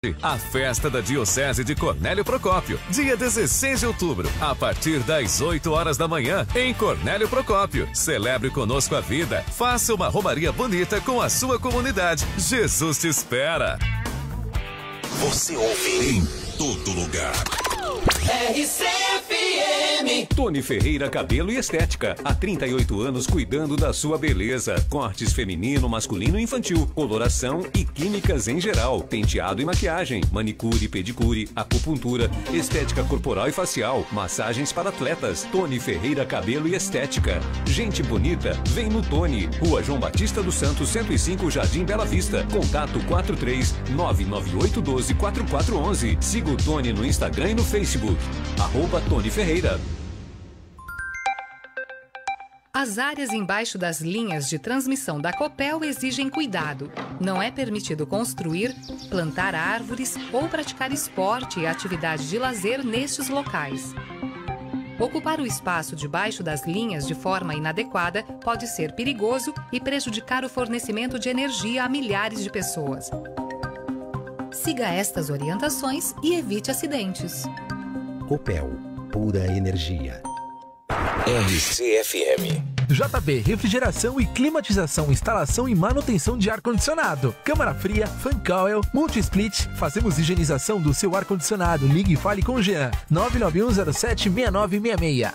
A festa da Diocese de Cornélio Procópio, dia 16 de outubro, a partir das 8 horas da manhã, em Cornélio Procópio. Celebre conosco a vida, faça uma romaria bonita com a sua comunidade. Jesus te espera. Você ouve em todo lugar. RCFM. Tony Ferreira Cabelo e Estética. Há 38 anos cuidando da sua beleza. Cortes feminino, masculino e infantil. Coloração e químicas em geral. Penteado e maquiagem. Manicure, pedicure, acupuntura. Estética corporal e facial. Massagens para atletas. Tony Ferreira Cabelo e Estética. Gente bonita, vem no Tony. Rua João Batista dos Santos, 105, Jardim Bela Vista. Contato 43-99812-4411. Siga o Tony no Instagram e no Facebook. @Tony Ferreira. As áreas embaixo das linhas de transmissão da Copel exigem cuidado. Não é permitido construir, plantar árvores ou praticar esporte e atividade de lazer nestes locais. Ocupar o espaço debaixo das linhas de forma inadequada pode ser perigoso e prejudicar o fornecimento de energia a milhares de pessoas. Siga estas orientações e evite acidentes. Copel, pura energia. RCFM. JB Refrigeração e Climatização, instalação e manutenção de ar-condicionado. Câmara fria, fan coil, multi-split. Fazemos higienização do seu ar-condicionado. Ligue e fale com o Jean. 991076966.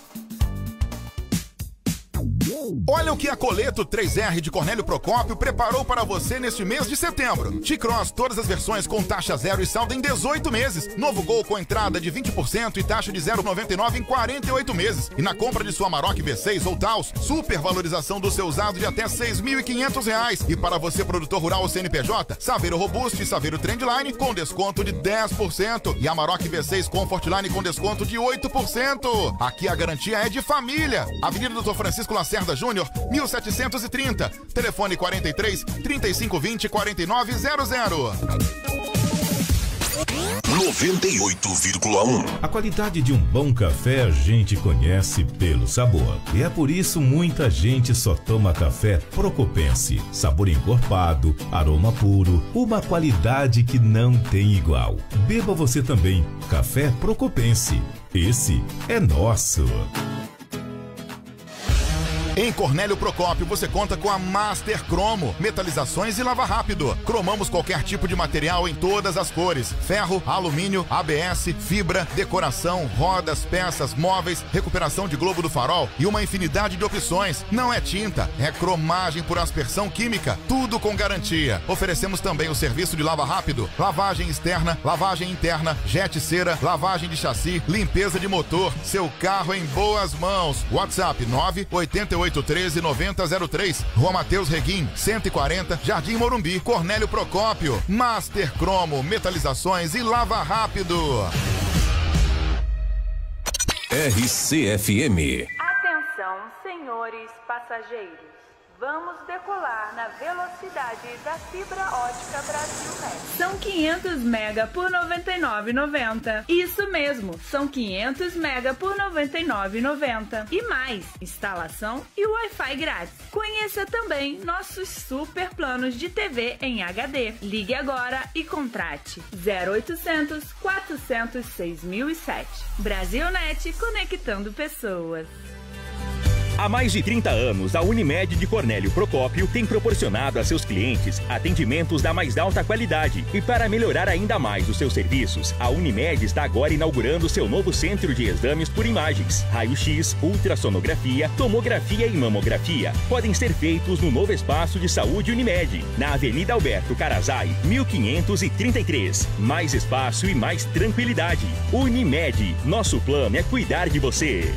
Olha o que a Coleto 3R de Cornélio Procópio preparou para você neste mês de setembro. T-Cross, todas as versões com taxa zero e saldo em 18 meses. Novo Gol com entrada de 20% e taxa de 0,99 em 48 meses. E na compra de sua Amarok V6 ou Taos, supervalorização do seu usado de até R$ 6.500. E para você, produtor rural ou CNPJ, Saveiro Robusto e Saveiro Trendline com desconto de 10%. E Amarok V6 Comfortline com desconto de 8%. Aqui a garantia é de família. Avenida Dr. Francisco Lacerda Júnior, 1730. Telefone 43 3520 4900. 98,1. A qualidade de um bom café a gente conhece pelo sabor. E é por isso muita gente só toma café Procopense. Sabor encorpado, aroma puro, uma qualidade que não tem igual. Beba você também café Procopense. Esse é nosso. Em Cornélio Procópio você conta com a Master Cromo, metalizações e lava rápido. Cromamos qualquer tipo de material em todas as cores: ferro, alumínio, ABS, fibra, decoração, rodas, peças, móveis, recuperação de globo do farol e uma infinidade de opções. Não é tinta, é cromagem por aspersão química, tudo com garantia. Oferecemos também o serviço de lava rápido, lavagem externa, lavagem interna, jet cera, lavagem de chassi, limpeza de motor. Seu carro em boas mãos. WhatsApp 98813-9003. Rua Mateus Reguim, 140, Jardim Morumbi. Cornélio Procópio. Master Cromo, metalizações e lava rápido. RCFM. Atenção, senhores passageiros. Vamos decolar na velocidade da fibra ótica Brasilnet. São 500 mega por R$ 99,90. Isso mesmo, são 500 mega por R$ 99,90. E mais, instalação e Wi-Fi grátis. Conheça também nossos super planos de TV em HD. Ligue agora e contrate 0800 400 6007. Brasilnet, conectando pessoas. Há mais de 30 anos, a Unimed de Cornélio Procópio tem proporcionado a seus clientes atendimentos da mais alta qualidade. E para melhorar ainda mais os seus serviços, a Unimed está agora inaugurando seu novo centro de exames por imagens. Raio-X, ultrassonografia, tomografia e mamografia podem ser feitos no novo espaço de saúde Unimed, na Avenida Alberto Carazai, 1533. Mais espaço e mais tranquilidade. Unimed, nosso plano é cuidar de você.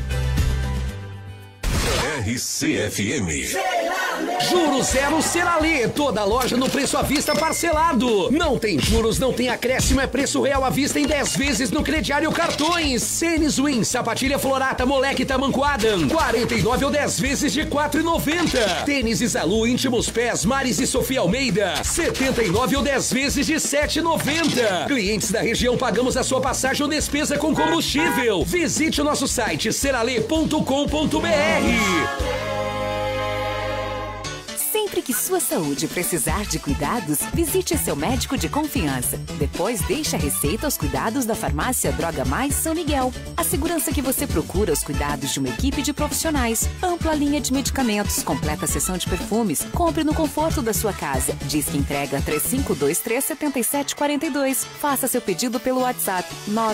RCFM. Juros zero Seralê, toda loja no preço à vista parcelado. Não tem juros, não tem acréscimo, é preço real à vista em 10 vezes no crediário cartões. Sênis Win, sapatilha Florata, Moleque Tamanco Adam, 49 ou 10 vezes de 4,90. Tênis Isalu, íntimos pés, Maris e Sofia Almeida, 79 ou 10 vezes de 7,90. Clientes da região, pagamos a sua passagem ou despesa com combustível. Visite o nosso site seralê.com.br. Sempre que sua saúde precisar de cuidados, visite seu médico de confiança. Depois deixe a receita aos cuidados da farmácia Droga Mais São Miguel. A segurança que você procura aos cuidados de uma equipe de profissionais. Ampla linha de medicamentos, completa seção de perfumes. Compre no conforto da sua casa. Diz que entrega 3523-7742. Faça seu pedido pelo WhatsApp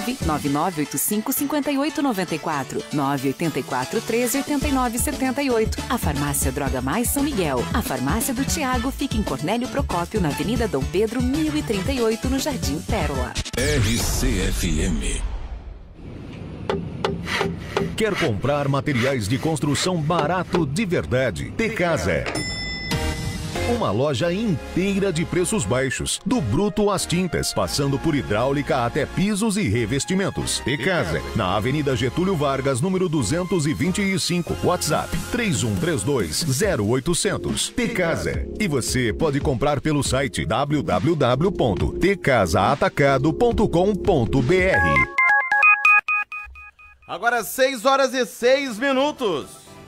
99985-5894, 984-1389-78. A farmácia Droga Mais São Miguel. A farmácia do Tiago fica em Cornélio Procópio, na Avenida Dom Pedro, 1038, no Jardim Pérola. RCFM. Quer comprar materiais de construção barato de verdade? T-Casa. Uma loja inteira de preços baixos, do bruto às tintas, passando por hidráulica até pisos e revestimentos. T-Casa, na Avenida Getúlio Vargas, número 225, WhatsApp 3132-0800. T-Casa. E você pode comprar pelo site www.tcasaatacado.com.br. Agora 6h06.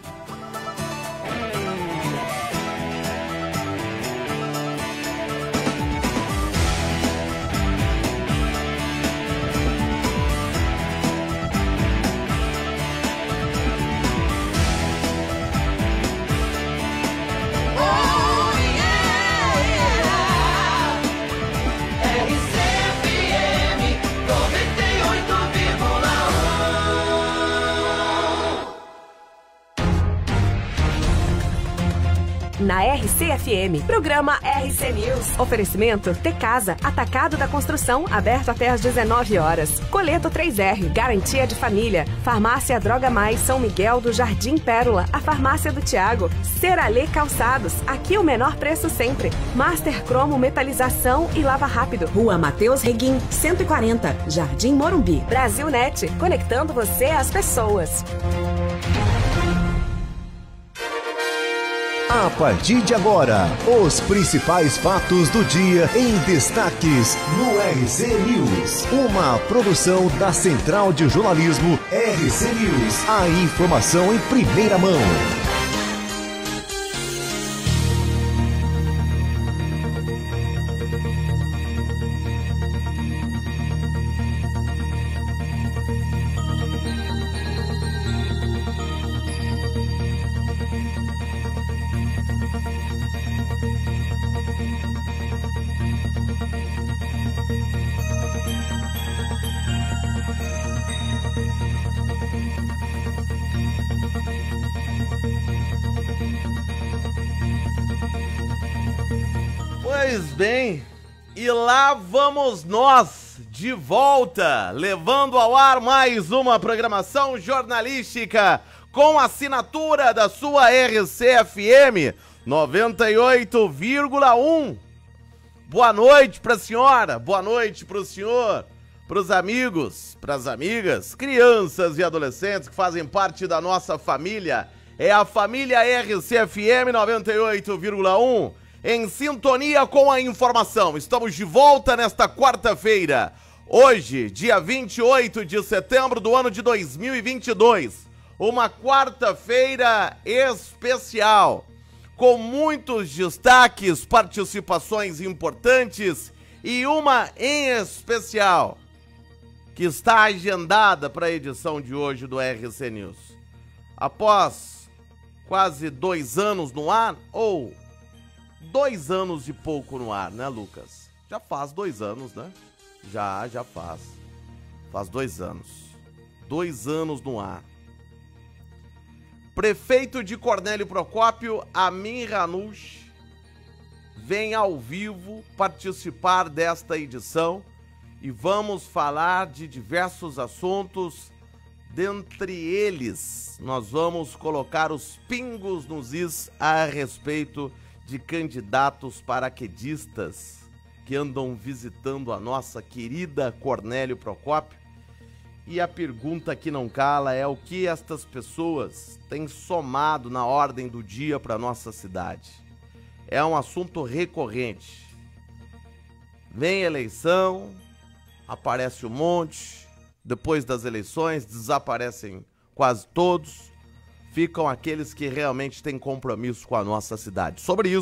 Na RCFM, programa RC News. Oferecimento T-Casa, atacado da construção, aberto até às 19 horas. Coleto 3R, garantia de família. Farmácia Droga Mais São Miguel do Jardim Pérola, a farmácia do Tiago. Ceralê Calçados, aqui o menor preço sempre. Master Cromo Metalização e Lava Rápido. Rua Mateus Reguim, 140, Jardim Morumbi. Brasilnet, conectando você às pessoas. A partir de agora, os principais fatos do dia em destaques no RC News. Uma produção da Central de Jornalismo RC News. A informação em primeira mão. Pois bem, e lá vamos nós de volta, levando ao ar mais uma programação jornalística com assinatura da sua RCFM 98,1. Boa noite para a senhora, boa noite para o senhor, para os amigos, para as amigas, crianças e adolescentes que fazem parte da nossa família. É a família RCFM 98,1. Em sintonia com a informação. Estamos de volta nesta quarta-feira. Hoje, dia 28 de setembro do ano de 2022. Uma quarta-feira especial. Com muitos destaques, participações importantes e uma em especial que está agendada para a edição de hoje do RC News. Após quase 2 anos no ar, ou 2 anos e pouco no ar, né, Lucas? Já faz 2 anos, né? Já faz. Faz 2 anos. 2 anos no ar. Prefeito de Cornélio Procópio, Amin Ranush, vem ao vivo participar desta edição e vamos falar de diversos assuntos. Dentre eles, nós vamos colocar os pingos nos is a respeito de candidatos paraquedistas que andam visitando a nossa querida Cornélio Procópio. E a pergunta que não cala é o que estas pessoas têm somado na ordem do dia para a nossa cidade. É um assunto recorrente. Vem eleição, aparece um monte, depois das eleições desaparecem quase todos. Ficam aqueles que realmente têm compromisso com a nossa cidade. Sobre isso,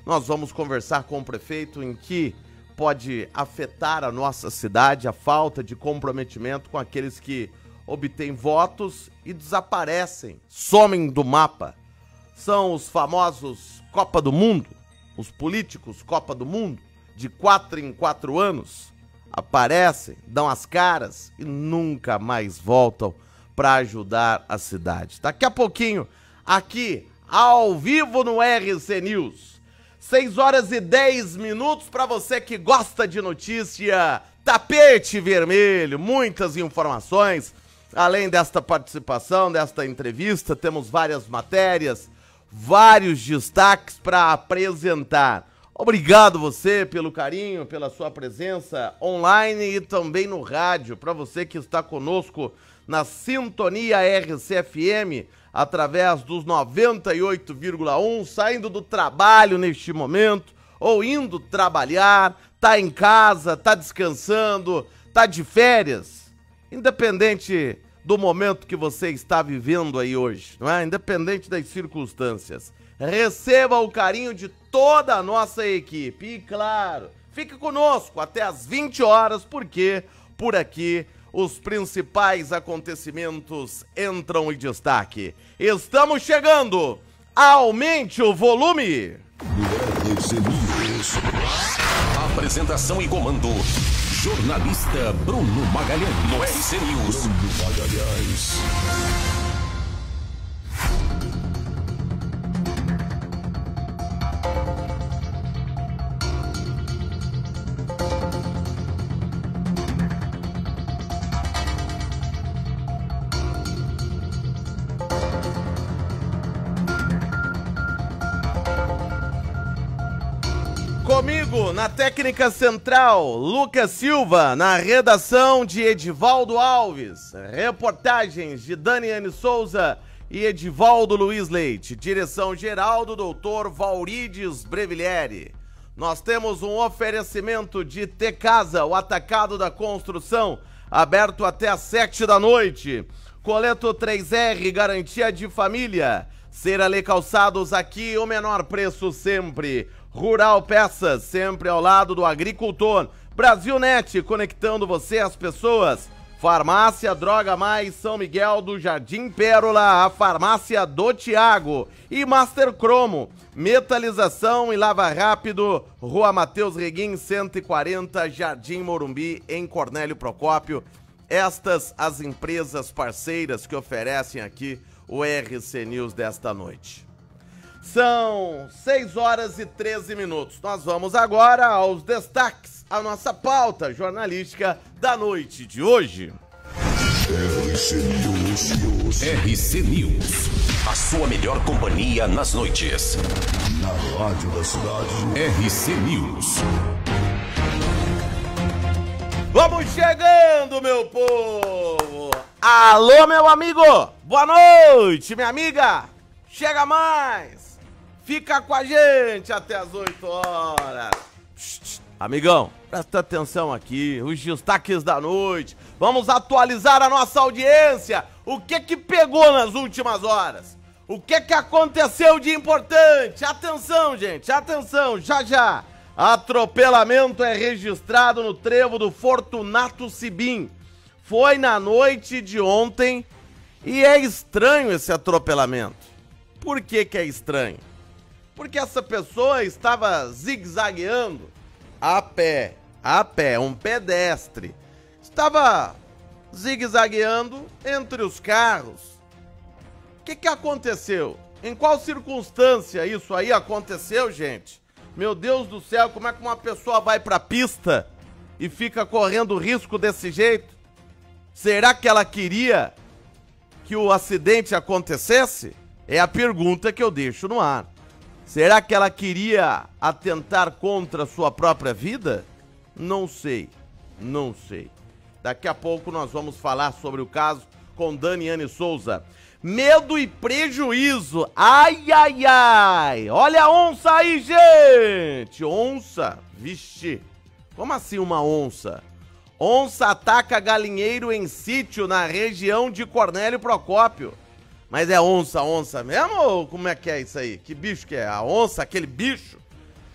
Nós vamos conversar com o prefeito em que pode afetar a nossa cidade a falta de comprometimento com aqueles que obtêm votos e desaparecem, somem do mapa. São os famosos Copa do Mundo, os políticos Copa do Mundo, de 4 em 4 anos, aparecem, dão as caras e nunca mais voltam para ajudar a cidade. Daqui a pouquinho, aqui, ao vivo no RC News, 6 horas e 10 minutos para você que gosta de notícia, tapete vermelho, muitas informações. Além desta participação, desta entrevista, temos várias matérias, vários destaques para apresentar. Obrigado você pelo carinho, pela sua presença online e também no rádio, para você que está conosco na Sintonia RCFM, através dos 98,1, saindo do trabalho neste momento, ou indo trabalhar, tá em casa, tá descansando, tá de férias, independente do momento que você está vivendo aí hoje, não é? Independente das circunstâncias. Receba o carinho de toda a nossa equipe e, claro, fique conosco até às 20 horas, porque por aqui os principais acontecimentos entram em destaque. Estamos chegando! Aumente o volume! Apresentação e comando: jornalista Bruno Magalhães. No RC News. Bruno Magalhães. Comigo, na técnica central, Lucas Silva, na redação de Edivaldo Alves, reportagens de Daniane Souza e Edivaldo Luiz Leite, direção geral do Dr. Valrides Brevilieri. Nós temos um oferecimento de T-Casa, o atacado da construção, aberto até às 7 da noite. Coleto 3R, garantia de família. Serale Calçados, aqui o menor preço sempre. Rural Peças, sempre ao lado do agricultor. Brasilnet, conectando você às pessoas. Farmácia Droga Mais São Miguel do Jardim Pérola, a farmácia do Tiago. E Master Cromo, metalização e lava rápido, Rua Mateus Reguim 140, Jardim Morumbi, em Cornélio Procópio. Estas as empresas parceiras que oferecem aqui o RC News desta noite. São 6 horas e 13 minutos. Nós vamos agora aos destaques, a nossa pauta jornalística da noite de hoje. RC News. RC News. A sua melhor companhia nas noites. Na rádio da cidade. RC News. Vamos chegando, meu povo! Alô, meu amigo! Boa noite, minha amiga! Chega mais! Fica com a gente até as 8 horas. Amigão, presta atenção aqui, os destaques da noite. Vamos atualizar a nossa audiência. O que pegou nas últimas horas? O que aconteceu de importante? Atenção, gente, atenção, já. Atropelamento é registrado no trevo do Fortunato Sibim. Foi na noite de ontem e é estranho esse atropelamento. Por que é estranho? Porque essa pessoa estava zigue-zagueando a pé, um pedestre. Estava zigue-zagueando entre os carros. O que aconteceu? Em qual circunstância isso aí aconteceu, gente? Meu Deus do céu, como é que uma pessoa vai pra pista e fica correndo risco desse jeito? Será que ela queria que o acidente acontecesse? É a pergunta que eu deixo no ar. Será que ela queria atentar contra a sua própria vida? Não sei. Daqui a pouco nós vamos falar sobre o caso com Daniane Souza. Medo e prejuízo. Ai. Olha a onça aí, gente. Onça? Vixe. Como assim uma onça? Onça ataca galinheiro em sítio na região de Cornélio Procópio. Mas é onça mesmo ou como é que é isso aí? Que bicho que é? A onça, aquele bicho?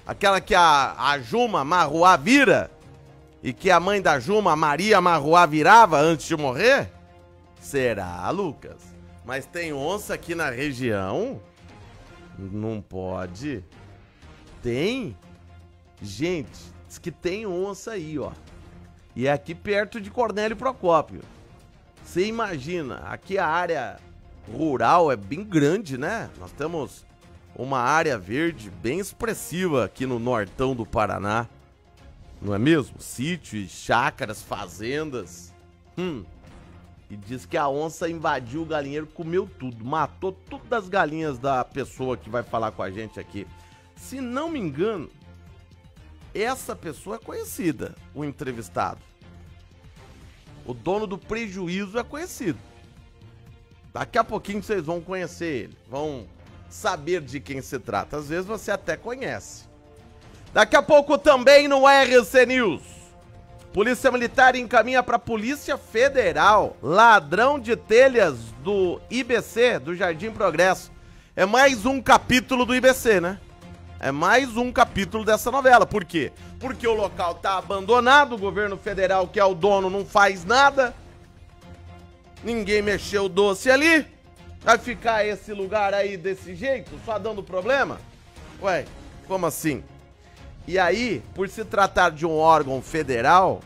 Aquela que a Juma Marruá vira e que a mãe da Juma, Maria Marruá, virava antes de morrer? Será, Lucas? Mas tem onça aqui na região? Não pode. Tem? Gente, diz que tem onça aí, ó. E é aqui perto de Cornélio Procópio. Você imagina, aqui a área rural é bem grande, né? Nós temos uma área verde bem expressiva aqui no nortão do Paraná. Não é mesmo? Sítios, chácaras, fazendas. E diz que a onça invadiu o galinheiro, comeu tudo, matou todas as galinhas da pessoa que vai falar com a gente aqui. Se não me engano, essa pessoa é conhecida, o entrevistado. O dono do prejuízo é conhecido. Daqui a pouquinho vocês vão conhecer ele, vão saber de quem se trata. Às vezes você até conhece. Daqui a pouco também no RC News. Polícia Militar encaminha para a Polícia Federal ladrão de telhas do IBC, do Jardim Progresso. É mais um capítulo do IBC, né? É mais um capítulo dessa novela. Por quê? Porque o local tá abandonado, o governo federal, que é o dono, não faz nada. Ninguém mexeu o doce ali. Vai ficar esse lugar aí desse jeito, só dando problema? Ué, como assim? E aí, por se tratar de um órgão federal,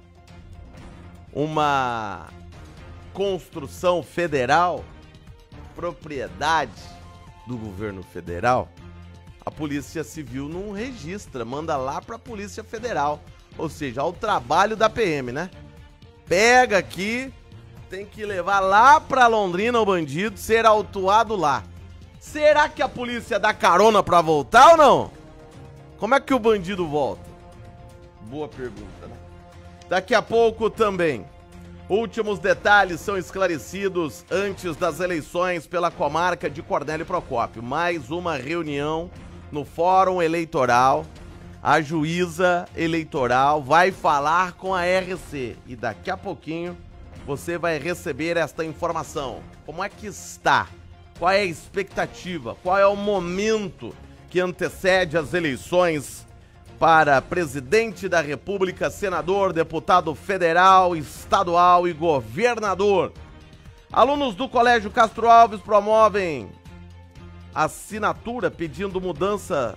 uma construção federal, propriedade do governo federal, a Polícia Civil não registra, manda lá pra Polícia Federal. Ou seja, ao trabalho da PM, né? Pega aqui, tem que levar lá pra Londrina o bandido, ser autuado lá. Será que a polícia dá carona pra voltar ou não? Como é que o bandido volta? Boa pergunta, né? Daqui a pouco também. Últimos detalhes são esclarecidos antes das eleições pela comarca de Cornélio Procópio. Mais uma reunião no Fórum Eleitoral. A juíza eleitoral vai falar com a RC e daqui a pouquinho você vai receber esta informação. Como é que está? Qual é a expectativa? Qual é o momento que antecede as eleições para presidente da República, senador, deputado federal, estadual e governador? Alunos do Colégio Castro Alves promovem assinatura pedindo mudança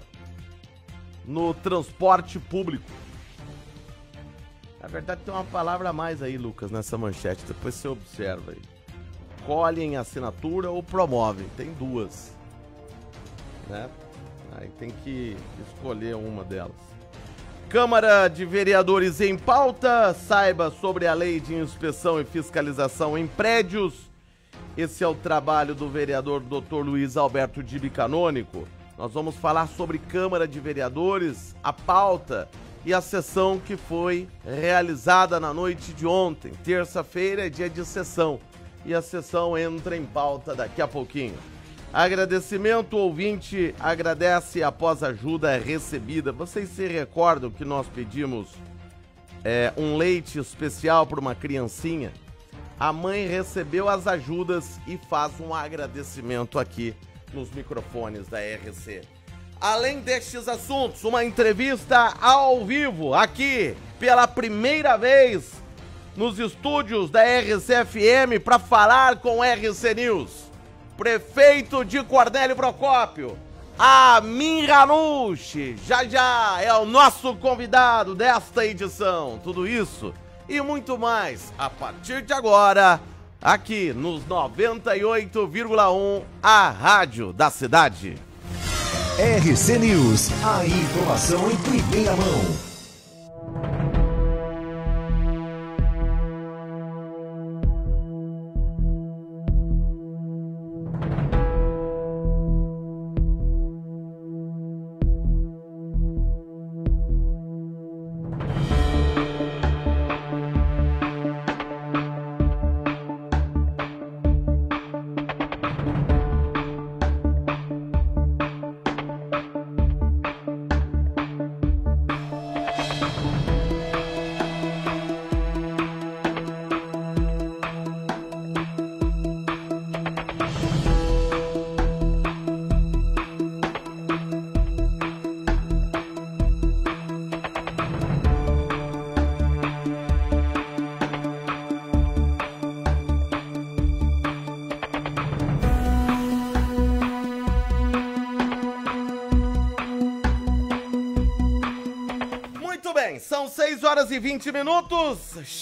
no transporte público. Na verdade tem uma palavra a mais aí, Lucas, nessa manchete, depois você observa aí. Colhem assinatura ou promovem, tem duas, né? Aí tem que escolher uma delas. Câmara de Vereadores em pauta, saiba sobre a lei de inspeção e fiscalização em prédios. Esse é o trabalho do vereador Dr. Luiz Alberto Dibi Canônico. Nós vamos falar sobre Câmara de Vereadores, a pauta e a sessão que foi realizada na noite de ontem. Terça-feira é dia de sessão e a sessão entra em pauta daqui a pouquinho. Agradecimento, o ouvinte agradece após ajuda recebida. Vocês se recordam que nós pedimos um leite especial para uma criancinha? A mãe recebeu as ajudas e faz um agradecimento aqui nos microfones da RC. Além destes assuntos, uma entrevista ao vivo aqui pela primeira vez nos estúdios da RC-FM para falar com RC News. Prefeito de Cornélio Procópio, Amin Ranucci, já é o nosso convidado desta edição. Tudo isso e muito mais a partir de agora, aqui nos 98,1, a rádio da cidade. RC News, a informação em primeira mão. horas e 20 minutos,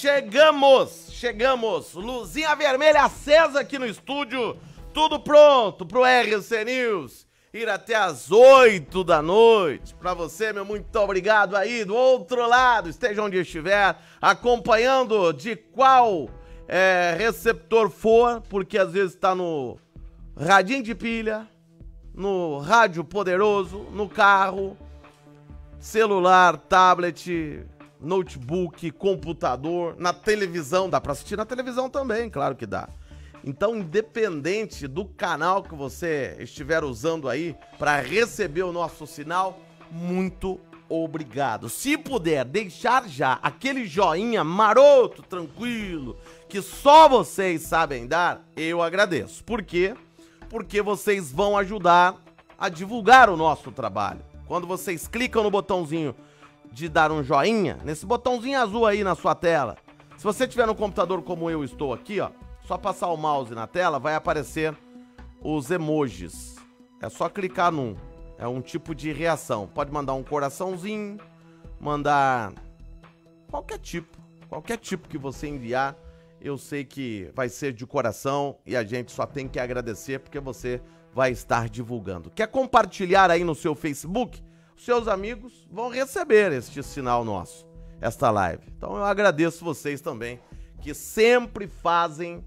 chegamos, luzinha vermelha acesa aqui no estúdio, tudo pronto pro RC News ir até às 8 da noite. Pra você, meu muito obrigado aí do outro lado, esteja onde estiver, acompanhando de qual receptor for, porque às vezes tá no radinho de pilha, no rádio poderoso, no carro, celular, tablet, notebook, computador, na televisão. Dá pra assistir na televisão também, claro que dá. Então, independente do canal que você estiver usando aí para receber o nosso sinal, muito obrigado. Se puder deixar já aquele joinha maroto, tranquilo, que só vocês sabem dar, eu agradeço. Por quê? Porque vocês vão ajudar a divulgar o nosso trabalho. Quando vocês clicam no botãozinho de dar um joinha, nesse botãozinho azul aí na sua tela, se você tiver no computador como eu estou aqui, ó, só passar o mouse na tela, vai aparecer os emojis. É só clicar num. É um tipo de reação. Pode mandar um coraçãozinho, mandar qualquer tipo que você enviar, eu sei que vai ser de coração e a gente só tem que agradecer porque você vai estar divulgando. Quer compartilhar aí no seu Facebook? Os seus amigos vão receber este sinal nosso, esta live. Então eu agradeço vocês também, que sempre fazem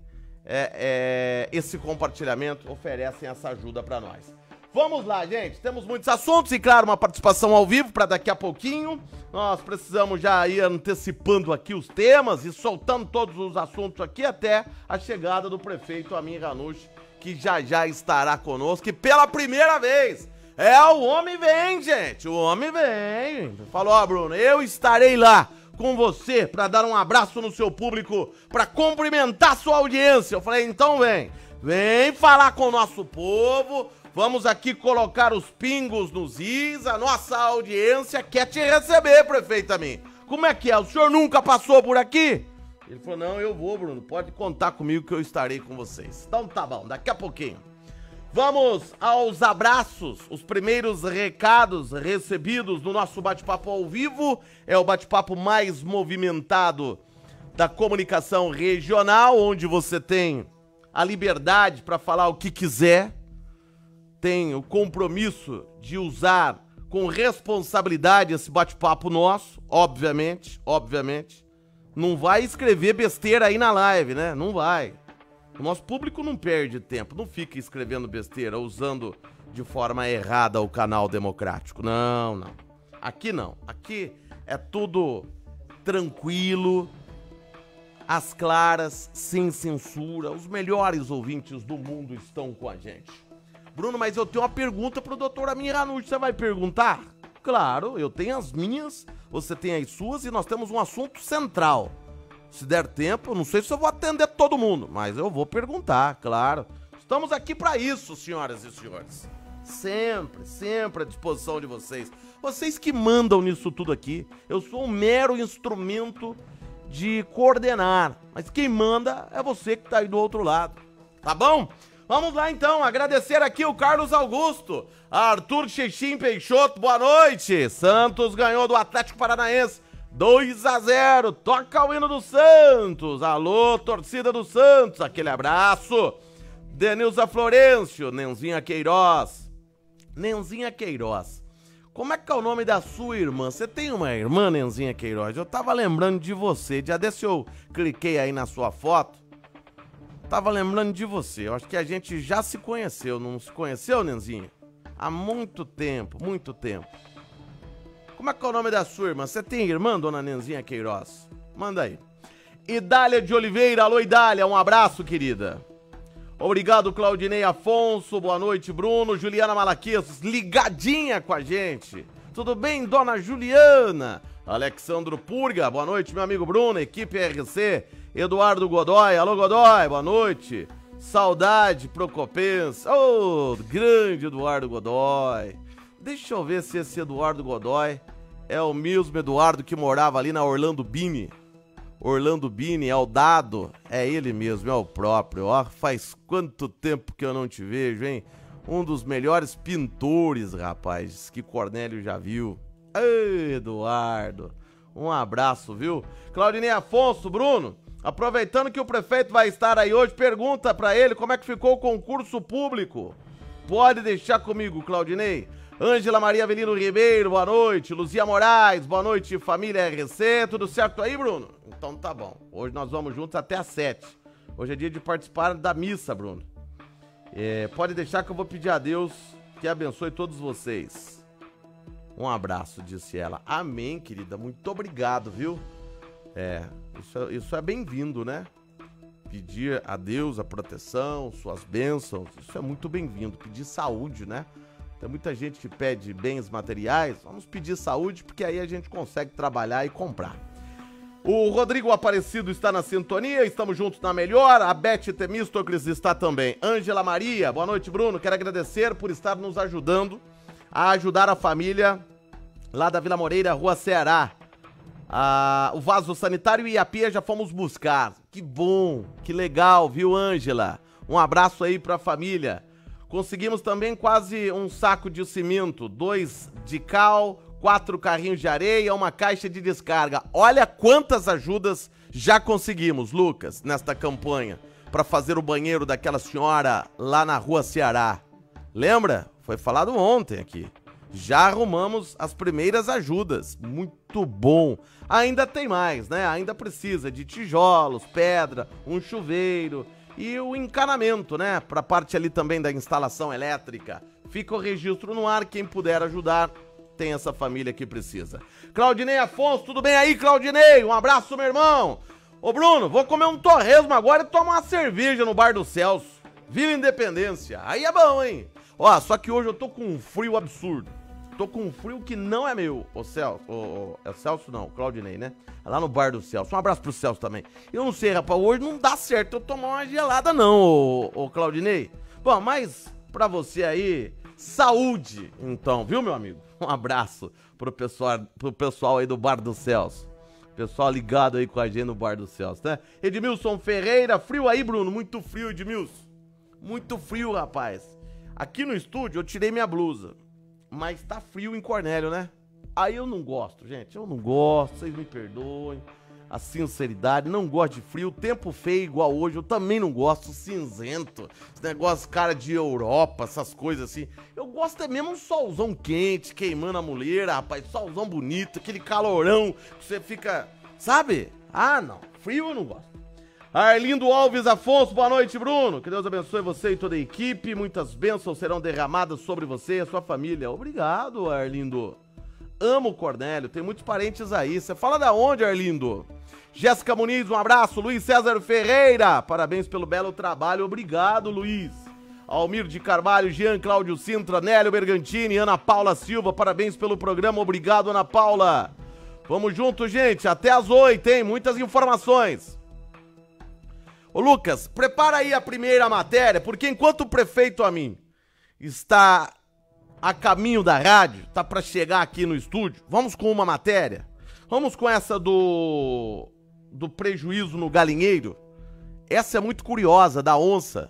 esse compartilhamento, oferecem essa ajuda para nós. Vamos lá, gente, temos muitos assuntos e, claro, uma participação ao vivo para daqui a pouquinho. Nós precisamos já ir antecipando aqui os temas e soltando todos os assuntos aqui até a chegada do prefeito Amin Ranucci, que já estará conosco e pela primeira vez. O homem vem, gente, o homem vem. Falou, ó, Bruno, eu estarei lá com você para dar um abraço no seu público, para cumprimentar sua audiência. Eu falei, então vem falar com o nosso povo, vamos aqui colocar os pingos nos is, a nossa audiência quer te receber, prefeito Amin. Como é que é? O senhor nunca passou por aqui? Ele falou, não, eu vou, Bruno, pode contar comigo que eu estarei com vocês. Então tá bom, daqui a pouquinho. Vamos aos abraços, os primeiros recados recebidos no nosso bate-papo ao vivo. É o bate-papo mais movimentado da comunicação regional, onde você tem a liberdade para falar o que quiser, tem o compromisso de usar com responsabilidade esse bate-papo nosso, obviamente. Não vai escrever besteira aí na live, né? Não vai. O nosso público não perde tempo, não fica escrevendo besteira, usando de forma errada o canal democrático. Não. Aqui não. Aqui é tudo tranquilo, às claras, sem censura. Os melhores ouvintes do mundo estão com a gente. Bruno, mas eu tenho uma pergunta pro doutor Amin Ranucci. Você vai perguntar? Claro, eu tenho as minhas, você tem as suas e nós temos um assunto central. Se der tempo, não sei se eu vou atender todo mundo, mas eu vou perguntar, claro. Estamos aqui para isso, senhoras e senhores. Sempre à disposição de vocês. Vocês que mandam nisso tudo aqui. Eu sou um mero instrumento de coordenar, mas quem manda é você que tá aí do outro lado. Tá bom? Vamos lá então, agradecer aqui o Carlos Augusto, Arthur Chechim Peixoto, boa noite. Santos ganhou do Atlético Paranaense 2-0, toca o hino do Santos. Alô, torcida do Santos, aquele abraço. Denilza Florencio, Nenzinha Queiroz. Como é que é o nome da sua irmã? Você tem uma irmã, Nenzinha Queiroz? Eu tava lembrando de você, já desse eu cliquei aí na sua foto. Tava lembrando de você, eu acho que a gente já se conheceu, não se conheceu, Nenzinha? Há muito tempo. Como é que é o nome da sua irmã? Você tem irmã, dona Nenzinha Queiroz? Manda aí. Idália de Oliveira, alô Idália, um abraço, querida. Obrigado, Claudinei Afonso, boa noite, Bruno. Juliana Malaquias, ligadinha com a gente. Tudo bem, dona Juliana? Alexandro Purga, boa noite, meu amigo Bruno, equipe RC. Eduardo Godoy, alô Godoy, boa noite. Saudade Procopense, grande Eduardo Godoy. Deixa eu ver se esse Eduardo Godoy é o mesmo Eduardo que morava ali na Orlando Bini. Orlando Bini, é o Dado, é ele mesmo, é o próprio. Ó, faz quanto tempo que eu não te vejo, hein? Um dos melhores pintores, rapaz, que Cornélio já viu. Ei, Eduardo, Um abraço, viu? Claudinei Afonso, Bruno, aproveitando que o prefeito vai estar aí hoje, pergunta pra ele como é que ficou o concurso público. Pode deixar comigo, Claudinei. Ângela Maria Avelino Ribeiro, boa noite. Luzia Moraes, boa noite, família RC. Tudo certo aí, Bruno? Então tá bom. Hoje nós vamos juntos até às 7. Hoje é dia de participar da missa, Bruno. Pode deixar que eu vou pedir a Deus que abençoe todos vocês. Um abraço, disse ela. Amém, querida. Muito obrigado, viu? Isso é bem-vindo, né? Pedir a Deus a proteção, suas bênçãos. Isso é muito bem-vindo. Pedir saúde, né? Tem muita gente que pede bens materiais, vamos pedir saúde, porque aí a gente consegue trabalhar e comprar. O Rodrigo Aparecido está na sintonia, estamos juntos na melhor, a Beth Temístocles está também. Ângela Maria, boa noite, Bruno, quero agradecer por estar nos ajudando a ajudar a família lá da Vila Moreira, Rua Ceará. O vaso sanitário e a pia já fomos buscar. Que bom, que legal, viu, Ângela? Um abraço aí pra família. Conseguimos também quase um saco de cimento, 2 de cal, 4 carrinhos de areia, uma caixa de descarga. Olha quantas ajudas já conseguimos, Lucas, nesta campanha, para fazer o banheiro daquela senhora lá na Rua Ceará. Lembra? Foi falado ontem aqui. Já arrumamos as primeiras ajudas. Muito bom. Ainda tem mais, né? Ainda precisa de tijolos, pedra, um chuveiro e o encanamento, né? Pra parte ali também da instalação elétrica. Fica o registro no ar, quem puder ajudar, tem essa família que precisa. Claudinei Afonso, tudo bem aí, Claudinei? Um abraço, meu irmão. Ô, Bruno, vou comer um torresmo agora e tomar uma cerveja no Bar do Celso. Vila Independência. Aí é bom, hein? Ó, só que hoje eu tô com um frio absurdo. Tô com um frio que não é meu. Ô, Celso, é Celso não, Claudinei, né? É lá no Bar do Celso. Um abraço pro Celso também. Eu não sei, rapaz, hoje não dá certo eu tomar uma gelada não, ô Claudinei. Bom, mas pra você aí, saúde, então, viu, meu amigo? Um abraço pro pessoal aí do Bar do Celso. Pessoal ligado aí com a gente no Bar do Celso, né? Edmilson Ferreira, frio aí, Bruno? Muito frio, Edmilson. Muito frio, rapaz. Aqui no estúdio eu tirei minha blusa. Mas tá frio em Cornélio, né? Aí eu não gosto, gente. Eu não gosto, vocês me perdoem. A sinceridade, não gosto de frio. Tempo feio igual hoje, eu também não gosto. Cinzento, esse negócio cara de Europa, essas coisas assim. Eu gosto é mesmo um solzão quente, queimando a muleira, rapaz. Solzão bonito, aquele calorão que você fica, sabe? Ah, não. Frio eu não gosto. Arlindo Alves Afonso, boa noite, Bruno. Que Deus abençoe você e toda a equipe. Muitas bênçãos serão derramadas sobre você e a sua família. Obrigado, Arlindo. Amo o Cornélio, tem muitos parentes aí. Você fala da onde, Arlindo? Jéssica Muniz, um abraço. Luiz César Ferreira, parabéns pelo belo trabalho. Obrigado, Luiz. Almir de Carvalho, Jean Cláudio Sintra, Nélio Bergantini, Ana Paula Silva, parabéns pelo programa. Obrigado, Ana Paula. Vamos junto, gente. Até às 8, hein? Muitas informações. Ô Lucas, prepara aí a primeira matéria, porque enquanto o prefeito Amin está a caminho da rádio, tá pra chegar aqui no estúdio, vamos com uma matéria? Vamos com essa do prejuízo no galinheiro? Essa é muito curiosa, da onça.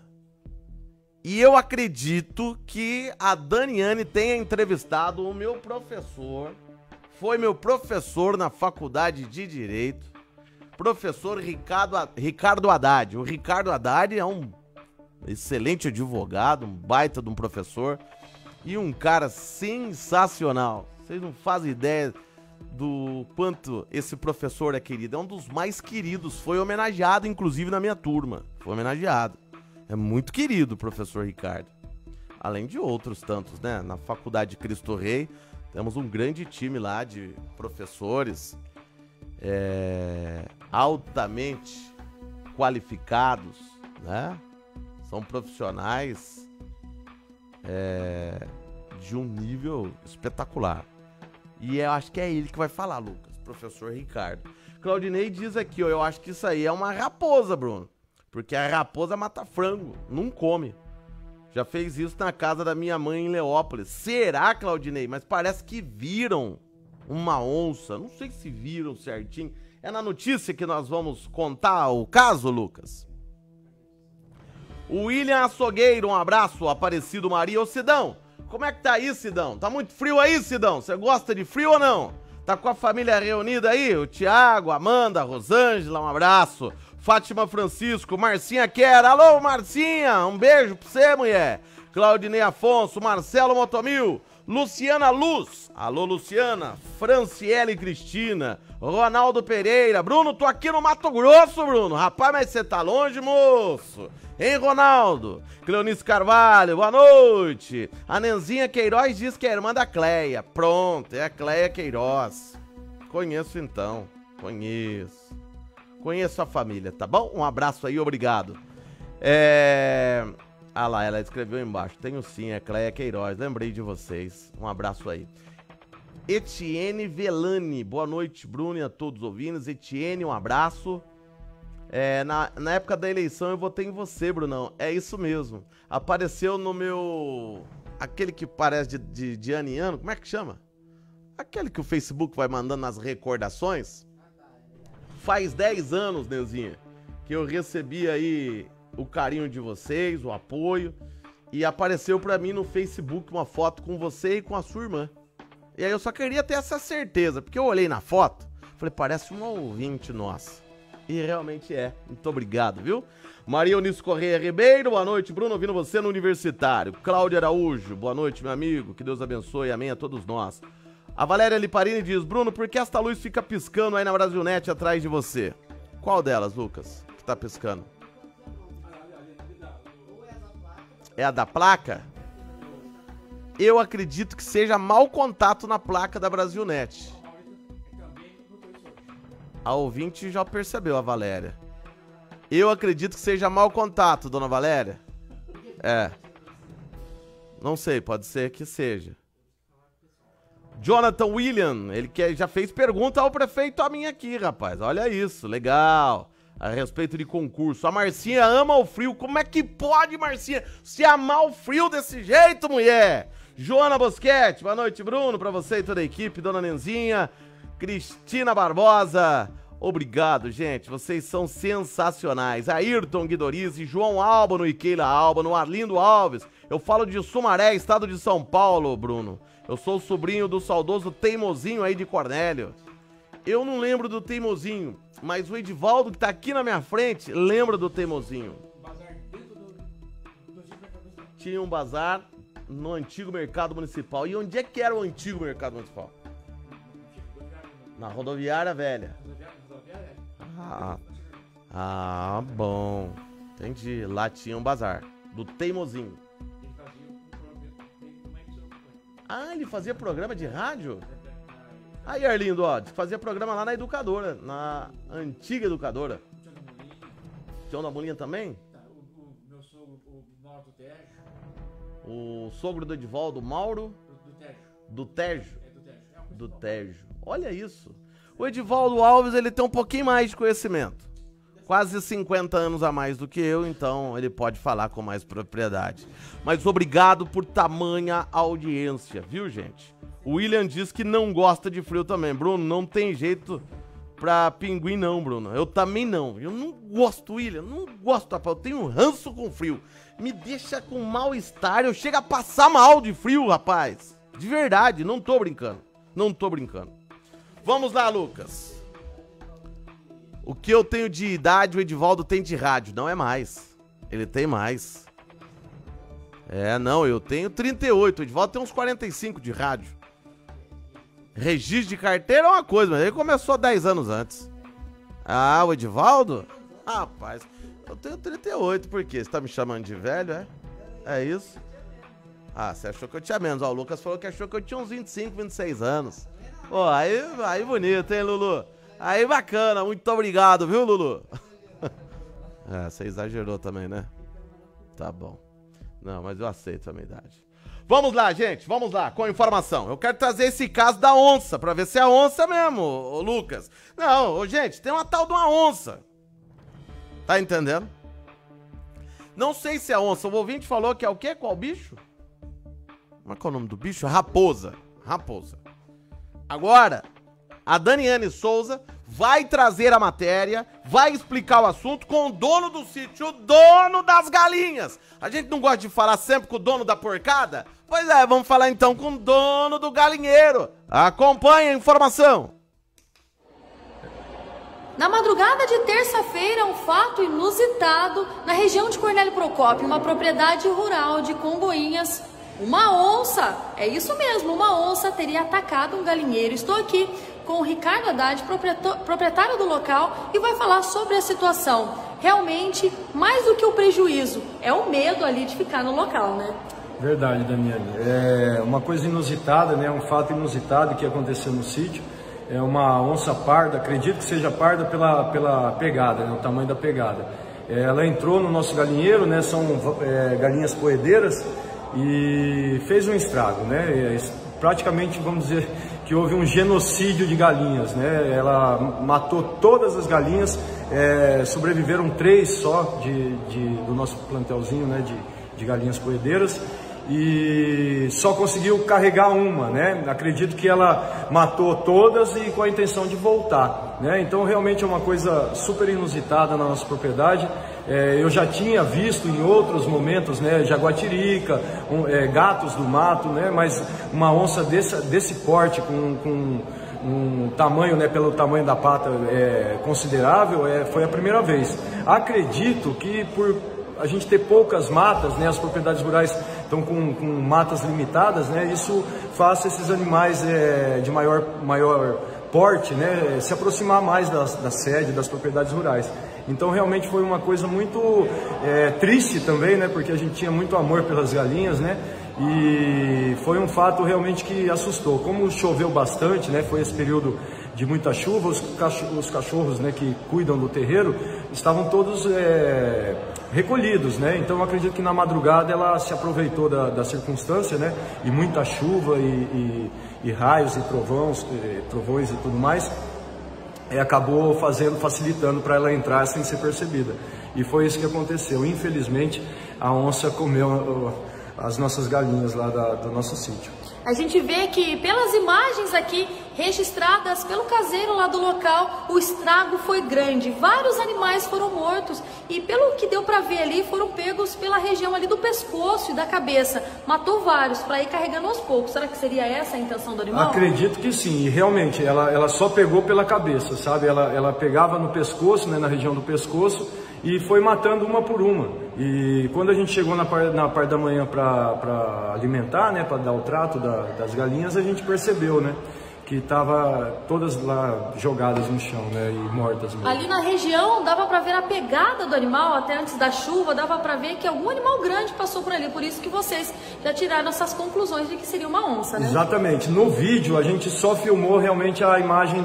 E eu acredito que a Daniane tenha entrevistado o meu professor, foi meu professor na faculdade de Direito, professor Ricardo Haddad. O Ricardo Haddad é um excelente advogado, um baita de um professor e um cara sensacional. Vocês não fazem ideia do quanto esse professor é querido. É um dos mais queridos. Foi homenageado, inclusive, na minha turma. Foi homenageado. É muito querido o professor Ricardo. Além de outros tantos, né? Na Faculdade de Cristo Rei, temos um grande time lá de professores altamente qualificados, né? São profissionais de um nível espetacular. E eu acho que é ele que vai falar, Lucas, professor Ricardo. Claudinei diz aqui, ó, eu acho que isso aí é uma raposa, Bruno. Porque a raposa mata frango, não come. Já fez isso na casa da minha mãe em Leópolis. Será, Claudinei? Mas parece que viram uma onça. Não sei se viram certinho. É na notícia que nós vamos contar o caso, Lucas? O William Açougueiro, um abraço. Aparecido Maria. Ô, Sidão, como é que tá aí, Sidão? Tá muito frio aí, Sidão? Você gosta de frio ou não? Tá com a família reunida aí? O Tiago, Amanda, Rosângela, um abraço. Fátima Francisco, Marcinha Quer. Alô, Marcinha, um beijo pra você, mulher. Claudinei Afonso, Marcelo Motomil, Luciana Luz. Alô, Luciana. Franciele Cristina, Ronaldo Pereira. Bruno, tô aqui no Mato Grosso, Bruno. Rapaz, mas você tá longe, moço. Hein, Ronaldo? Cleonice Carvalho, boa noite. A Nenzinha Queiroz diz que é irmã da Cleia. Pronto, é a Cleia Queiroz. Conheço então, Conheço a família, tá bom? Um abraço aí, obrigado. Ah lá, ela escreveu embaixo. Tenho sim, é Cleia Queiroz. Lembrei de vocês. Um abraço aí. Etienne Velani, boa noite, Bruno, e a todos os ouvintes. Etienne, um abraço. Na época da eleição eu votei em você, Brunão. É isso mesmo. Apareceu no meu... Aquele que parece de ano em ano. Como é que chama? Aquele que o Facebook vai mandando nas recordações. Faz 10 anos, Neuzinha, que eu recebi aí o carinho de vocês, o apoio. E apareceu pra mim no Facebook uma foto com você e com a sua irmã. E aí eu só queria ter essa certeza, porque eu olhei na foto, falei, parece uma ouvinte nossa. E realmente é. Muito obrigado, viu? Maria Eunice Correia Ribeiro, boa noite, Bruno, ouvindo você no Universitário. Cláudia Araújo, boa noite, meu amigo, que Deus abençoe, amém a todos nós. A Valéria Liparini diz, Bruno, por que esta luz fica piscando aí na Brasilnet atrás de você? Qual delas, Lucas, que tá piscando? É a da placa? Eu acredito que seja mau contato na placa da Brasilnet. A ouvinte já percebeu, a Valéria. Eu acredito que seja mau contato, dona Valéria. Não sei, pode ser que seja. Jonathan William, ele já fez pergunta ao prefeito a mim aqui, rapaz. Olha isso, legal. A respeito de concurso. A Marcinha ama o frio. Como é que pode, Marcinha, se amar o frio desse jeito, mulher? Joana Bosquete, boa noite, Bruno, pra você e toda a equipe. Dona Nenzinha, Cristina Barbosa, obrigado, gente, vocês são sensacionais. Ayrton Guidorize, João Albano e Keila Albano, Arlindo Alves. Eu falo de Sumaré, estado de São Paulo, Bruno. Eu sou o sobrinho do saudoso Teimozinho aí de Cornélio. Eu não lembro do Teimozinho, mas o Edivaldo que tá aqui na minha frente lembra do Teimozinho. Tinha um bazar no antigo mercado municipal. E onde é que era o antigo mercado municipal? Na rodoviária velha. Bom. Entendi. Lá tinha um bazar do Teimozinho. Ele fazia programa de rádio? Aí, Arlindo, ó, fazia programa lá na Educadora, na antiga Educadora. Tião da Bolinha também? O meu sogro, o Mauro do Tejo. O sogro do Edivaldo, Mauro? Do Tejo. Do Tejo. Olha isso. O Edivaldo Alves, ele tem um pouquinho mais de conhecimento. Quase 50 anos a mais do que eu, então ele pode falar com mais propriedade. Mas obrigado por tamanha audiência, viu, gente? O William diz que não gosta de frio também. Bruno, não tem jeito pra pinguim não, Bruno. Eu também não. Eu não gosto, William. Não gosto, rapaz. Eu tenho ranço com frio. Me deixa com mal-estar. Eu chego a passar mal de frio, rapaz. De verdade, não tô brincando. Não tô brincando. Vamos lá, Lucas. O que eu tenho de idade, o Edivaldo tem de rádio. Não é mais. Ele tem mais. Não, eu tenho 38. O Edivaldo tem uns 45 de rádio. Registro de carteira é uma coisa, mas ele começou 10 anos antes. O Edivaldo? Rapaz, eu tenho 38, por quê? Você tá me chamando de velho, é? É isso? Você achou que eu tinha menos. O Lucas falou que achou que eu tinha uns 25, 26 anos. Pô, aí bonito, hein, Lulu? Aí bacana, muito obrigado, viu, Lulu? Você exagerou também, né? Tá bom. Não, mas eu aceito a minha idade. Vamos lá, gente, vamos lá, com a informação. Eu quero trazer esse caso da onça, pra ver se é a onça mesmo, ô Lucas. Não, gente, tem uma tal de uma onça. Tá entendendo? Não sei se é onça, o ouvinte falou que é o quê? Qual bicho? Como é que é o nome do bicho? Raposa. Raposa. Agora, a Daniane Souza vai trazer a matéria, vai explicar o assunto com o dono do sítio, o dono das galinhas. A gente não gosta de falar sempre com o dono da porcada? Pois é, vamos falar então com o dono do galinheiro. Acompanhe a informação. Na madrugada de terça-feira, um fato inusitado na região de Cornélio Procópio, uma propriedade rural de Congoinhas. Uma onça, é isso mesmo, uma onça teria atacado um galinheiro. Estou aqui com o Ricardo Haddad, proprietário do local, e vai falar sobre a situação. Realmente, mais do que o prejuízo, é o medo ali de ficar no local, né? Verdade, Daniele. É uma coisa inusitada, né? Um fato inusitado que aconteceu no sítio. É uma onça parda, acredito que seja parda pela pegada, né? O tamanho da pegada. Ela entrou no nosso galinheiro, né? São galinhas poedeiras, e fez um estrago, né? Praticamente, vamos dizer, que houve um genocídio de galinhas, né? Ela matou todas as galinhas, sobreviveram 3 só do nosso plantelzinho, né? De galinhas poedeiras, e só conseguiu carregar uma, né? Acredito que ela matou todas e com a intenção de voltar, né? Então realmente é uma coisa super inusitada na nossa propriedade. Eu já tinha visto em outros momentos, né, jaguatirica, gatos do mato, né, mas uma onça desse porte, com um tamanho, né, pelo tamanho da pata considerável, foi a primeira vez. Acredito que por a gente ter poucas matas, né, as propriedades rurais estão com matas limitadas, né, isso faça esses animais de maior porte, né, se aproximar mais da sede das propriedades rurais. Então realmente foi uma coisa muito triste também, né, porque a gente tinha muito amor pelas galinhas, né, e foi um fato realmente que assustou. Como choveu bastante, né, foi esse período de muita chuva, os cachorros, né, que cuidam do terreiro estavam todos recolhidos, né, então eu acredito que na madrugada ela se aproveitou da circunstância, né, e muita chuva e raios e trovões e tudo mais, acabou facilitando para ela entrar sem ser percebida. E foi isso que aconteceu. Infelizmente, a onça comeu as nossas galinhas lá do nosso sítio. A gente vê que pelas imagens aqui registradas pelo caseiro lá do local, o estrago foi grande. Vários animais foram mortos e pelo que deu para ver ali, foram pegos pela região ali do pescoço e da cabeça. Matou vários para ir carregando aos poucos. Será que seria essa a intenção do animal? Acredito que sim. E realmente ela só pegou pela cabeça, sabe? Ela pegava no pescoço, né, na região do pescoço, e foi matando uma por uma. E quando a gente chegou na parte da manhã para alimentar, né, para dar o trato das galinhas, a gente percebeu, né, que estavam todas lá jogadas no chão, né, e mortas mesmo. Ali na região dava para ver a pegada do animal, até antes da chuva, dava para ver que algum animal grande passou por ali, por isso que vocês já tiraram essas conclusões de que seria uma onça, né? Exatamente. No vídeo a gente só filmou realmente a imagem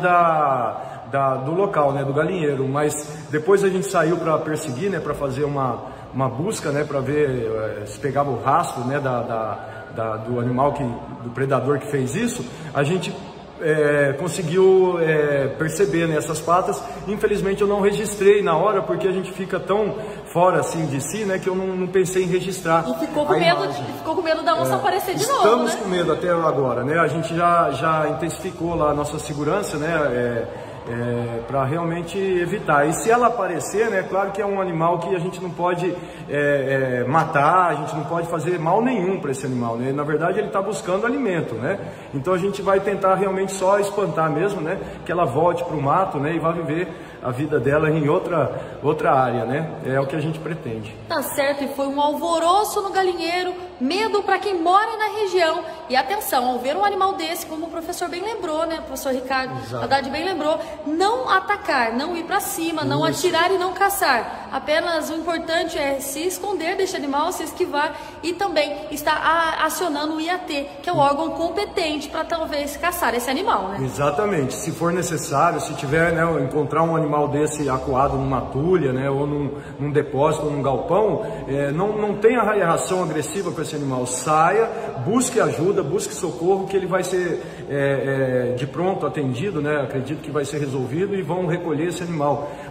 do local, né, do galinheiro, mas depois a gente saiu para perseguir, né, para fazer uma busca, né, para ver se pegava o rastro, né, do animal, do predador que fez isso. A gente conseguiu perceber, né, essas patas. Infelizmente eu não registrei na hora, porque a gente fica tão fora assim de si, né, que eu não pensei em registrar. E ficou com medo da onça aparecer de novo, né? Estamos com medo até agora, né? A gente já intensificou lá a nossa segurança, né, para realmente evitar. E se ela aparecer, né, claro que é um animal que a gente não pode matar, a gente não pode fazer mal nenhum para esse animal, né? Na verdade ele está buscando alimento, né? Então a gente vai tentar realmente só espantar mesmo, né, que ela volte para o mato, né, e vá viver a vida dela em outra área, né? É o que a gente pretende. Tá certo, e foi um alvoroço no galinheiro, medo para quem mora na região. E atenção, ao ver um animal desse, como o professor bem lembrou, né, o professor Ricardo Haddad bem lembrou, não atacar, não ir para cima, não atirar e não caçar. Apenas o importante é se esconder deste animal, se esquivar, e também estar acionando o IAT, que é o órgão competente para talvez caçar esse animal, né? Exatamente. Se for necessário, se tiver, né, encontrar um animal desse acuado numa tulha, né, ou num depósito, ou num galpão, não tenha reação agressiva com esse animal. Saia, busque ajuda, busque socorro, que ele vai ser de pronto atendido, né? Acredito que vai ser resolvido e vão recolher esse animal.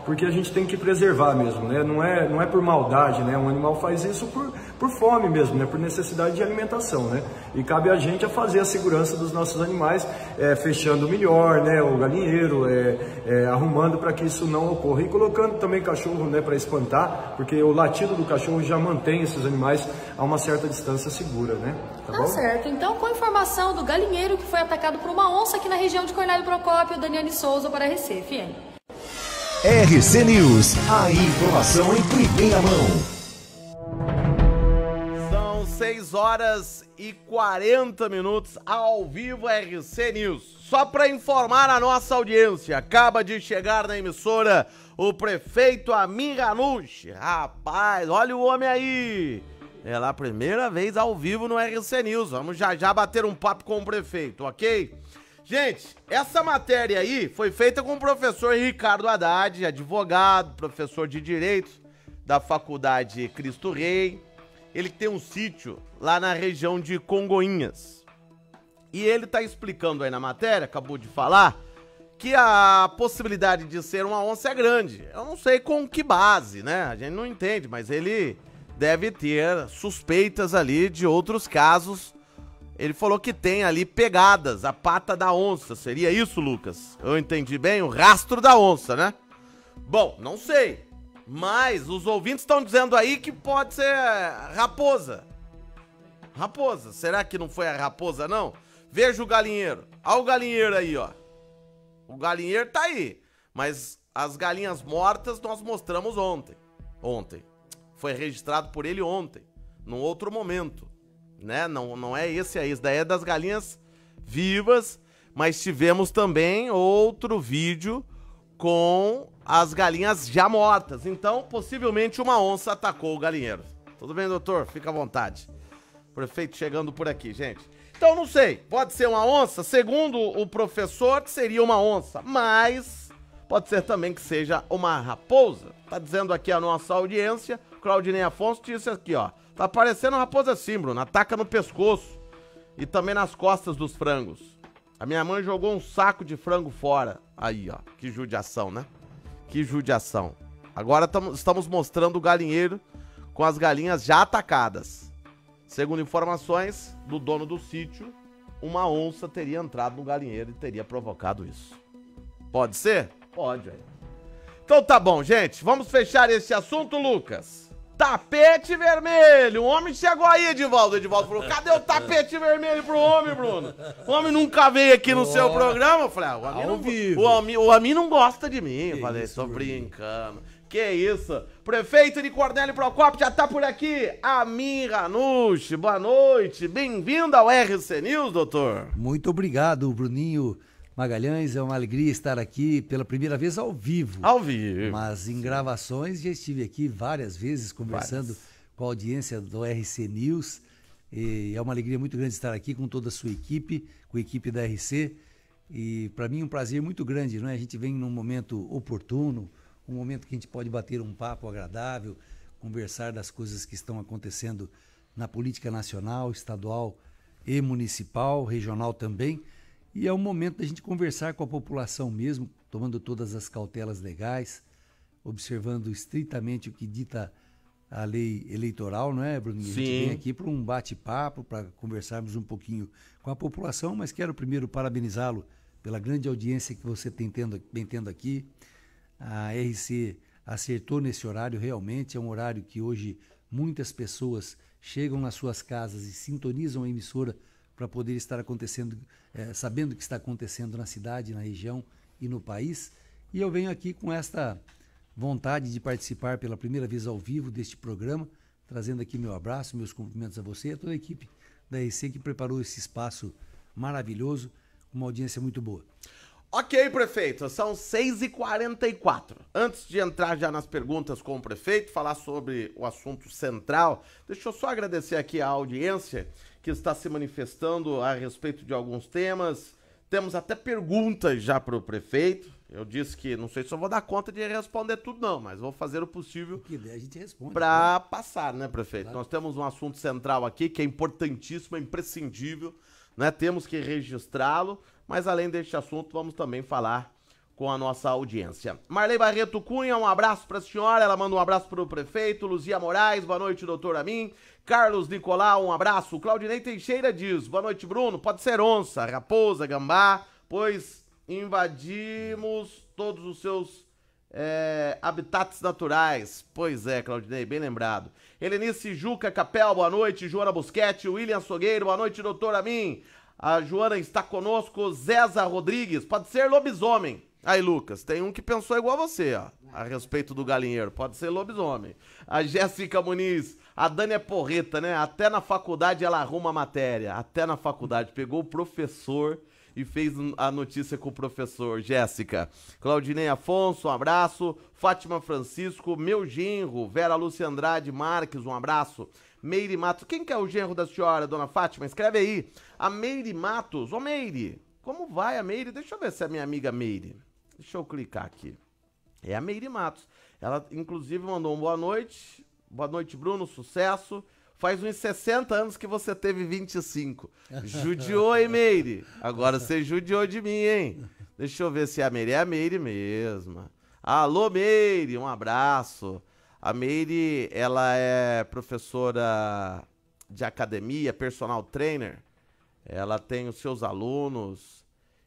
porque a gente tem que preservar mesmo, né? Não é por maldade, né? Um animal faz isso por fome mesmo, né? Por necessidade de alimentação, né? E cabe a gente a fazer a segurança dos nossos animais, fechando melhor, né? O galinheiro, arrumando para que isso não ocorra. E colocando também cachorro, né? Para espantar, porque o latido do cachorro já mantém esses animais a uma certa distância segura, né? Tá bom? Certo. Então, com a informação do galinheiro que foi atacado por uma onça aqui na região de Cornélio Procópio, Daniane Souza para a RC FM. RC News, a informação em primeira mão. São 6h40 ao vivo RC News. Só para informar a nossa audiência, acaba de chegar na emissora o prefeito Amin Ranucci. Rapaz, olha o homem aí. É lá a primeira vez ao vivo no RC News. Vamos já bater um papo com o prefeito, ok? Gente, essa matéria aí foi feita com o professor Ricardo Haddad, advogado, professor de Direito da Faculdade Cristo Rei. Ele tem um sítio lá na região de Congonhas. E ele tá explicando aí na matéria, acabou de falar, que a possibilidade de ser uma onça é grande. Eu não sei com que base, né? A gente não entende, mas ele deve ter suspeitas ali de outros casos. Ele falou que tem ali pegadas, a pata da onça. Seria isso, Lucas? Eu entendi bem? O rastro da onça, né? Bom, não sei. Mas os ouvintes estão dizendo aí que pode ser raposa. Raposa. Será que não foi a raposa, não? Veja o galinheiro. Olha o galinheiro aí, ó. O galinheiro tá aí. Mas as galinhas mortas nós mostramos ontem. Foi registrado por ele ontem. Num outro momento. Né? Não é esse aí, isso daí é das galinhas vivas, mas tivemos também outro vídeo com as galinhas já mortas. Então, possivelmente uma onça atacou o galinheiro. Tudo bem, doutor? Fica à vontade. Prefeito chegando por aqui, gente. Então, não sei, pode ser uma onça, segundo o professor, seria uma onça, mas pode ser também que seja uma raposa. Tá dizendo aqui a nossa audiência, Claudinei Afonso disse aqui, ó. Tá parecendo uma raposa sim, Bruno. Ataca no pescoço e também nas costas dos frangos. A minha mãe jogou um saco de frango fora. Aí, ó. Que judiação, né? Que judiação. Agora estamos mostrando o galinheiro com as galinhas já atacadas. Segundo informações do dono do sítio, uma onça teria entrado no galinheiro e teria provocado isso. Pode ser? Pode, velho. Então tá bom, gente. Vamos fechar esse assunto, Lucas. Tapete vermelho. O homem chegou aí, Edivaldo. O Edivaldo falou, cadê o tapete vermelho pro homem, Bruno? O homem nunca veio aqui no seu programa. Eu falei, o homem não gosta de mim. Eu falei, tô brincando. Que isso? Prefeito de Cornélio Procópio já tá por aqui. Amin Ranucci, boa noite. Bem-vindo ao RC News, doutor. Muito obrigado, Bruninho Magalhães, é uma alegria estar aqui pela primeira vez ao vivo. Ao vivo. Mas em gravações já estive aqui várias vezes conversando com a audiência do RC News. E é uma alegria muito grande estar aqui com toda a sua equipe, com a equipe da RC. E para mim é um prazer muito grande, não é? A gente vem num momento oportuno, um momento que a gente pode bater um papo agradável, conversar das coisas que estão acontecendo na política nacional, estadual e municipal, regional também. E é um momento da gente conversar com a população mesmo, tomando todas as cautelas legais, observando estritamente o que dita a lei eleitoral, não é, Bruninho? Sim. A gente vem aqui para um bate-papo, para conversarmos um pouquinho com a população, mas quero primeiro parabenizá-lo pela grande audiência que você vem tendo aqui. A RC acertou nesse horário, realmente é um horário que hoje muitas pessoas chegam nas suas casas e sintonizam a emissora para poder estar acontecendo, sabendo o que está acontecendo na cidade, na região e no país. E eu venho aqui com esta vontade de participar pela primeira vez ao vivo deste programa, trazendo aqui meu abraço, meus cumprimentos a você e a toda a equipe da RC que preparou esse espaço maravilhoso, com uma audiência muito boa. Ok, prefeito, são 6h44. Antes de entrar já nas perguntas com o prefeito, falar sobre o assunto central, deixa eu só agradecer aqui a audiência que está se manifestando a respeito de alguns temas. Temos até perguntas já para o prefeito. Eu disse que não sei se eu vou dar conta de responder tudo não, mas vou fazer o possível para passar, né, prefeito? Claro. Nós temos um assunto central aqui que é importantíssimo, é imprescindível, né? Temos que registrá-lo, mas além deste assunto vamos também falar com a nossa audiência. Marley Barreto Cunha, um abraço para a senhora, ela manda um abraço para o prefeito. Luzia Moraes, boa noite, doutor Amin. Carlos Nicolau, um abraço. Claudinei Teixeira diz, boa noite, Bruno, pode ser onça, raposa, gambá, pois invadimos todos os seus habitats naturais. Pois é, Claudinei, bem lembrado. Helenice Juca Capel, boa noite. Joana Busquete, William Sogueiro, boa noite, doutor Amin. A Joana está conosco. Zéza Rodrigues, pode ser lobisomem. Aí, Lucas, tem um que pensou igual a você, ó, a respeito do galinheiro. Pode ser lobisomem. A Jéssica Muniz, a Dani é porreta, né? Até na faculdade ela arruma a matéria. Até na faculdade. Pegou o professor e fez a notícia com o professor. Jéssica. Claudinei Afonso, um abraço. Fátima Francisco, meu genro. Vera Lúcia Andrade Marques, um abraço. Meire Matos. Quem que é o genro da senhora, dona Fátima? Escreve aí. A Meire Matos. Ô, Meire, como vai a Meire? Deixa eu ver se é minha amiga Meire. Deixa eu clicar aqui. É a Meire Matos. Ela, inclusive, mandou um boa noite. Boa noite, Bruno. Sucesso. Faz uns 60 anos que você teve 25. Judiou, hein, Meire? Agora você judiou de mim, hein? Deixa eu ver se é a Meire. É a Meire mesma. Alô, Meire. Um abraço. A Meire, ela é professora de academia, personal trainer. Ela tem os seus alunos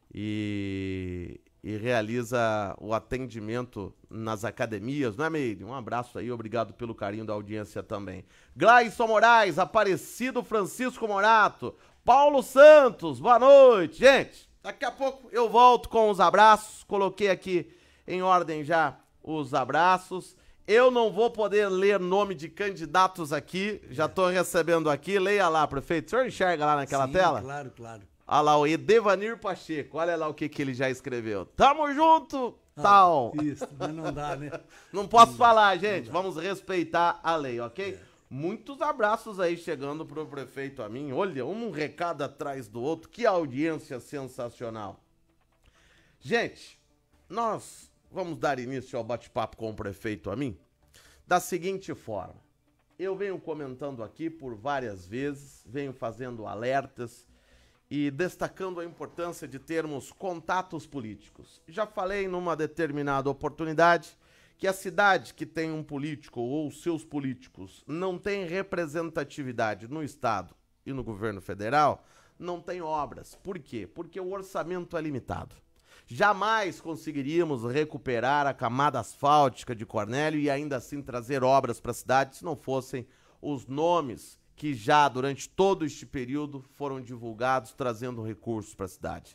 e realiza o atendimento nas academias, não é, Meire? Um abraço aí, obrigado pelo carinho da audiência também. Gleison Moraes, Aparecido Francisco Morato, Paulo Santos, boa noite. Gente, daqui a pouco eu volto com os abraços, coloquei aqui em ordem já os abraços. Eu não vou poder ler nome de candidatos aqui, já estou recebendo aqui, leia lá, prefeito. O senhor enxerga lá naquela tela? Claro, claro. Olha lá, o Edevanir Pacheco, olha lá o que ele já escreveu. Tamo junto, tal. Isso, mas não dá, né? Não posso falar, gente, vamos respeitar a lei, ok? Muitos abraços aí chegando pro prefeito Amin. Olha, um recado atrás do outro, que audiência sensacional. Gente, nós vamos dar início ao bate-papo com o prefeito Amin da seguinte forma. Eu venho comentando aqui por várias vezes, venho fazendo alertas e destacando a importância de termos contatos políticos. Já falei numa determinada oportunidade que a cidade que tem um político ou seus políticos não tem representatividade no Estado e no governo federal, não tem obras. Por quê? Porque o orçamento é limitado. Jamais conseguiríamos recuperar a camada asfáltica de Cornélio e ainda assim trazer obras para a cidade se não fossem os nomes que já durante todo este período foram divulgados trazendo recursos para a cidade.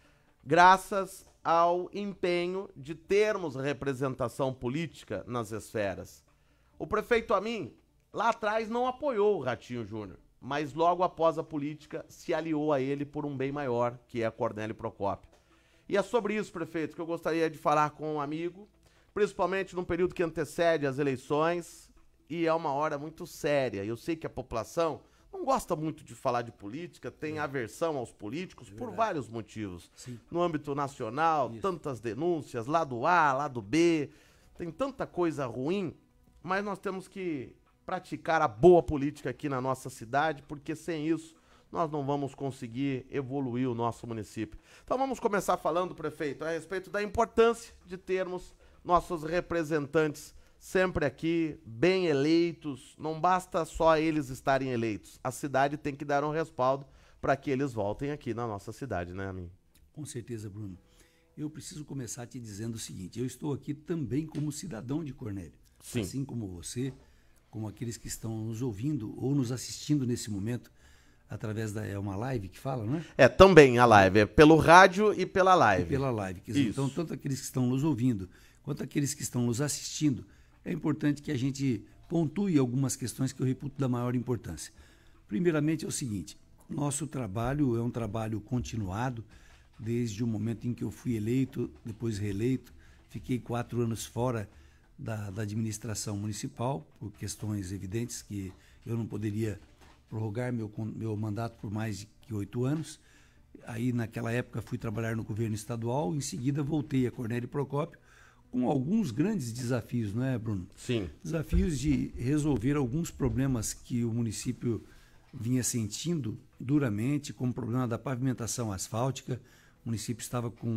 Graças ao empenho de termos representação política nas esferas. O prefeito Amin, lá atrás, não apoiou o Ratinho Júnior, mas logo após a política se aliou a ele por um bem maior, que é Cornélio Procópio. E é sobre isso, prefeito, que eu gostaria de falar com um amigo, principalmente num período que antecede as eleições, e é uma hora muito séria. Eu sei que a população não gosta muito de falar de política, tem aversão aos políticos por vários motivos. Sim. No âmbito nacional, tantas denúncias, lado A, lado B, tem tanta coisa ruim, mas nós temos que praticar a boa política aqui na nossa cidade, porque sem isso nós não vamos conseguir evoluir o nosso município. Então vamos começar falando, prefeito, a respeito da importância de termos nossos representantes sempre aqui, bem eleitos. Não basta só eles estarem eleitos. A cidade tem que dar um respaldo para que eles voltem aqui na nossa cidade, né, Amin? Com certeza, Bruno. Eu preciso começar te dizendo o seguinte, eu estou aqui também como cidadão de Cornélio. Sim. Assim como você, como aqueles que estão nos ouvindo ou nos assistindo nesse momento, através da... É uma live que fala, não é? É, também a live. É pelo rádio e pela live. E pela live. Então, tanto aqueles que estão nos ouvindo, quanto aqueles que estão nos assistindo, é importante que a gente pontue algumas questões que eu reputo da maior importância. Primeiramente é o seguinte, nosso trabalho é um trabalho continuado, desde o momento em que eu fui eleito, depois reeleito, fiquei 4 anos fora da administração municipal, por questões evidentes que eu não poderia prorrogar meu mandato por mais de 8 anos. Aí, naquela época, fui trabalhar no governo estadual, em seguida voltei a Cornélio Procópio, com alguns grandes desafios, não é, Bruno? Sim. Desafios de resolver alguns problemas que o município vinha sentindo duramente, como o problema da pavimentação asfáltica. O município estava com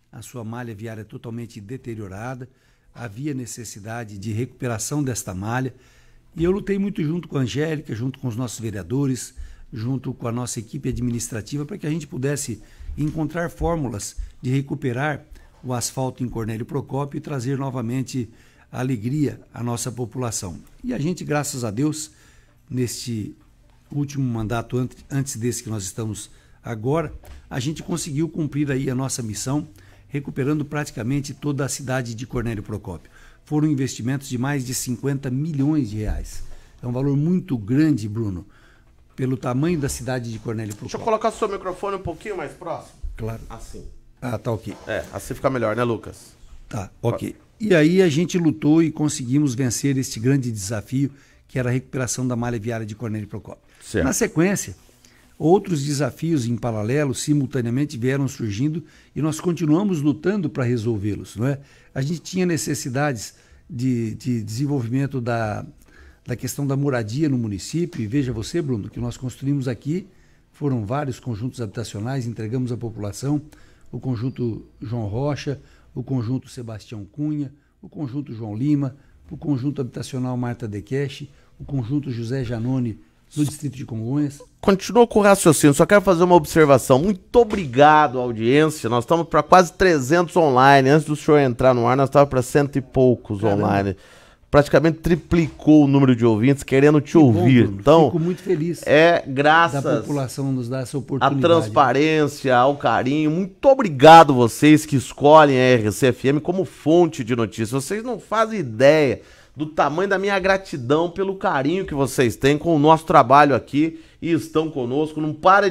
a sua malha viária totalmente deteriorada, havia necessidade de recuperação desta malha, e eu lutei muito junto com a Angélica, junto com os nossos vereadores, junto com a nossa equipe administrativa, para que a gente pudesse encontrar fórmulas de recuperar o asfalto em Cornélio Procópio e trazer novamente a alegria à nossa população. E a gente, graças a Deus, neste último mandato, antes desse que nós estamos agora, a gente conseguiu cumprir aí a nossa missão, recuperando praticamente toda a cidade de Cornélio Procópio. Foram investimentos de mais de 50 milhões de reais. É um valor muito grande, Bruno, pelo tamanho da cidade de Cornélio Procópio. Deixa eu colocar o seu microfone um pouquinho mais próximo. Claro. Assim. Ah, tá ok. Assim fica melhor, né, Lucas? Tá, ok. E aí a gente lutou e conseguimos vencer este grande desafio, que era a recuperação da malha viária de Cornélio Procópio. Certo. Na sequência, outros desafios em paralelo, simultaneamente, vieram surgindo e nós continuamos lutando para resolvê-los, não é? A gente tinha necessidades de desenvolvimento da questão da moradia no município, e veja você, Bruno, que nós construímos aqui, foram vários conjuntos habitacionais, entregamos à população, o conjunto João Rocha, o conjunto Sebastião Cunha, o conjunto João Lima, o conjunto habitacional Marta Dekeche, o conjunto José Janone, no distrito de Congonhas. Continua com o raciocínio, só quero fazer uma observação. Muito obrigado, audiência. Nós estamos para quase 300 online. Antes do senhor entrar no ar, nós estávamos para 100 e poucos online. Praticamente triplicou o número de ouvintes querendo te ouvir. Bruno. Então, fico muito feliz. Graças da população nos dar essa oportunidade. A transparência, ao carinho. Muito obrigado vocês que escolhem a RCFM como fonte de notícias. Vocês não fazem ideia do tamanho da minha gratidão pelo carinho que vocês têm com o nosso trabalho aqui e estão conosco. Não para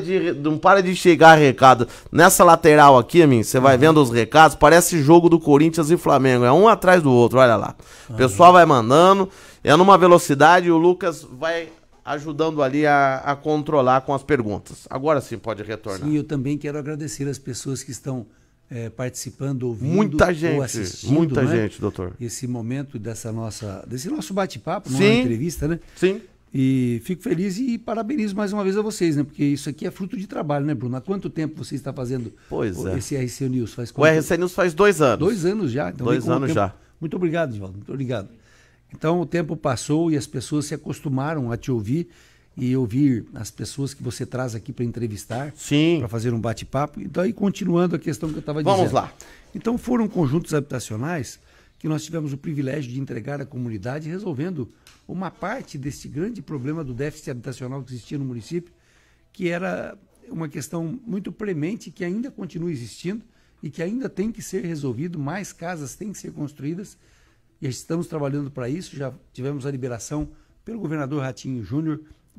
de chegar recado. Nessa lateral aqui, você vai vendo os recados, parece jogo do Corinthians e Flamengo, é um atrás do outro, olha lá. O pessoal vai mandando, é numa velocidade e o Lucas vai ajudando ali a controlar com as perguntas. Agora sim pode retornar. Sim, eu também quero agradecer as pessoas que estão participando, ouvindo ou assistindo. Muita gente, doutor. Esse momento desse nosso bate-papo, uma entrevista, né? Sim. E fico feliz e parabenizo mais uma vez a vocês, né? Porque isso aqui é fruto de trabalho, né, Bruno? Há quanto tempo você está fazendo esse RC News? O RC News faz 2 anos. 2 anos já. Então, 2 anos já. Muito obrigado, Divaldo. Muito obrigado. Então o tempo passou e as pessoas se acostumaram a te ouvir e ouvir as pessoas que você traz aqui para entrevistar, para fazer um bate-papo. Então, aí continuando a questão que eu estava dizendo. Vamos lá. Então, foram conjuntos habitacionais que nós tivemos o privilégio de entregar à comunidade, resolvendo uma parte desse grande problema do déficit habitacional que existia no município, que era uma questão muito premente, que ainda continua existindo e que ainda tem que ser resolvido. Mais casas têm que ser construídas e estamos trabalhando para isso. Já tivemos a liberação pelo governador Ratinho Júnior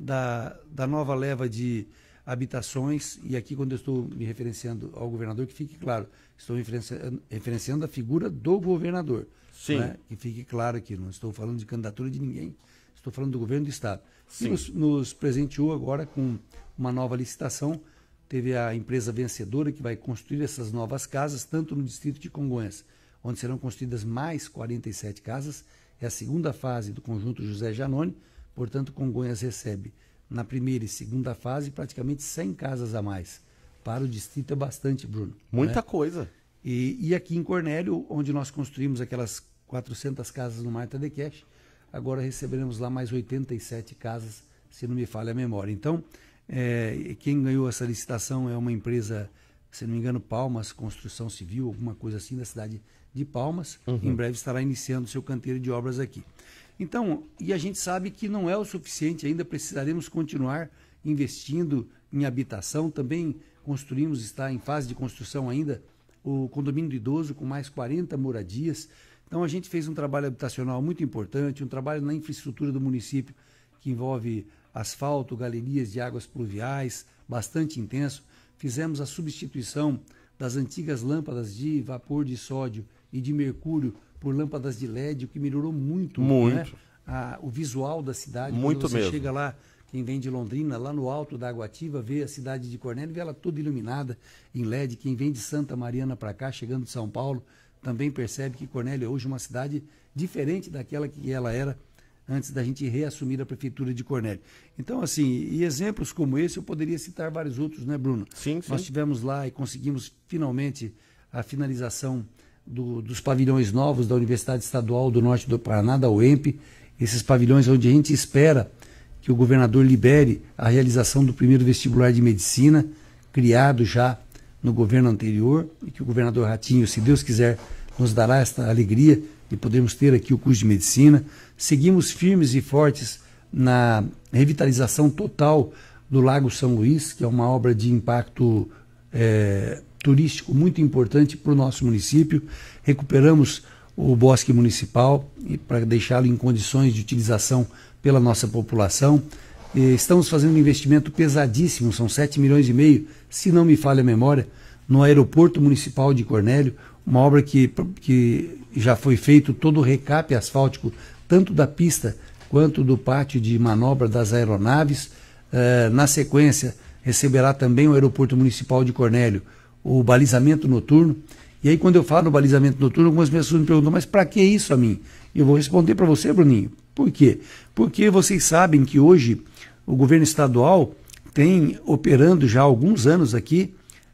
da nova leva de habitações, e aqui quando eu estou me referenciando ao governador, que fique claro, estou referenciando a figura do governador. Sim. Né? Que fique claro aqui, não estou falando de candidatura de ninguém, estou falando do governo do estado. Sim. E nos presenteou agora com uma nova licitação, teve a empresa vencedora que vai construir essas novas casas, tanto no distrito de Congonhas, onde serão construídas mais 47 casas, é a segunda fase do conjunto José Janone. Portanto, Congonhas recebe na primeira e segunda fase praticamente 100 casas a mais. Para o distrito é bastante, Bruno. Muita coisa. E aqui em Cornélio, onde nós construímos aquelas 400 casas no Marta Dekeche, agora receberemos lá mais 87 casas, se não me falha a memória. Então, quem ganhou essa licitação é uma empresa, se não me engano, Palmas Construção Civil, alguma coisa assim, da cidade de Palmas. Em breve estará iniciando seu canteiro de obras aqui. Então, e a gente sabe que não é o suficiente, ainda precisaremos continuar investindo em habitação. Também construímos, está em fase de construção ainda, o condomínio do idoso com mais 40 moradias. Então a gente fez um trabalho habitacional muito importante, um trabalho na infraestrutura do município, que envolve asfalto, galerias de águas pluviais, bastante intenso. Fizemos a substituição das antigas lâmpadas de vapor de sódio e de mercúrio por lâmpadas de LED, o que melhorou muito. Né? O visual da cidade. Muito quando você mesmo. chega lá, quem vem de Londrina, lá no alto da Água Ativa, vê a cidade de Cornélio, vê ela toda iluminada em LED. Quem vem de Santa Mariana para cá, chegando de São Paulo, também percebe que Cornélio é hoje uma cidade diferente daquela que ela era antes da gente reassumir a prefeitura de Cornélio. Então, assim, e exemplos como esse, eu poderia citar vários outros, né, Bruno? Sim. Nós tivemos lá e conseguimos finalmente a finalização dos pavilhões novos da Universidade Estadual do Norte do Paraná, da UEMP, esses pavilhões onde a gente espera que o governador libere a realização do primeiro vestibular de medicina, criado já no governo anterior, e que o governador Ratinho, se Deus quiser, nos dará esta alegria de podermos ter aqui o curso de medicina. Seguimos firmes e fortes na revitalização total do Lago São Luís, que é uma obra de impacto turístico muito importante para o nosso município. Recuperamos o bosque municipal para deixá-lo em condições de utilização pela nossa população. Estamos fazendo um investimento pesadíssimo, são 7,5 milhões, se não me falha a memória, no aeroporto municipal de Cornélio, uma obra que já foi feito todo o recape asfáltico, tanto da pista quanto do pátio de manobra das aeronaves. Na sequência, receberá também o aeroporto municipal de Cornélio o balizamento noturno. E aí, quando eu falo no balizamento noturno, algumas pessoas me perguntam, mas para que isso a mim? Eu vou responder para você, Bruninho. Por quê? Porque vocês sabem que hoje o governo estadual tem operando já há alguns anos aqui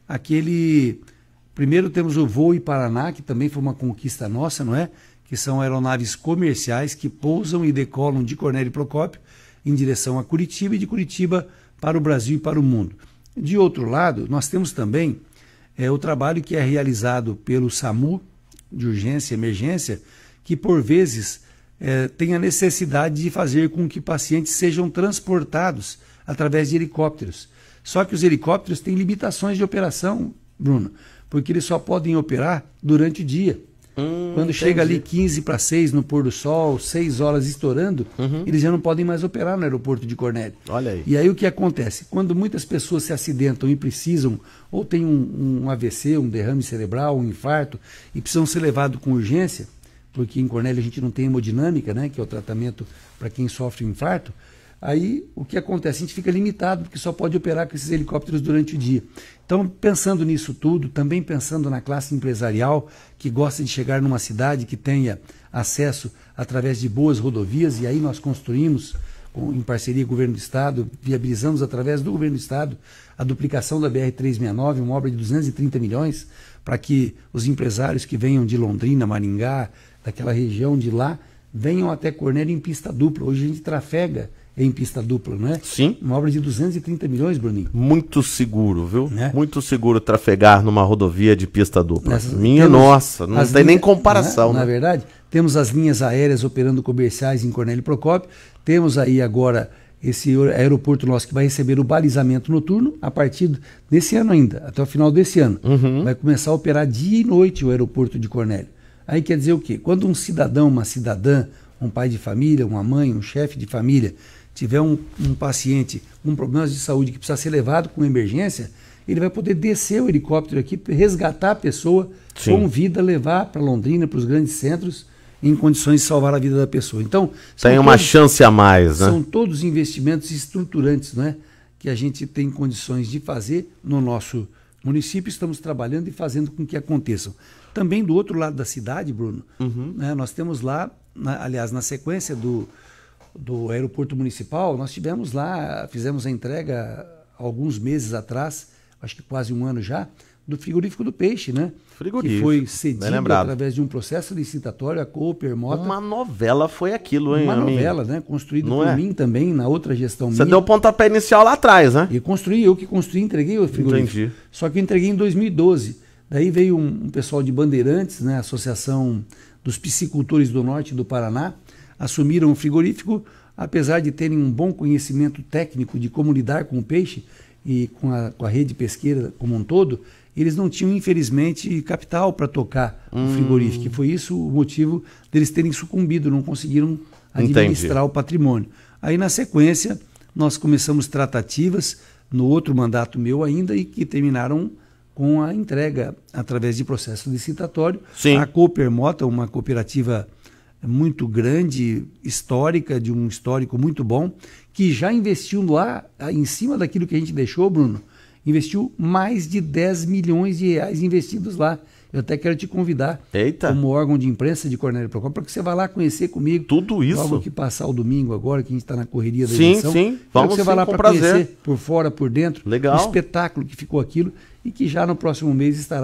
primeiro temos o Voo Paraná, que também foi uma conquista nossa, não é? Que são aeronaves comerciais que pousam e decolam de Cornélio Procópio em direção a Curitiba e de Curitiba para o Brasil e para o mundo. De outro lado, nós temos também o trabalho que é realizado pelo SAMU, de urgência e emergência, que por vezes tem a necessidade de fazer com que pacientes sejam transportados através de helicópteros. Só que os helicópteros têm limitações de operação, Bruno, porque eles só podem operar durante o dia. Quando chega ali 15:06 no pôr do sol, 6 horas estourando, eles já não podem mais operar no aeroporto de Cornélio. Olha aí. E aí o que acontece? Quando muitas pessoas se acidentam e precisam, ou tem um AVC, um derrame cerebral, um infarto, e precisam ser levados com urgência, porque em Cornélio a gente não tem hemodinâmica, né, que é o tratamento para quem sofre um infarto, aí o que acontece? A gente fica limitado, porque só pode operar com esses helicópteros durante o dia. Então, pensando nisso tudo, também pensando na classe empresarial, que gosta de chegar numa cidade que tenha acesso através de boas rodovias, e aí nós construímos, em parceria com o governo do estado, viabilizamos através do governo do estado a duplicação da BR-369, uma obra de 230 milhões, para que os empresários que venham de Londrina, Maringá, daquela região de lá, venham até Cornélio em pista dupla. Hoje a gente trafega em pista dupla, não é? Sim. Uma obra de 230 milhões, Bruninho. Muito seguro, viu? Muito seguro trafegar numa rodovia de pista dupla. Nossa, não tem nem comparação. Na verdade, temos as linhas aéreas operando comerciais em Cornélio Procópio, temos aí agora esse aeroporto nosso que vai receber o balizamento noturno a partir desse ano ainda, até o final desse ano. Vai começar a operar dia e noite o aeroporto de Cornélio. Aí quer dizer o quê? Quando um cidadão, uma cidadã, um pai de família, uma mãe, um chefe de família, tiver um paciente com problemas de saúde que precisa ser levado com emergência, ele vai poder descer o helicóptero aqui, resgatar a pessoa com vida, levar para Londrina, para os grandes centros, em condições de salvar a vida da pessoa. Então, tem uma chance a mais, né? São todos investimentos estruturantes, não é? Que a gente tem condições de fazer no nosso município, estamos trabalhando e fazendo com que aconteçam. Também do outro lado da cidade, Bruno, né, nós temos lá, aliás, na sequência do aeroporto municipal, nós tivemos lá, fizemos a entrega alguns meses atrás, acho que quase um ano já, do frigorífico do peixe, né? Frigorífico. Que foi cedido através de um processo licitatório, a Cooper Mota. Uma novela foi aquilo, hein? Uma novela, né? Construído por mim também, na outra gestão minha. Você deu o pontapé inicial lá atrás, né? E eu que construí, entreguei o frigorífico. Entendi. Só que eu entreguei em 2012. Daí veio um pessoal de Bandeirantes, né? A Associação dos Piscicultores do Norte do Paraná, assumiram o frigorífico, apesar de terem um bom conhecimento técnico de como lidar com o peixe e com a rede pesqueira como um todo, eles não tinham, infelizmente, capital para tocar o frigorífico. E foi isso o motivo deles terem sucumbido, não conseguiram administrar o patrimônio. Aí, na sequência, nós começamos tratativas, no outro mandato meu ainda, e que terminaram com a entrega, através de processo licitatório. Sim. A Cooper Mota, uma cooperativa muito grande, histórica, de um histórico muito bom, que já investiu lá, em cima daquilo que a gente deixou, Bruno, investiu mais de 10 milhões de reais investidos lá. Eu até quero te convidar, como órgão de imprensa de Cornélio Procópio, para que você vá lá conhecer comigo. Tudo isso. Logo que passar o domingo agora, que a gente está na correria da eleição. Sim, vamos, você vá lá para conhecer por fora, por dentro, legal, o espetáculo que ficou aquilo, e que já no próximo mês estará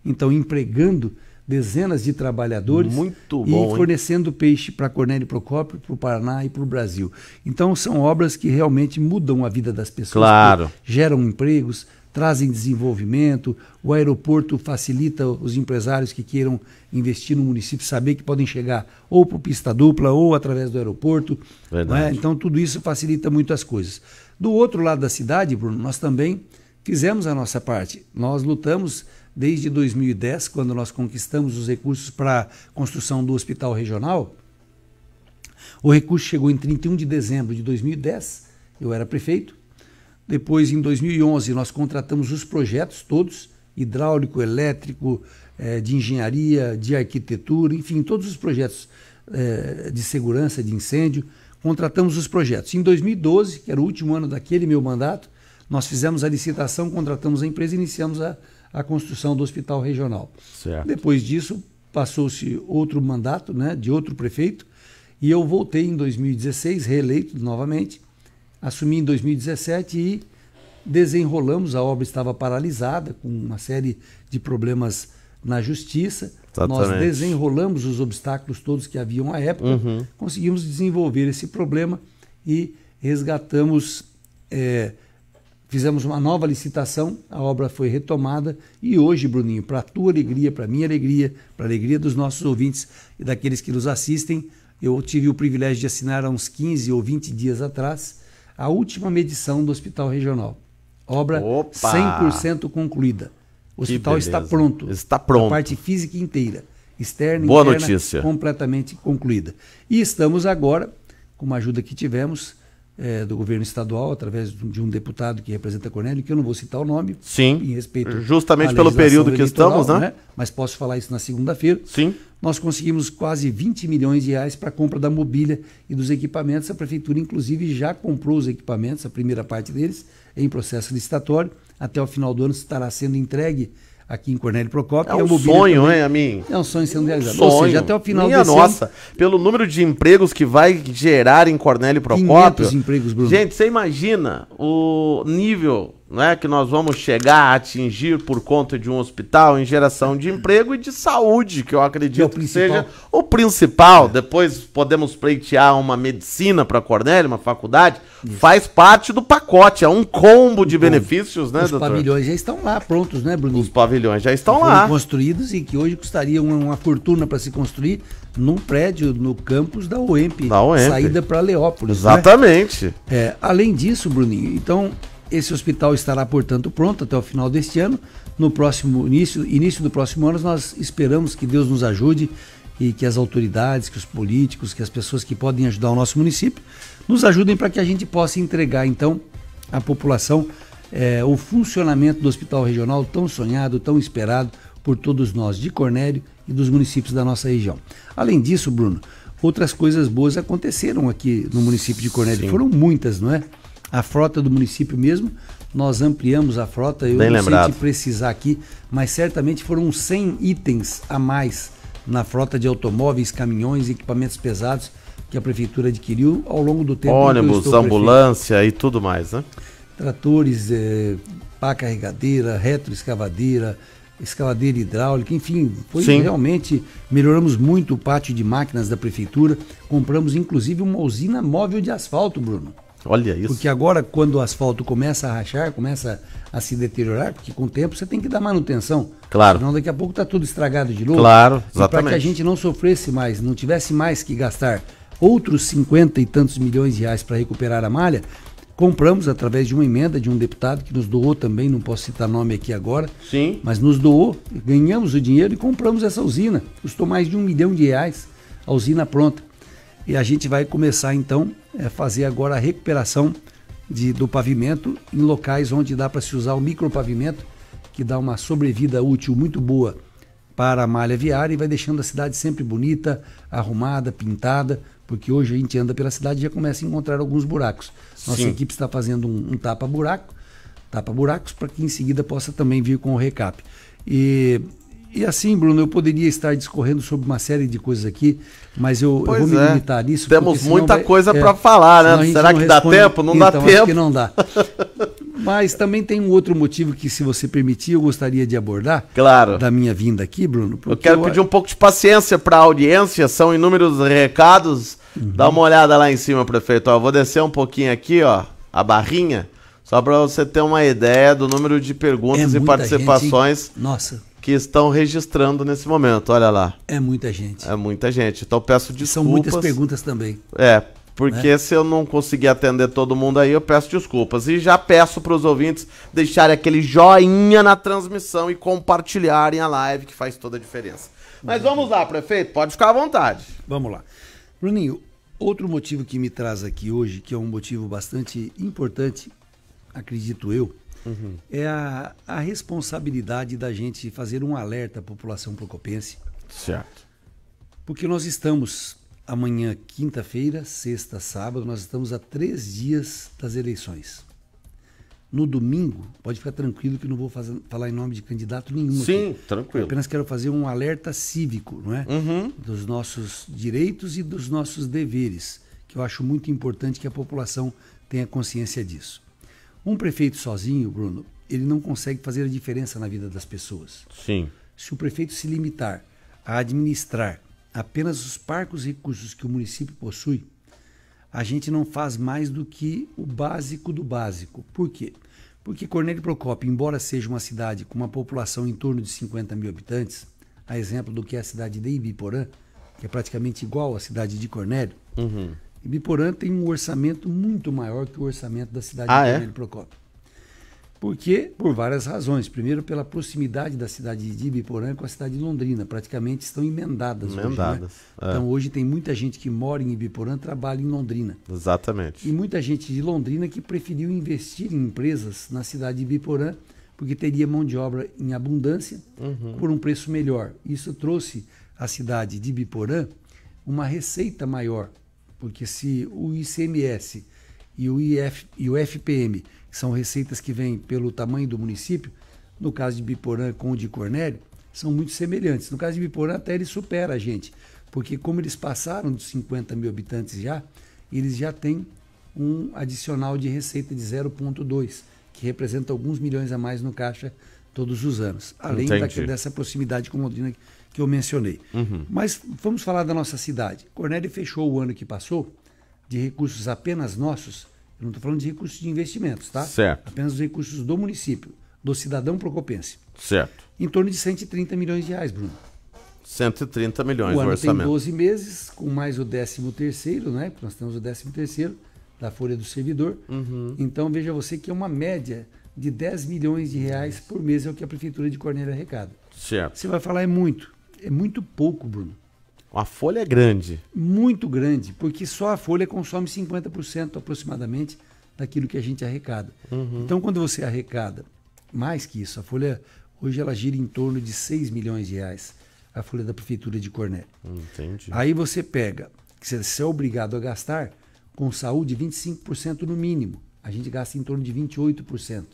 então empregando dezenas de trabalhadores. Muito bom, e fornecendo peixe para Cornélio Procópio, para o Paraná e para o Brasil. Então são obras que realmente mudam a vida das pessoas, claro, geram empregos, trazem desenvolvimento. O aeroporto facilita os empresários que queiram investir no município, saber que podem chegar ou por pista dupla ou através do aeroporto. Verdade. Então tudo isso facilita muito as coisas. Do outro lado da cidade, Bruno, nós também fizemos a nossa parte. Nós lutamos desde 2010, quando nós conquistamos os recursos para a construção do hospital regional. O recurso chegou em 31 de dezembro de 2010, eu era prefeito. Depois, em 2011, nós contratamos os projetos todos, hidráulico, elétrico, de engenharia, de arquitetura, enfim, todos os projetos de segurança, de incêndio, contratamos os projetos. Em 2012, que era o último ano daquele meu mandato, nós fizemos a licitação, contratamos a empresa e iniciamos a construção do hospital regional. Certo. Depois disso, passou-se outro mandato, né, de outro prefeito, e eu voltei em 2016, reeleito novamente, assumi em 2017 e desenrolamos, a obra estava paralisada, com uma série de problemas na justiça. Exatamente. Nós desenrolamos os obstáculos todos que haviam à época, conseguimos desenvolver esse problema e resgatamos, fizemos uma nova licitação, a obra foi retomada e hoje, Bruninho, para a tua alegria, para a minha alegria, para a alegria dos nossos ouvintes e daqueles que nos assistem, eu tive o privilégio de assinar há uns 15 ou 20 dias atrás a última medição do Hospital Regional. Obra 100% concluída. O hospital está pronto. Está pronto. A parte física inteira, externa e boa interna, notícia, completamente concluída. E estamos agora, com uma ajuda que tivemos do governo estadual, através de um deputado que representa Cornélio, que eu não vou citar o nome, sim, em respeito justamente pelo período que estamos, né? Mas posso falar isso na segunda-feira. Sim. Nós conseguimos quase 20 milhões de reais para a compra da mobília e dos equipamentos. A prefeitura, inclusive, já comprou os equipamentos, a primeira parte deles, em processo licitatório. Até o final do ano estará sendo entregue aqui em Cornélio Procópio. É um sonho, hein, Amin? É um sonho sendo realizado. Sonho. Ou seja, até o final Minha desse nossa, pelo número de empregos que vai gerar em Cornélio Procópio. 500 empregos, Bruno. Gente, você imagina o nível, né, que nós vamos chegar a atingir por conta de um hospital em geração de emprego e de saúde, que eu acredito que seja o principal. Depois podemos pleitear uma medicina para Cornélio, uma faculdade. Isso. Faz parte do pacote, é um combo de benefícios, né, doutor? Os pavilhões já estão lá prontos, né, Bruno? Os pavilhões já estão lá. Foram construídos e que hoje custariam uma fortuna para se construir num prédio no campus da UEMP. Saída para Leópolis. Exatamente. Né? Além disso, Bruninho, então esse hospital estará, portanto, pronto até o final deste ano. No próximo início do próximo ano, nós esperamos que Deus nos ajude e que as autoridades, que os políticos, que as pessoas que podem ajudar o nosso município, nos ajudem para que a gente possa entregar, então, à população o funcionamento do Hospital Regional tão sonhado, tão esperado por todos nós de Cornélio e dos municípios da nossa região. Além disso, Bruno, outras coisas boas aconteceram aqui no município de Cornélio. Sim. Foram muitas, não é? A frota do município mesmo, nós ampliamos a frota, eu não sei te precisar aqui, mas certamente foram 100 itens a mais na frota de automóveis, caminhões e equipamentos pesados que a prefeitura adquiriu ao longo do tempo. Ônibus, ambulância e tudo mais, né? Tratores, pá carregadeira, retroescavadeira, escavadeira hidráulica, enfim, realmente melhoramos muito o pátio de máquinas da prefeitura, compramos inclusive uma usina móvel de asfalto, Bruno. Olha isso. Porque agora, quando o asfalto começa a rachar, começa a se deteriorar, porque com o tempo você tem que dar manutenção. Claro. Senão daqui a pouco está tudo estragado de novo. Claro, exatamente. Para que a gente não sofresse mais, não tivesse mais que gastar outros 50 e tantos milhões de reais para recuperar a malha, compramos através de uma emenda de um deputado que nos doou também, não posso citar nome aqui agora. Sim. Mas nos doou, ganhamos o dinheiro e compramos essa usina. Custou mais de R$1 milhão, a usina pronta. E a gente vai começar então a fazer agora a recuperação do pavimento em locais onde dá para se usar o micropavimento, que dá uma sobrevida útil muito boa para a malha viária e vai deixando a cidade sempre bonita, arrumada, pintada, porque hoje a gente anda pela cidade e já começa a encontrar alguns buracos. Nossa equipe está fazendo um tapa-buracos, para que em seguida possa também vir com o recap. E assim, Bruno, eu poderia estar discorrendo sobre uma série de coisas aqui, mas eu vou me limitar nisso. Temos muita coisa para falar, né? Será que dá tempo? Não dá tempo. Acho que não dá. Mas também tem um outro motivo que, se você permitir, eu gostaria de abordar. Claro. Da minha vinda aqui, Bruno. Eu quero pedir um pouco de paciência para a audiência, são inúmeros recados. Dá uma olhada lá em cima, prefeito. Ó, eu vou descer um pouquinho aqui, ó, a barrinha, só para você ter uma ideia do número de perguntas e participações que estão registrando nesse momento. Olha lá. É muita gente. É muita gente. Então peço desculpas. São muitas perguntas também. Porque se eu não conseguir atender todo mundo aí, eu peço desculpas. E já peço para os ouvintes deixarem aquele joinha na transmissão e compartilharem a live, que faz toda a diferença. Mas vamos lá, prefeito, pode ficar à vontade. Vamos lá. Bruninho, outro motivo que me traz aqui hoje, que é um motivo bastante importante, acredito eu, é a responsabilidade da gente fazer um alerta à população procopense. Certo. Porque nós estamos... Amanhã, quinta-feira, sexta, sábado, nós estamos a 3 dias das eleições. No domingo, pode ficar tranquilo que não vou falar em nome de candidato nenhum. Sim, aqui. Tranquilo. Eu apenas quero fazer um alerta cívico, não é? Dos nossos direitos e dos nossos deveres, que eu acho muito importante que a população tenha consciência disso. Um prefeito sozinho, Bruno, ele não consegue fazer a diferença na vida das pessoas. Sim. Se o prefeito se limitar a administrar apenas os parcos recursos que o município possui, a gente não faz mais do que o básico do básico. Por quê? Porque Cornélio Procópio, embora seja uma cidade com uma população em torno de 50 mil habitantes, a exemplo do que é a cidade de Ibiporã, que é praticamente igual à cidade de Cornélio, Ibiporã tem um orçamento muito maior que o orçamento da cidade de Cornélio Procópio. Por quê? Por várias razões. Primeiro, pela proximidade da cidade de Ibiporã com a cidade de Londrina. Praticamente estão emendadas. Hoje, né? Então, hoje tem muita gente que mora em Ibiporã e trabalha em Londrina. Exatamente. E muita gente de Londrina que preferiu investir em empresas na cidade de Ibiporã, porque teria mão de obra em abundância por um preço melhor. Isso trouxe à cidade de Ibiporã uma receita maior, porque se o ICMS e o FPM, que são receitas que vêm pelo tamanho do município, no caso de Ibiporã com o de Cornélio, são muito semelhantes. No caso de Ibiporã, até ele supera a gente, porque como eles passaram dos 50 mil habitantes já, eles já têm um adicional de receita de 0,2, que representa alguns milhões a mais no caixa todos os anos, além dessa proximidade com Londrina que eu mencionei. Mas vamos falar da nossa cidade. Cornélio fechou o ano que passou de recursos apenas nossos. Eu não estou falando de recursos de investimentos, tá? Certo. Apenas os recursos do município, do cidadão procopense. Certo. Em torno de 130 milhões de reais, Bruno. 130 milhões o ano orçamento. Tem 12 meses, com mais o 13º, né? Porque nós temos o 13º da folha do servidor. Então, veja você que é uma média de 10 milhões de reais por mês é o que a Prefeitura de Cornélio arrecada. Certo. Você vai falar, é muito pouco, Bruno. A folha é grande. Muito grande, porque só a folha consome 50% aproximadamente daquilo que a gente arrecada. Então, quando você arrecada mais que isso, a folha, hoje ela gira em torno de 6 milhões de reais, a folha da Prefeitura de Cornélio. Entendi. Aí você pega, que você é obrigado a gastar com saúde 25% no mínimo. A gente gasta em torno de 28%,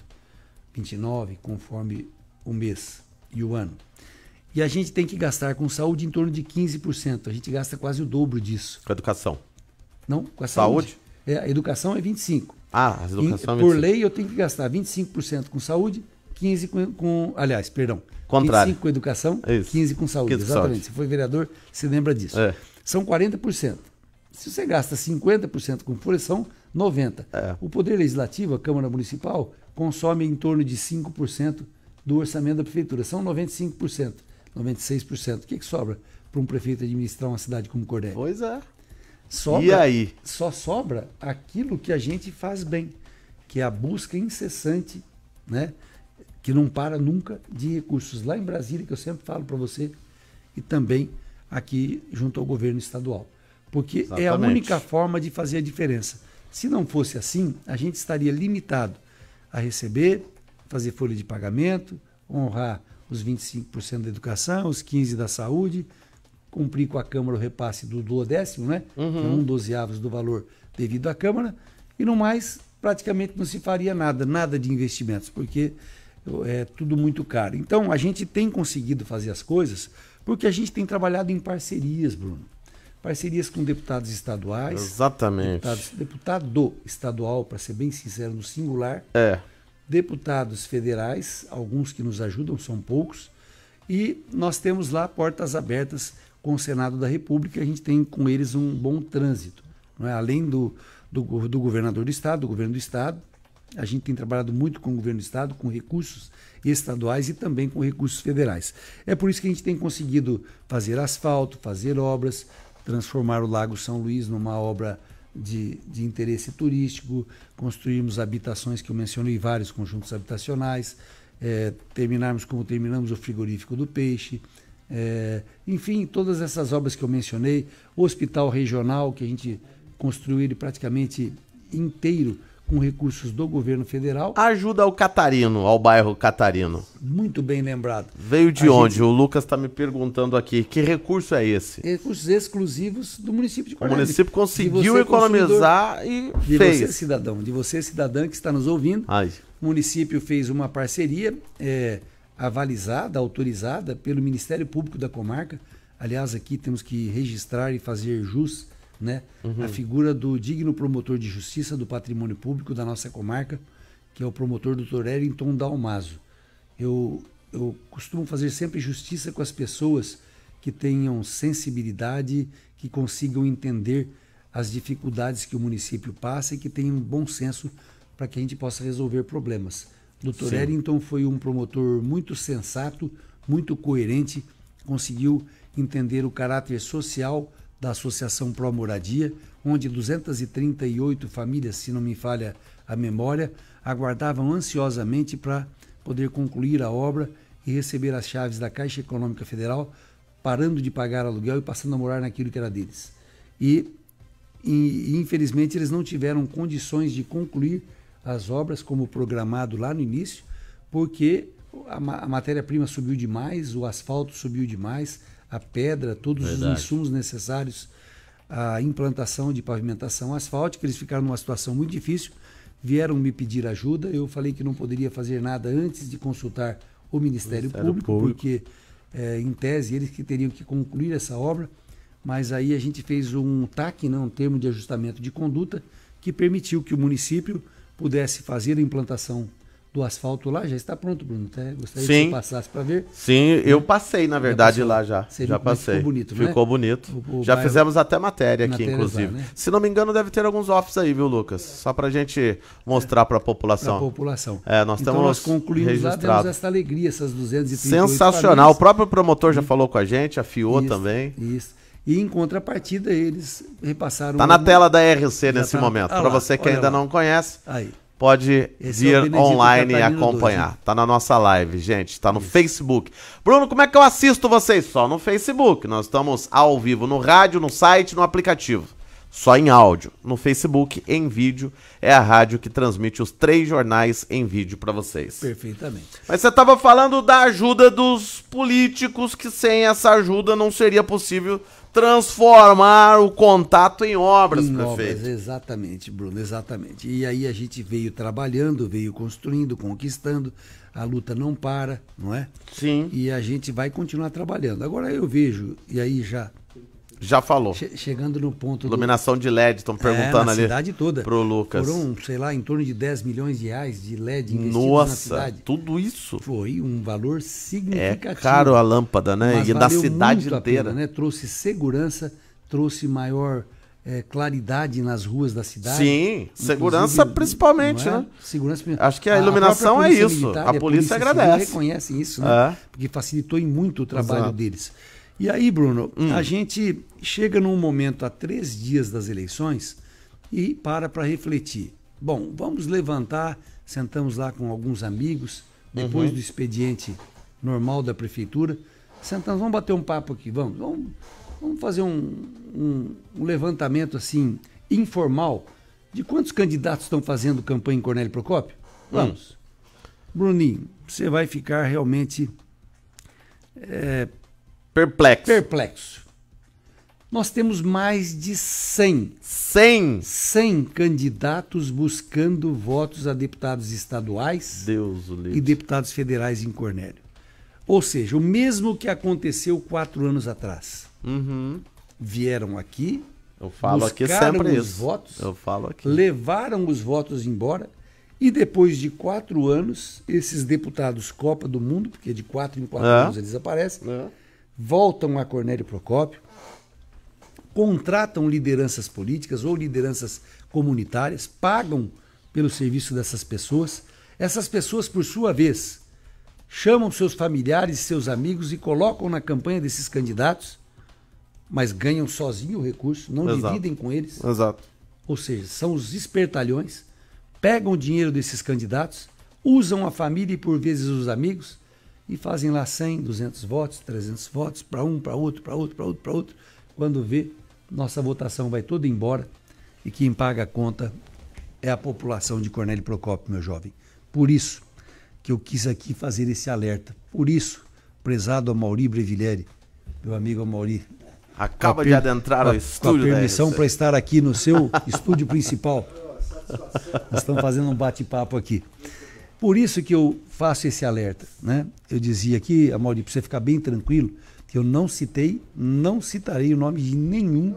29% conforme o mês e o ano. E a gente tem que gastar com saúde em torno de 15%. A gente gasta quase o dobro disso. Com a educação? Não, com a saúde. A educação é 25%. A educação é 25%. Por lei, eu tenho que gastar 25% com saúde, 15% com... Aliás, perdão. Contrário. 25% com educação, 15% com saúde. Exatamente. Você foi vereador, você lembra disso. São 40%. Se você gasta 50% com folha, são 90%. O Poder Legislativo, a Câmara Municipal, consome em torno de 5% do orçamento da Prefeitura. São 95%. 96%. O que sobra para um prefeito administrar uma cidade como Cornélio? Pois é. Sobra, e aí? Só sobra aquilo que a gente faz bem, que é a busca incessante, né? Que não para nunca, de recursos lá em Brasília, que eu sempre falo para você, e também aqui junto ao governo estadual. Porque é a única forma de fazer a diferença. Se não fosse assim, a gente estaria limitado a receber, fazer folha de pagamento, honrar os 25% da educação, os 15% da saúde, cumprir com a Câmara o repasse do 12º, né? Que é 1/12 do valor devido à Câmara, e no mais, praticamente não se faria nada de investimentos, porque é tudo muito caro. Então, a gente tem conseguido fazer as coisas porque a gente tem trabalhado em parcerias, Bruno. Parcerias com deputados estaduais. Exatamente. Deputado estadual, para ser bem sincero, no singular. deputados federais, alguns que nos ajudam, são poucos, e nós temos lá portas abertas com o Senado da República, a gente tem com eles um bom trânsito, não é? Além do governador do Estado, do governo do Estado, a gente tem trabalhado muito com o governo do Estado, com recursos estaduais e também com recursos federais. É por isso que a gente tem conseguido fazer asfalto, fazer obras, transformar o Lago São Luís numa obra de interesse turístico, construirmos habitações que eu mencionei, vários conjuntos habitacionais, terminarmos como terminamos o frigorífico do Peixe, enfim, todas essas obras que eu mencionei, o hospital regional, que a gente construiu ele praticamente inteiro com recursos do governo federal. Ajuda ao Catarino, ao bairro Catarino. Muito bem lembrado. Veio de onde? O Lucas está me perguntando aqui. Que recurso é esse? Recursos exclusivos do município de Cornélio. O município conseguiu economizar e fez. De você, cidadão, de você, cidadã que está nos ouvindo. Ai. O município fez uma parceria avalizada, autorizada pelo Ministério Público da comarca. Aliás, aqui temos que registrar e fazer jus, né? A figura do digno promotor de justiça do patrimônio público da nossa comarca, que é o promotor Dr. Wellington Dalmaso. Eu costumo fazer sempre justiça com as pessoas que tenham sensibilidade, que consigam entender as dificuldades que o município passa e que tenham um bom senso para que a gente possa resolver problemas. Dr. Wellington foi um promotor muito sensato, muito coerente, conseguiu entender o caráter social da Associação Pró Moradia, onde 238 famílias, se não me falha a memória, aguardavam ansiosamente para poder concluir a obra e receber as chaves da Caixa Econômica Federal, parando de pagar aluguel e passando a morar naquilo que era deles. E infelizmente eles não tiveram condições de concluir as obras como programado lá no início, porque a matéria-prima subiu demais, o asfalto subiu demais, a pedra, todos os insumos necessários à implantação de pavimentação asfáltica. Eles ficaram numa situação muito difícil, vieram me pedir ajuda. Eu falei que não poderia fazer nada antes de consultar o Ministério Público, porque em tese eles que teriam que concluir essa obra, mas aí a gente fez um TAC, um termo de ajustamento de conduta, que permitiu que o município pudesse fazer a implantação do asfalto lá. Já está pronto, Bruno, gostaria que você passasse para ver. Sim, eu passei, na verdade, lá já. Já passei. Ficou bonito, né? Ficou bonito. Já fizemos até matéria aqui, inclusive. Lá, né? Se não me engano, deve ter alguns offices aí, viu, Lucas? Só para a gente mostrar para a população. Para a população. Nós então, temos nós concluímos lá, temos essa alegria, essas 238 sensacional. Famílias. O próprio promotor já falou com a gente, afiou também. Isso. E em contrapartida, eles repassaram... Está na tela da RC nesse momento. Para você que ainda não conhece... Aí. Pode vir online e acompanhar. Tá na nossa live, gente. Tá no Facebook. Bruno, como é que eu assisto vocês? Só no Facebook. Nós estamos ao vivo no rádio, no site, no aplicativo. Só em áudio. No Facebook, em vídeo. É a rádio que transmite os 3 jornais em vídeo para vocês. Perfeitamente. Mas você estava falando da ajuda dos políticos, que sem essa ajuda não seria possível transformar o contato em obras, prefeito. Exatamente, Bruno, exatamente. E aí a gente veio trabalhando, veio construindo, conquistando, a luta não para, não é? Sim. E a gente vai continuar trabalhando. Agora eu vejo, e aí já falou. Chegando no ponto iluminação de LED, estão perguntando na ali cidade toda. Pro Lucas. Foram, sei lá, em torno de 10 milhões de reais de LED investidos na cidade. Nossa, tudo isso? Foi um valor significativo. É caro a lâmpada, né? Mas e da cidade inteira. Pena, né? Trouxe segurança, trouxe maior claridade nas ruas da cidade. Sim, segurança principalmente, né? Segurança. Acho que a iluminação é isso. Militar, a polícia agradece. Reconhecem isso, né? Porque facilitou em muito o trabalho deles. E aí, Bruno, a gente chega num momento há 3 dias das eleições e para refletir. Bom, vamos levantar, sentamos lá com alguns amigos, depois do expediente normal da prefeitura, sentamos, vamos bater um papo aqui, vamos fazer um levantamento assim, informal, de quantos candidatos estão fazendo campanha em Cornélio Procópio? Vamos. Bruninho, você vai ficar realmente... Perplexo. Nós temos mais de 100 candidatos buscando votos a deputados estaduais e deputados federais em Cornélio. Ou seja, o mesmo que aconteceu 4 anos atrás. Vieram aqui, buscaram os votos, levaram os votos embora E depois de 4 anos, esses deputados Copa do Mundo, porque de 4 em 4 anos eles aparecem, voltam a Cornélio Procópio, contratam lideranças políticas ou lideranças comunitárias, pagam pelo serviço dessas pessoas. Essas pessoas, por sua vez, chamam seus familiares e seus amigos e colocam na campanha desses candidatos, mas ganham sozinho o recurso, não dividem com eles. Exato. Ou seja, são os espertalhões, pegam o dinheiro desses candidatos, usam a família e por vezes os amigos e fazem lá 100, 200 votos, 300 votos, para um, para outro, para outro, para outro, para outro. Quando vê, nossa votação vai toda embora e quem paga a conta é a população de Cornélio Procópio, meu jovem. Por isso que eu quis aqui fazer esse alerta. Por isso, prezado Amaury Brevileri, meu amigo Amaury, acaba de adentrar ao estúdio. Com a permissão para estar aqui no seu estúdio principal. Nós estamos fazendo um bate-papo aqui. Por isso que eu faço esse alerta, né? Eu dizia aqui, Amaury, para você ficar bem tranquilo, que eu não citarei o nome de nenhum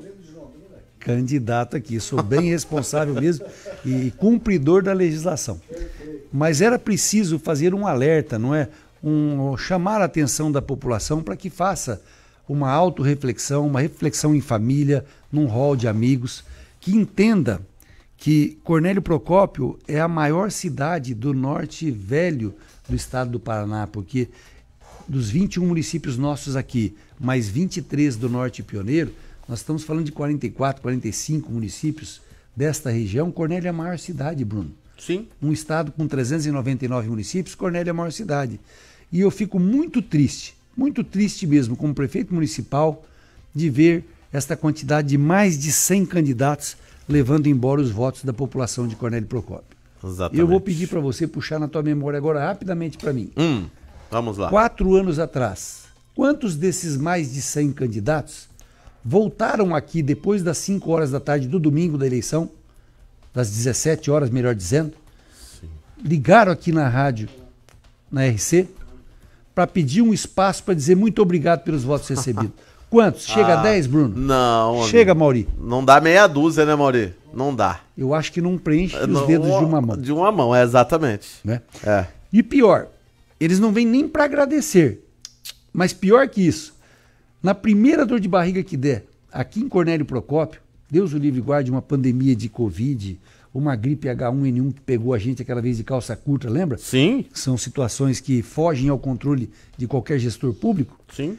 candidato aqui. Sou bem responsável mesmo e cumpridor da legislação. Mas era preciso fazer um alerta, não é? Chamar a atenção da população para que faça uma autorreflexão, uma reflexão em família, num hall de amigos, que entenda que Cornélio Procópio é a maior cidade do norte velho do estado do Paraná, porque dos 21 municípios nossos aqui, mais 23 do norte pioneiro, nós estamos falando de 44, 45 municípios desta região. Cornélio é a maior cidade, Bruno. Sim. Um estado com 399 municípios, Cornélio é a maior cidade. E eu fico muito triste mesmo, como prefeito municipal, de ver esta quantidade de mais de 100 candidatos levando embora os votos da população de Cornélio Procópio. Exatamente. Eu vou pedir para você puxar na tua memória agora rapidamente para mim. Vamos lá. 4 anos atrás, quantos desses mais de 100 candidatos voltaram aqui depois das 5 horas da tarde do domingo da eleição, das 17 horas, melhor dizendo, ligaram aqui na rádio, na RC, para pedir um espaço para dizer muito obrigado pelos votos recebidos? Quantos? Chega a 10, Bruno? Não. Chega, Amaury? Não dá meia dúzia, né, Amaury? Não dá. Eu acho que não preenche os dedos de uma mão. De uma mão, exatamente. Né? É. E pior, eles não vêm nem para agradecer. Mas pior que isso, na primeira dor de barriga que der, aqui em Cornélio Procópio, Deus o livre guarde, uma pandemia de Covid, uma gripe H1N1 que pegou a gente aquela vez de calça curta, lembra? Sim. São situações que fogem ao controle de qualquer gestor público. Sim.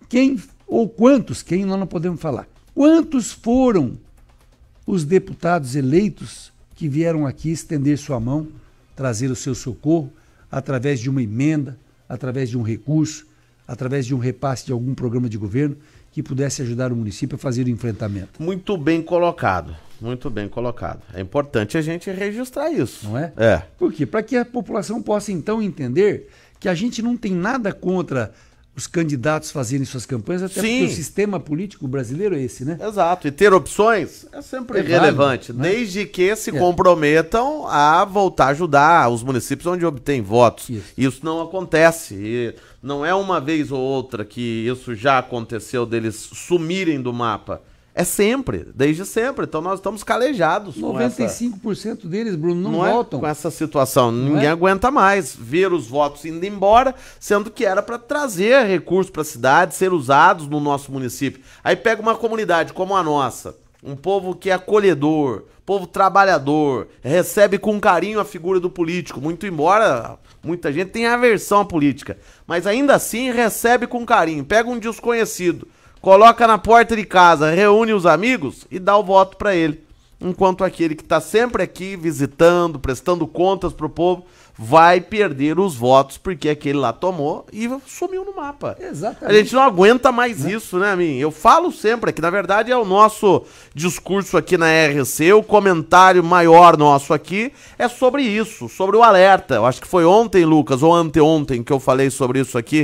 Quem nós não podemos falar. Quantos foram os deputados eleitos que vieram aqui estender sua mão, trazer o seu socorro, através de uma emenda, através de um recurso, através de um repasse de algum programa de governo que pudesse ajudar o município a fazer o enfrentamento? Muito bem colocado. Muito bem colocado. É importante a gente registrar isso. Não é? É. Por quê? Para que a população possa então entender que a gente não tem nada contra os candidatos fazerem suas campanhas, até porque o sistema político brasileiro é esse, né? Exato. E ter opções é sempre relevante, válido, né? Desde que se comprometam a voltar a ajudar os municípios onde obtêm votos. Isso não acontece. E não é uma vez ou outra que isso já aconteceu deles sumirem do mapa. É sempre, desde sempre. Então nós estamos calejados. 95% deles, Bruno, não voltam. Com essa situação. Ninguém aguenta mais ver os votos indo embora, sendo que era para trazer recursos para a cidade, ser usados no nosso município. Aí pega uma comunidade como a nossa, um povo que é acolhedor, povo trabalhador, recebe com carinho a figura do político, muito embora muita gente tenha aversão à política, mas ainda assim recebe com carinho. Pega um desconhecido, coloca na porta de casa, reúne os amigos e dá o voto para ele. Enquanto aquele que está sempre aqui visitando, prestando contas pro povo, vai perder os votos porque aquele lá tomou e sumiu no mapa. Exatamente. A gente não aguenta mais isso, né, Min? Eu falo sempre que, na verdade, é o nosso discurso aqui na RC, o comentário maior nosso aqui é sobre isso, sobre o alerta. Eu acho que foi ontem, Lucas, ou anteontem que eu falei sobre isso aqui,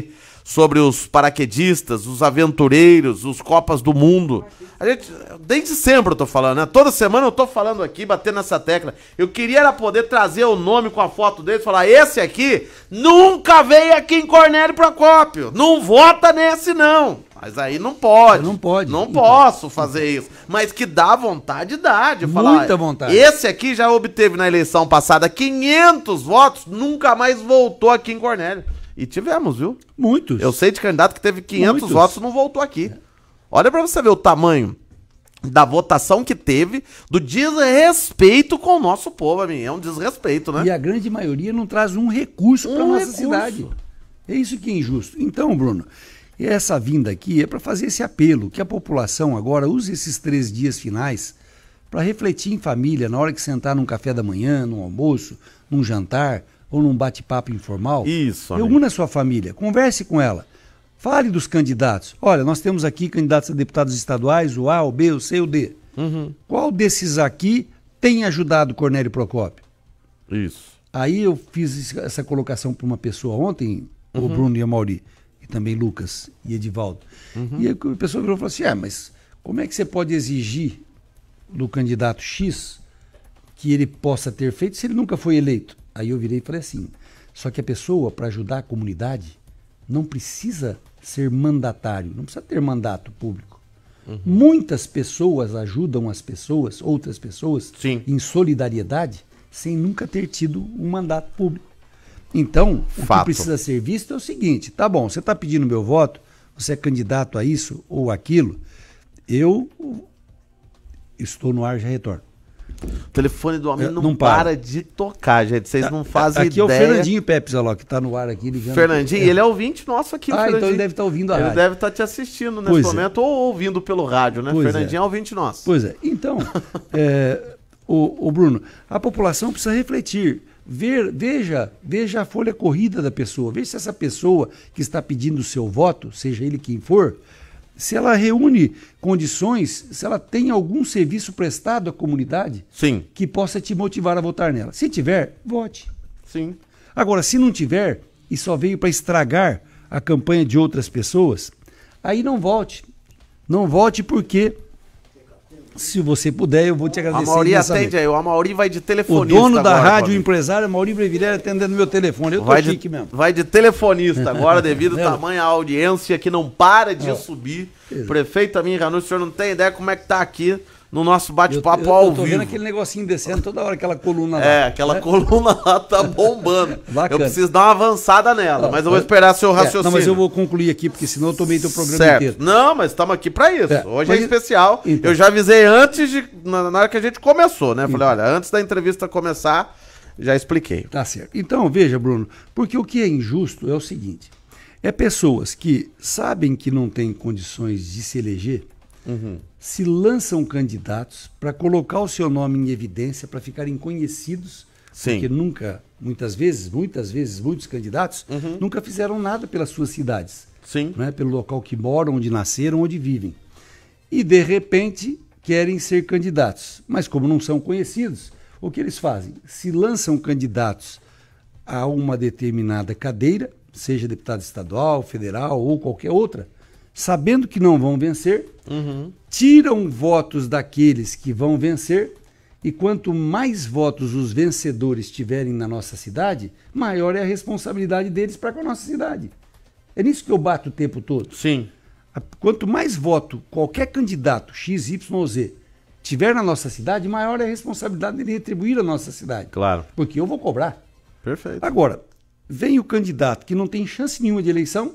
sobre os paraquedistas, os aventureiros, os Copas do Mundo. A gente, desde sempre eu tô falando, né? Toda semana eu tô falando aqui, batendo nessa tecla. Eu queria era poder trazer o nome com a foto dele e falar, esse aqui nunca veio aqui em Cornélio Procópio. Não vota nesse, não. Mas aí não pode. Não pode. Não posso fazer isso. Mas que dá vontade, dá. De falar, muita vontade. Esse aqui já obteve na eleição passada 500 votos, nunca mais voltou aqui em Cornélio. E tivemos, viu? Muitos. Eu sei de candidato que teve 500 Muitos. votos e não voltou aqui. Olha pra você ver o tamanho da votação que teve, do desrespeito com o nosso povo, amigo. É um desrespeito, né? E a grande maioria não traz um recurso para nossa cidade. É isso que é injusto. Então, Bruno, essa vinda aqui é para fazer esse apelo, que a população agora use esses 3 dias finais para refletir em família, na hora que sentar num café da manhã, num almoço, num jantar ou num bate-papo informal. Isso, reúna a sua família, converse com ela. Fale dos candidatos. Olha, nós temos aqui candidatos a deputados estaduais, o A, o B, o C, o D. Qual desses aqui tem ajudado Cornélio Procópio? Isso. Aí eu fiz essa colocação para uma pessoa ontem, o Bruno e a Mauri, e também Lucas e Edivaldo. E aí a pessoa virou e falou assim, mas como é que você pode exigir do candidato X que ele possa ter feito se ele nunca foi eleito? Aí eu virei e falei assim, só que a pessoa, para ajudar a comunidade, não precisa ser mandatário, não precisa ter mandato público. Muitas pessoas ajudam as pessoas, outras pessoas, em solidariedade, sem nunca ter tido um mandato público. Então, o que precisa ser visto é o seguinte, tá bom, você está pedindo meu voto, você é candidato a isso ou aquilo, eu estou no ar, já retorno. O telefone do homem não para de tocar, gente. Vocês não fazem aqui ideia. Aqui é o Fernandinho Pepe, Zaló, que está no ar aqui. Fernandinho, ele é ouvinte nosso aqui. Então ele deve estar ouvindo a rádio. Ele deve estar te assistindo nesse momento ou ouvindo pelo rádio, né? Fernandinho é ouvinte nosso. Pois é. Então, o Bruno, a população precisa refletir. Veja a folha corrida da pessoa. Veja se essa pessoa que está pedindo o seu voto, seja ele quem for, se ela reúne condições, se ela tem algum serviço prestado à comunidade que possa te motivar a votar nela. Se tiver, vote. Sim. Agora, se não tiver e só veio para estragar a campanha de outras pessoas, aí não vote. Não vote porque, se você puder, eu vou te agradecer. A Mauri atende aí, o Mauri vai de telefonista. O dono da agora, rádio, o empresário, Mauri Brevilha, atendendo meu telefone. Eu tô chique mesmo. Vai de telefonista agora, devido ao tamanho da audiência que não para de subir. Prefeito Amin Ranus, o senhor não tem ideia como é que tá aqui no nosso bate-papo ao vivo. Eu tô vendo aquele negocinho descendo toda hora, aquela coluna lá. Aquela coluna lá tá bombando. Eu preciso dar uma avançada nela, mas eu vou esperar seu raciocínio. Não, mas eu vou concluir aqui, porque senão eu tomei teu programa inteiro. Não, mas estamos aqui para isso. Hoje é especial. Então. Eu já avisei antes, na hora que a gente começou, né? Falei, olha, antes da entrevista começar, já expliquei. Tá certo. Então, veja, Bruno, porque o que é injusto é o seguinte, pessoas que sabem que não têm condições de se eleger, se lançam candidatos para colocar o seu nome em evidência, para ficarem conhecidos, porque muitas vezes, muitos candidatos nunca fizeram nada pelas suas cidades, né? Pelo local que moram, onde nasceram, onde vivem. E, de repente, querem ser candidatos. Mas, como não são conhecidos, o que eles fazem? Se lançam candidatos a uma determinada cadeira, seja deputado estadual, federal ou qualquer outra, sabendo que não vão vencer, tiram votos daqueles que vão vencer, e quanto mais votos os vencedores tiverem na nossa cidade, maior é a responsabilidade deles para com a nossa cidade. É nisso que eu bato o tempo todo. Sim. Quanto mais voto qualquer candidato XYZ tiver na nossa cidade, maior é a responsabilidade dele retribuir a nossa cidade. Claro. Porque eu vou cobrar. Perfeito. Agora, vem o candidato que não tem chance nenhuma de eleição,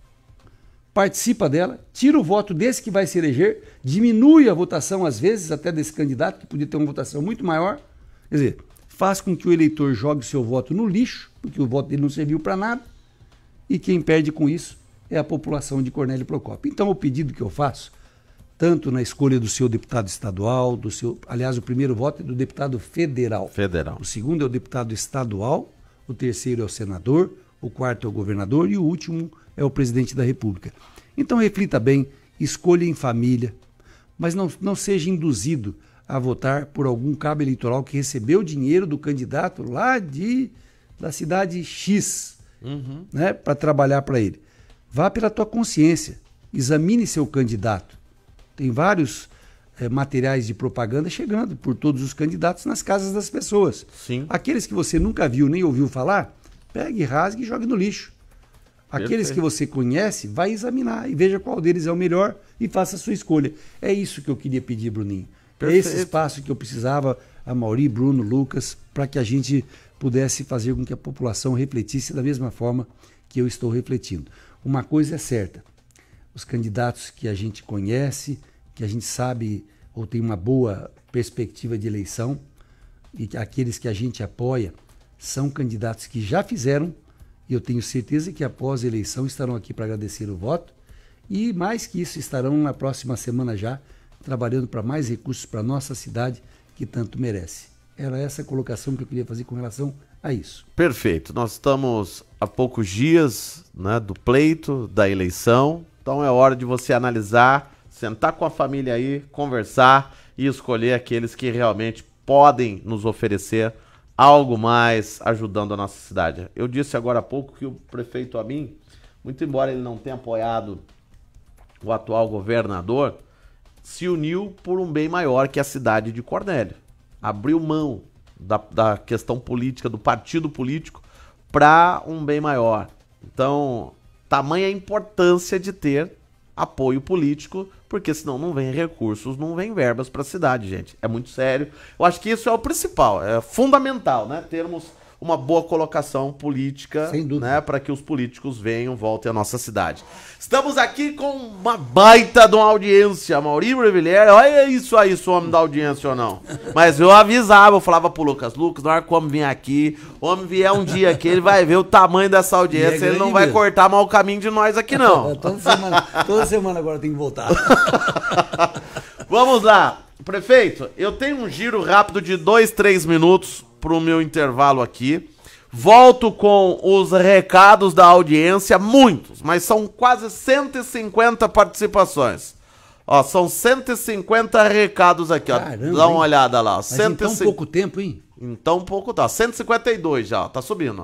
participa dela, tira o voto desse que vai se eleger, diminui a votação, às vezes, até desse candidato, que podia ter uma votação muito maior. Quer dizer, faz com que o eleitor jogue seu voto no lixo, porque o voto dele não serviu para nada, e quem perde com isso é a população de Cornélio Procópio. Então, o pedido que eu faço, tanto na escolha do seu deputado estadual, aliás, o primeiro voto é do deputado federal. O segundo é o deputado estadual, o terceiro é o senador, o quarto é o governador e o último é o presidente da República. Então reflita bem, escolha em família, mas não seja induzido a votar por algum cabo eleitoral que recebeu dinheiro do candidato lá da cidade X, né, para trabalhar para ele. Vá pela tua consciência, examine seu candidato. Tem vários materiais de propaganda chegando por todos os candidatos nas casas das pessoas. Sim. Aqueles que você nunca viu nem ouviu falar, pegue, rasgue e jogue no lixo. Aqueles Perfeito. que você conhece, vai examinar e veja qual deles é o melhor e faça a sua escolha. É isso que eu queria pedir, Bruninho. Perfeito. É esse espaço que eu precisava, a Mauri, Bruno, Lucas, para que a gente pudesse fazer com que a população refletisse da mesma forma que eu estou refletindo. Uma coisa é certa, os candidatos que a gente conhece, que a gente sabe ou tem uma boa perspectiva de eleição, e aqueles que a gente apoia, são candidatos que já fizeram, e eu tenho certeza que após a eleição estarão aqui para agradecer o voto, e mais que isso, estarão na próxima semana já, trabalhando para mais recursos para a nossa cidade, que tanto merece. Era essa a colocação que eu queria fazer com relação a isso. Perfeito. Nós estamos a poucos dias, né, do pleito, da eleição, então é hora de você analisar, sentar com a família aí, conversar e escolher aqueles que realmente podem nos oferecer algo mais ajudando a nossa cidade. Eu disse agora há pouco que o prefeito Amin, muito embora ele não tenha apoiado o atual governador, se uniu por um bem maior que a cidade de Cornélio. Abriu mão da questão política, do partido político, para um bem maior. Então, tamanha a importância de ter apoio político, porque senão não vem recursos, não vem verbas para a cidade, gente. É muito sério. Eu acho que isso é o principal, é fundamental, né? Termos uma boa colocação política, né, para que os políticos venham, voltem à nossa cidade. Estamos aqui com uma baita de uma audiência, Mauri Brevillieri, olha isso aí, se o homem da audiência ou não. Mas eu avisava, eu falava pro Lucas, na hora que o homem vir aqui, o homem vier um dia aqui, ele vai ver o tamanho dessa audiência, ele não vai mesmo cortar mal o caminho de nós aqui não. Toda semana agora tem que voltar. Vamos lá, prefeito, eu tenho um giro rápido de 2, 3 minutos pro meu intervalo aqui. Volto com os recados da audiência, muitos, mas são quase 150 participações. Ó, são 150 recados aqui, ó. Caramba, dá uma olhada lá. Ó. Mas em tão pouco tempo, hein? Em tão pouco, tá. 152 já, ó, tá subindo, ó.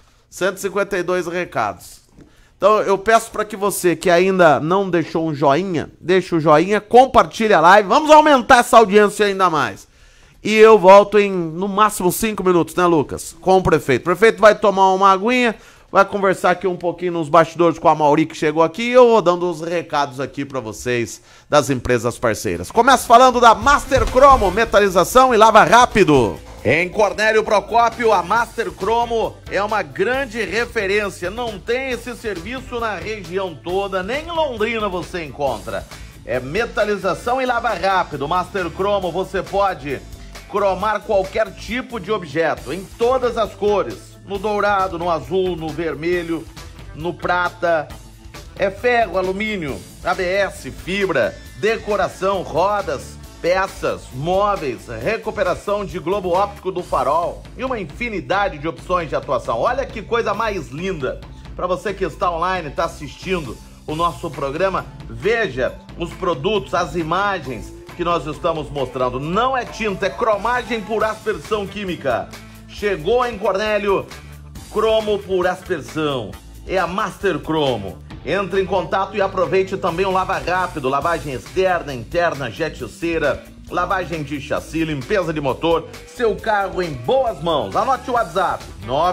152 recados. Então eu peço para que você que ainda não deixou um joinha, deixe o joinha, compartilhe a live, vamos aumentar essa audiência ainda mais. E eu volto em, no máximo, 5 minutos, né, Lucas? Com o prefeito. O prefeito vai tomar uma aguinha, vai conversar aqui um pouquinho nos bastidores com a Mauri, que chegou aqui, e eu vou dando os recados aqui pra vocês das empresas parceiras. Começo falando da Master Cromo, metalização e lava rápido. Em Cornélio Procópio, a Master Cromo é uma grande referência. Não tem esse serviço na região toda, nem em Londrina você encontra. É metalização e lava rápido. Master Cromo, você pode cromar qualquer tipo de objeto, em todas as cores, no dourado, no azul, no vermelho, no prata, é ferro, alumínio, ABS, fibra, decoração, rodas, peças, móveis, recuperação de globo óptico do farol e uma infinidade de opções de atuação. Olha que coisa mais linda! Para você que está online, está assistindo o nosso programa, veja os produtos, as imagens que nós estamos mostrando. Não é tinta, é cromagem por aspersão química. Chegou em Cornélio, cromo por aspersão. É a Master Cromo. Entre em contato e aproveite também o lava rápido, lavagem externa, interna, jet cera, lavagem de chassi, limpeza de motor, seu carro em boas mãos. Anote o WhatsApp,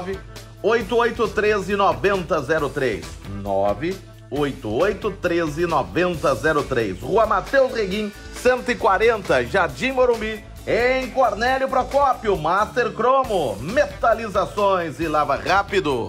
988139003. 988139003. Rua Matheus Reguim, 140, Jardim Morumbi, em Cornélio Procópio. Master Cromo, metalizações e lava rápido.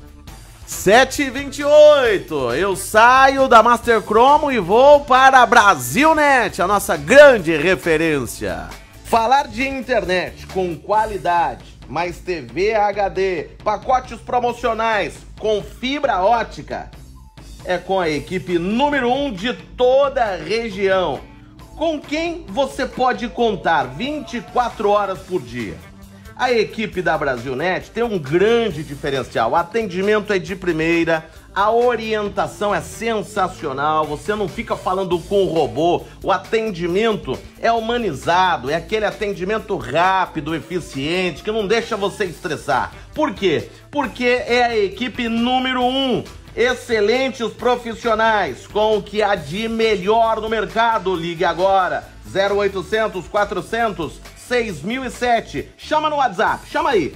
7h28, eu saio da Master Cromo e vou para a Brasilnet, a nossa grande referência. Falar de internet com qualidade, mais TV HD, pacotes promocionais com fibra ótica, é com a equipe número 1 de toda a região, com quem você pode contar 24 horas por dia. A equipe da Brasilnet tem um grande diferencial, o atendimento é de primeira, a orientação é sensacional, você não fica falando com o robô, o atendimento é humanizado, é aquele atendimento rápido, eficiente, que não deixa você estressar. Por quê? Porque é a equipe número 1 excelentes profissionais com o que há de melhor no mercado. Ligue agora, 0800 400 6007. Chama no WhatsApp, chama aí,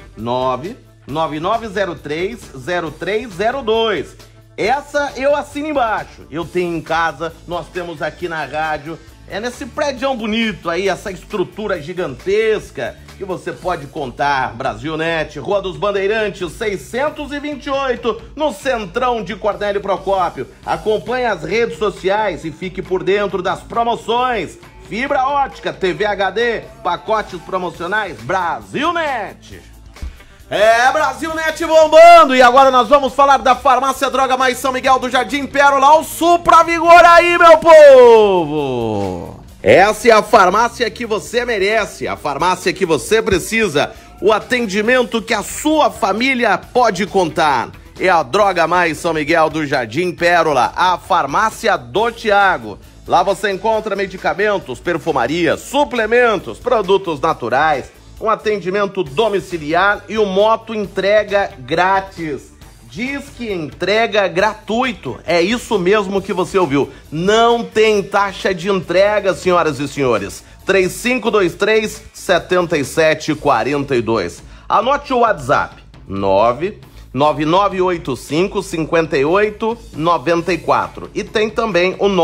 999030302. Essa eu assino embaixo. Eu tenho em casa, nós temos aqui na rádio. É nesse prédio bonito aí, essa estrutura gigantesca que você pode contar. Brasilnet, Rua dos Bandeirantes, 628, no centrão de Cornélio Procópio. Acompanhe as redes sociais e fique por dentro das promoções. Fibra ótica, TV HD, pacotes promocionais, Brasilnet. Brasilnet bombando! E agora nós vamos falar da Farmácia Droga Mais São Miguel do Jardim Pérola. O Supra Vigor aí, meu povo! Essa é a farmácia que você merece, a farmácia que você precisa, o atendimento que a sua família pode contar. É a Droga Mais São Miguel do Jardim Pérola, a farmácia do Tiago. Lá você encontra medicamentos, perfumaria, suplementos, produtos naturais, um atendimento domiciliar e o moto entrega grátis. Diz que entrega gratuito. É isso mesmo que você ouviu. Não tem taxa de entrega, senhoras e senhores. 3523-7742. Anote o WhatsApp. 99985-5894. E tem também o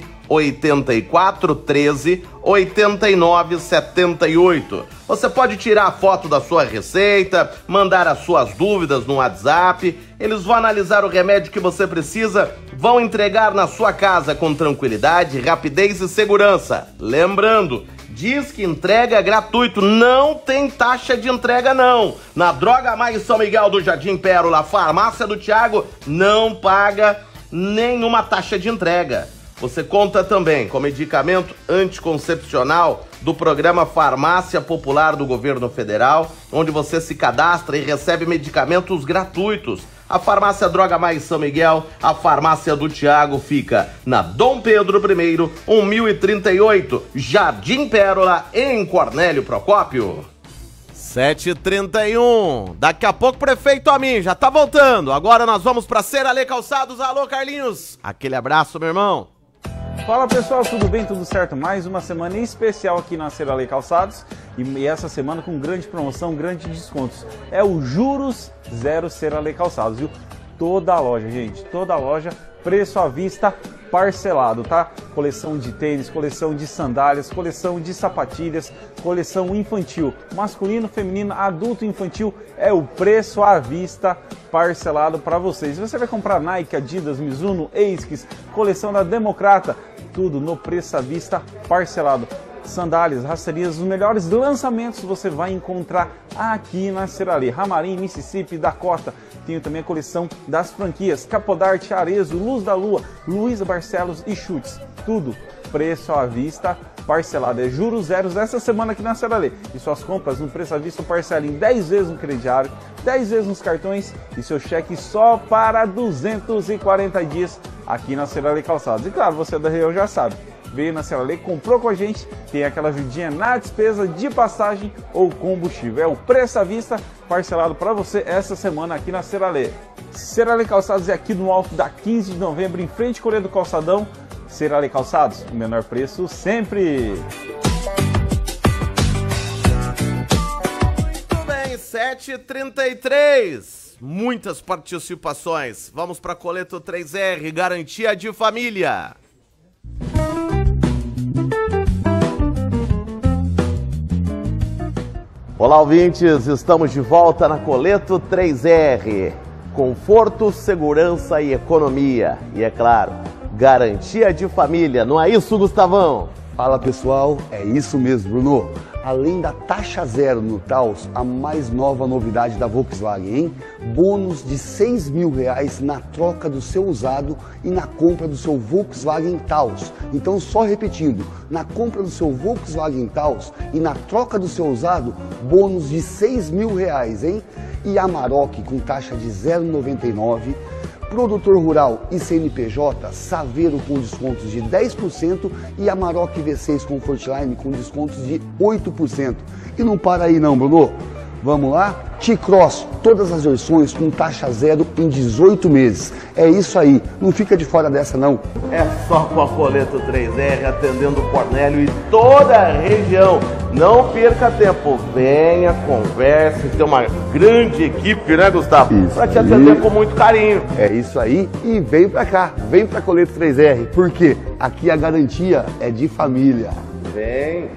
98413-8978. Você pode tirar a foto da sua receita, mandar as suas dúvidas no WhatsApp. Eles vão analisar o remédio que você precisa, vão entregar na sua casa com tranquilidade, rapidez e segurança. Lembrando, diz que entrega gratuito, não tem taxa de entrega não. Na Droga Mais São Miguel do Jardim Pérola, farmácia do Tiago, não paga nenhuma taxa de entrega. Você conta também com medicamento anticoncepcional do programa Farmácia Popular do Governo Federal, onde você se cadastra e recebe medicamentos gratuitos. A Farmácia Droga Mais São Miguel, a Farmácia do Tiago, fica na Dom Pedro I, 1038, Jardim Pérola, em Cornélio Procópio. 7h31. Daqui a pouco o prefeito Amin já tá voltando. Agora nós vamos para Seralê Calçados. Alô, Carlinhos. Aquele abraço, meu irmão. Fala pessoal, tudo bem? Tudo certo? Mais uma semana especial aqui na Seralê Calçados e essa semana com grande promoção, grandes descontos. É o Juros Zero Seralê Calçados, viu? Toda a loja, gente, toda a loja, preço à vista, parcelado, tá? Coleção de tênis, coleção de sandálias, coleção de sapatilhas, coleção infantil, masculino, feminino, adulto, infantil, é o preço à vista parcelado para vocês. Você vai comprar Nike, Adidas, Mizuno, ASICS, coleção da Democrata, tudo no preço à vista parcelado. Sandálias, rasteirinhas, os melhores lançamentos você vai encontrar aqui na Seralê. Ramarim, Mississippi, Dakota. Tenho também a coleção das franquias Capodarte, Arezzo, Luz da Lua, Luiza Barcelos e Chutes. Tudo preço à vista parcelado. É juros zeros essa semana aqui na Seralê. E suas compras no preço à vista parcela em 10 vezes no crediário, 10 vezes nos cartões e seu cheque só para 240 dias aqui na Seralê Calçados. E claro, você da região já sabe. Veio na Seralê, comprou com a gente, tem aquela ajudinha na despesa de passagem ou combustível. É o preço à vista parcelado para você essa semana aqui na Seralê. Seralê Calçados é aqui no alto da 15 de novembro, em frente ao Correio do Calçadão. Seralê Calçados, o menor preço sempre. Muito bem, 7h33. Muitas participações. Vamos para Coleto 3R, garantia de família. Olá, ouvintes, estamos de volta na Coleto 3R. Conforto, segurança e economia. E é claro, garantia de família. Não é isso, Gustavão? Fala, pessoal, é isso mesmo, Bruno. Além da taxa zero no Taos, a mais nova novidade da Volkswagen, hein? Bônus de R$6 mil na troca do seu usado e na compra do seu Volkswagen Taos. Então, só repetindo, na compra do seu Volkswagen Taos e na troca do seu usado, bônus de R$6 mil, hein? E Amarok com taxa de 0,99. Produtor Rural e CNPJ, Saveiro com descontos de 10% e Amarok V6 Comfortline com descontos de 8%. E não para aí não, Bruno. Vamos lá? T-Cross, todas as versões com taxa zero em 18 meses. É isso aí, não fica de fora dessa não. É só com a Coleto 3R atendendo o Cornélio e toda a região. Não perca tempo, venha, converse, tem uma grande equipe, né, Gustavo? Isso pra te aí. atender com muito carinho. É isso aí, e vem pra cá, vem pra Coleto 3R, porque aqui a garantia é de família. Vem.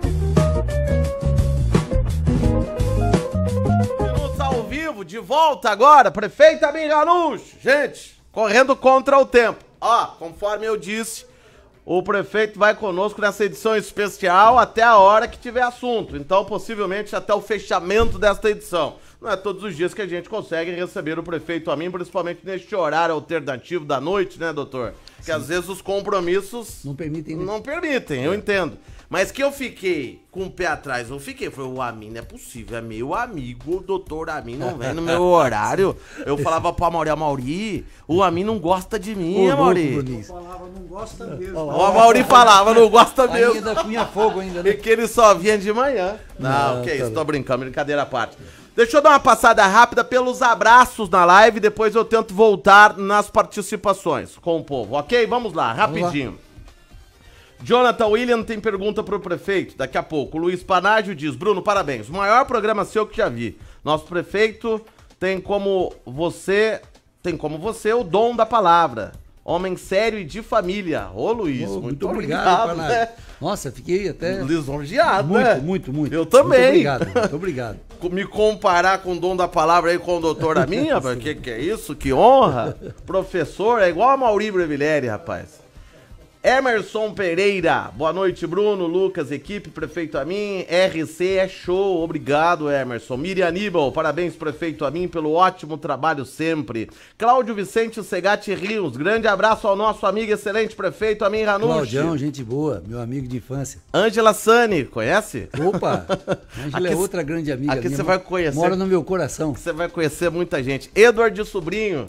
Minutos ao vivo, de volta agora, prefeito Amin Ranucci. Gente, correndo contra o tempo. Ó, conforme eu disse, o prefeito vai conosco nessa edição especial até a hora que tiver assunto. Então, possivelmente, até o fechamento desta edição. Não é todos os dias que a gente consegue receber o prefeito Amin, principalmente neste horário alternativo da noite, né, doutor? Que às vezes os compromissos não permitem, né? Não permitem, eu entendo. Mas que eu fiquei com o pé atrás, foi o Amin, não é possível, é meu amigo, o doutor Amin não vem no meu horário. Eu falava pro Amauri, o Amin não gosta de mim, Amauri. Não gosta mesmo. O Amauri falava, não gosta mesmo. Ainda punha fogo ainda, né? E que ele só vinha de manhã. Não, que tá isso, tô brincando, brincadeira à parte. Deixa eu dar uma passada rápida pelos abraços na live, depois eu tento voltar nas participações com o povo, ok? Vamos lá, rapidinho. Jonathan William tem pergunta pro prefeito, daqui a pouco. Luiz Panágio diz, Bruno, parabéns, o maior programa seu que já vi. Nosso prefeito tem como você o dom da palavra. Homem sério e de família. Ô, Luiz, muito obrigado, né? Nossa, fiquei até lisonjeado, né? Muito. Eu também. Muito obrigado. Me comparar com o dom da palavra aí com o doutor Amin, rapaz, que é isso? Que honra. Professor, é igual a Mauri Brevileri, rapaz. Emerson Pereira, boa noite, Bruno, Lucas, equipe, prefeito Amin, RC é show, obrigado, Emerson. Miriam Aníbal, parabéns, prefeito Amin, pelo ótimo trabalho sempre. Cláudio Vicente Segatti Rios, grande abraço ao nosso amigo, excelente prefeito Amin Ranucci. Claudião, gente boa, meu amigo de infância. Ângela Sani, conhece? Opa, Ângela é outra grande amiga. Aqui você vai conhecer. Mora no meu coração. Você vai conhecer muita gente. Edward Sobrinho.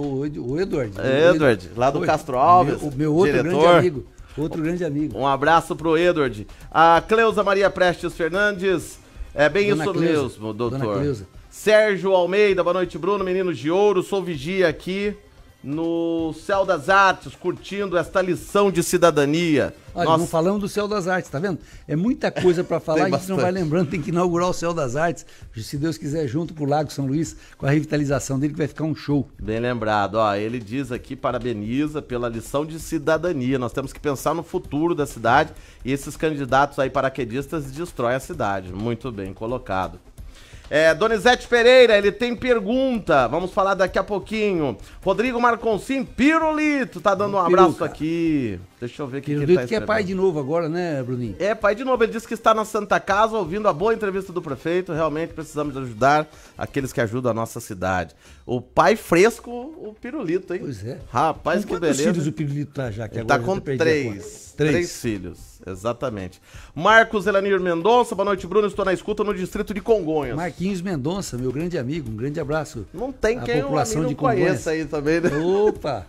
O Edward. Edward, lá do Castro Alves. O meu outro diretor. grande amigo. Outro grande amigo. Um abraço pro Edward. A Cleusa Maria Prestes Fernandes. É bem Dona isso Cleusa. mesmo, doutor. Dona Cleusa. Sérgio Almeida, boa noite, Bruno. Meninos de ouro, sou vigia aqui no Céu das Artes, curtindo esta lição de cidadania. Olha, não falamos do Céu das Artes, tá vendo? É muita coisa para falar, a gente não vai lembrando, tem que inaugurar o Céu das Artes, se Deus quiser, junto com o Lago São Luís, com a revitalização dele, que vai ficar um show. Bem lembrado, ó, ele diz aqui, parabeniza pela lição de cidadania, nós temos que pensar no futuro da cidade e esses candidatos aí paraquedistas destroem a cidade, muito bem colocado. Donizete Pereira, ele tem pergunta, vamos falar daqui a pouquinho. Rodrigo Marconsim, Pirulito, tá dando um abraço aqui. Deixa eu ver o que ele tá escrevendo. Que é pai de novo agora, né, Bruninho? É, pai de novo, ele disse que está na Santa Casa ouvindo a boa entrevista do prefeito, realmente precisamos ajudar aqueles que ajudam a nossa cidade. O pai fresco, o Pirulito, hein? Pois é. Rapaz, que beleza. Quantos filhos o Pirulito tá já? Que ele tá com três filhos, exatamente. Marcos Elanir Mendonça, boa noite, Bruno, estou na escuta no distrito de Congonhas. Marquinhos Mendonça, meu grande amigo, um grande abraço. Não tem quem população não de conheça aí também, né? Opa!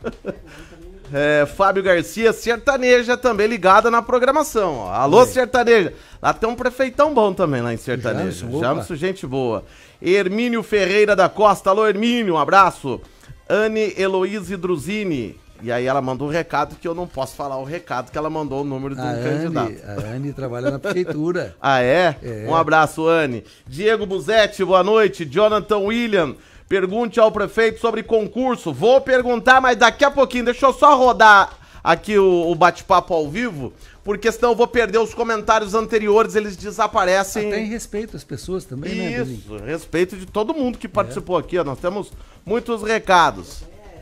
Fábio Garcia, sertaneja também ligada na programação. Ó. Alô, sertaneja. Lá tem um prefeitão bom também lá em sertaneja. Jamson, gente boa. Hermínio Ferreira da Costa. Alô, Hermínio, um abraço. Anne Heloíse Druzini. E aí ela mandou um recado que eu não posso falar o recado, que ela mandou o número do candidato. A Anne trabalha na prefeitura. Ah, é? Um abraço, Anne. Diego Buzetti, boa noite. Jonathan William. Pergunte ao prefeito sobre concurso. Vou perguntar, mas daqui a pouquinho. Deixa eu só rodar aqui o bate-papo ao vivo, porque senão eu vou perder os comentários anteriores, eles desaparecem. Até em respeito às pessoas também, né, Isso, respeito de todo mundo que participou aqui, ó. Nós temos muitos recados.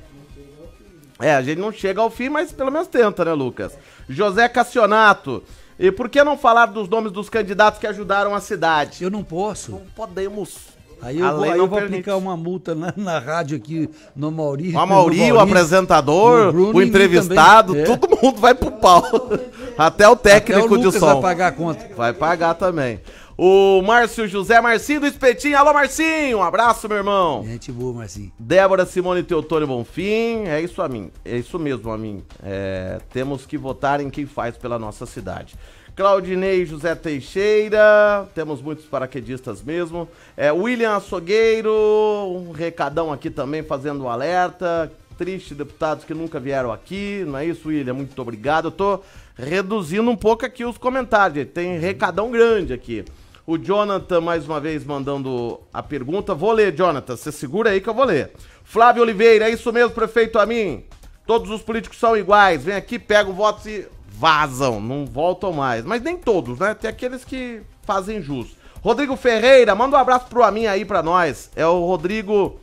A gente não chega ao fim, mas pelo menos tenta, né, Lucas? José Cassionato. E por que não falar dos nomes dos candidatos que ajudaram a cidade? Eu não posso. Não podemos. Aí eu vou aplicar uma multa na rádio aqui no Amauri. O Amauri, o apresentador, o entrevistado, todo mundo vai pro pau. Até o técnico de som. Vai pagar a conta. Vai pagar também. O Márcio José Marcinho do Espetinho. Alô, Marcinho, um abraço, meu irmão. Gente boa, Marcinho. Débora Simone Teotônio Bonfim. É isso mesmo, a mim. Temos que votar em quem faz pela nossa cidade. Claudinei José Teixeira, temos muitos paraquedistas mesmo. William Açougueiro, um recadão aqui também fazendo um alerta. Triste, deputados que nunca vieram aqui, não é isso, William? Muito obrigado. Eu tô reduzindo um pouco aqui os comentários, tem recadão grande aqui. O Jonathan, mais uma vez, mandando a pergunta. Vou ler, Jonathan, você segura aí que eu vou ler. Flávio Oliveira, é isso mesmo, prefeito Amin? Todos os políticos são iguais, vem aqui, pegam votos e vazam, não voltam mais. Mas nem todos, né? Tem aqueles que fazem jus. Rodrigo Ferreira, manda um abraço pro Amin aí pra nós. É o Rodrigo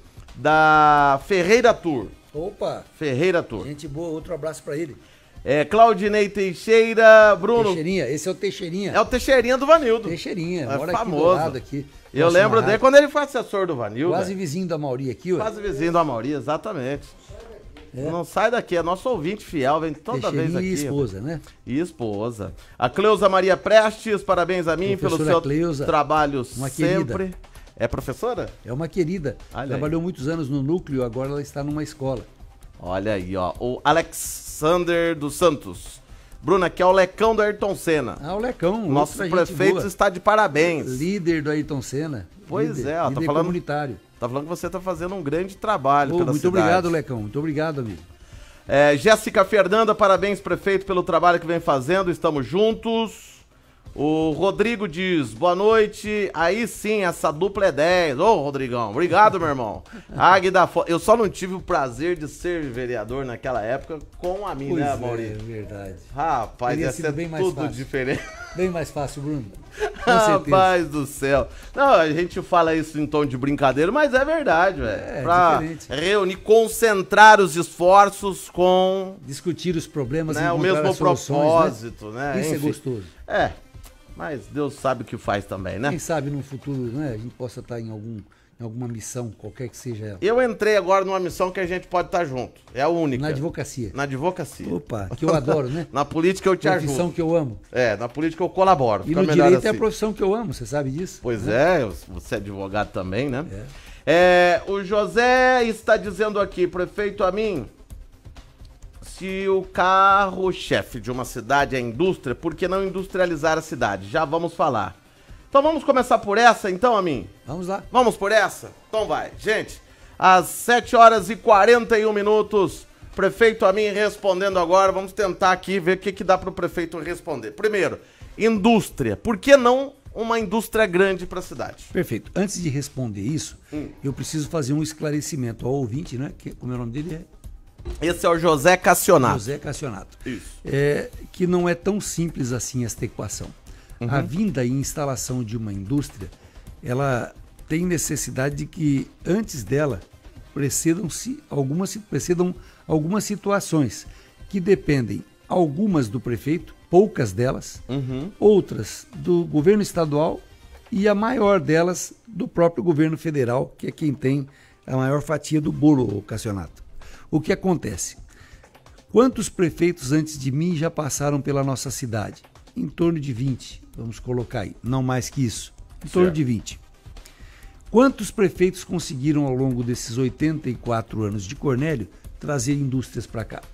da Ferreira Tour. Opa! Ferreira Tour. Gente boa, outro abraço pra ele. Claudinei Teixeira, Bruno. Teixeirinha, esse é o Teixeirinha. É o Teixeirinha do Vanildo. Teixeirinha, mora famoso. aqui do lado aqui. Eu lembro dele quando ele foi assessor do Vanildo. Quase vizinho do Amauri aqui, ué. Quase vizinho do Amauri, exatamente. Não sai daqui, é nosso ouvinte fiel, vem toda vez aqui. E esposa, né? E esposa. A Cleusa Maria Prestes, parabéns a mim pelo seu trabalho sempre. Querida. É professora? É uma querida. Trabalhou muitos anos no núcleo, agora ela está numa escola. Olha aí, ó. O Alexander dos Santos. Bruna, aqui é o Lecão do Ayrton Senna. O Lecão. Nosso prefeito está de parabéns. Líder do Ayrton Senna. Pois líder, ó. Líder comunitário. Tá falando que você tá fazendo um grande trabalho pela muito cidade. Obrigado, Lecão. Muito obrigado, amigo. Jéssica Fernanda, parabéns, prefeito, pelo trabalho que vem fazendo. Estamos juntos. O Rodrigo diz, boa noite. Aí sim, essa dupla é 10. Ô, Rodrigão, obrigado, meu irmão. Águida, eu só não tive o prazer de ser vereador naquela época com a minha, né, Maurício? É verdade. Rapaz, ia ser tudo diferente. Bem mais fácil, Bruno. Rapaz do céu. Não, a gente fala isso em tom de brincadeira, mas é verdade, velho. Pra reunir, concentrar os esforços com... discutir os problemas, né, o mesmo propósito, né? Isso enfim. É gostoso. Mas Deus sabe o que faz também, né? Quem sabe no futuro, né, a gente possa estar em alguma missão, qualquer que seja ela. Eu entrei agora numa missão que a gente pode estar junto. É a única. Na advocacia. Na advocacia. Opa, que eu adoro, né? Na política eu te ajudo. Profissão que eu amo. Na política eu colaboro. E no direito é a profissão que eu amo, você sabe disso? Pois você é advogado também, né? O José está dizendo aqui, prefeito Amin, se o carro-chefe de uma cidade é a indústria, por que não industrializar a cidade? Já vamos falar. Então vamos começar por essa, então, Amin? Vamos lá. Vamos por essa? Então vai. Gente, às 7h41, prefeito Amin respondendo agora. Vamos tentar aqui ver o que dá para o prefeito responder. Primeiro, indústria. Por que não uma indústria grande para a cidade? Perfeito. Antes de responder isso, eu preciso fazer um esclarecimento ao ouvinte, né? Como é o nome dele? Esse é o José Cassionato. José Cassionato. Isso. Que não é tão simples assim esta equação. A vinda e instalação de uma indústria, ela tem necessidade de que antes dela precedam algumas situações que dependem, algumas do prefeito, poucas delas, outras do governo estadual e a maior delas do próprio governo federal, que é quem tem a maior fatia do bolo, Cassionato. O que acontece? Quantos prefeitos antes de mim já passaram pela nossa cidade? Em torno de 20, vamos colocar aí, não mais que isso, em torno de 20. Quantos prefeitos conseguiram ao longo desses 84 anos de Cornélio trazer indústrias para cá?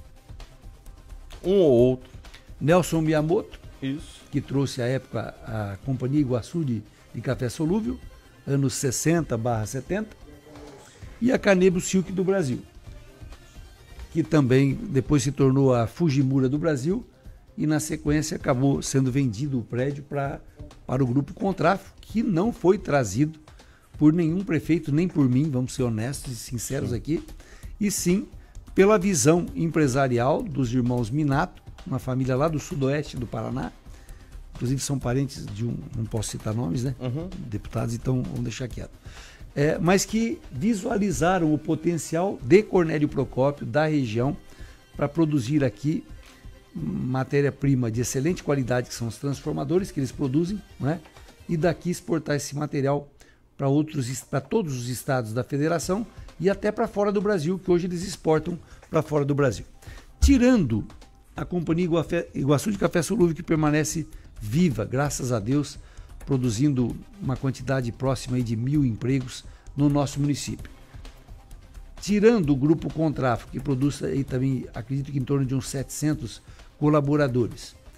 Um ou outro. Nelson Miyamoto, isso, que trouxe à época a Companhia Iguaçu de Café Solúvel, anos 60/70, e a Kanebo Silk do Brasil, que também depois se tornou a Fujimura do Brasil, e na sequência acabou sendo vendido o prédio para o Grupo Contrafo, que não foi trazido por nenhum prefeito, nem por mim, vamos ser honestos e sinceros aqui, e sim pela visão empresarial dos irmãos Minato, uma família lá do sudoeste do Paraná, inclusive são parentes de não posso citar nomes, né? Deputados, então vamos deixar quieto. Mas que visualizaram o potencial de Cornélio Procópio, da região, para produzir aqui matéria-prima de excelente qualidade, que são os transformadores que eles produzem, né? E daqui exportar esse material para todos os estados da federação e até para fora do Brasil, que hoje eles exportam para fora do Brasil. Tirando a Companhia Iguaçu de Café Solúvel, que permanece viva, graças a Deus, produzindo uma quantidade próxima aí de 1.000 empregos no nosso município. Tirando o Grupo Contrafo, que produz aí também, acredito que em torno de uns 700 colaboradores.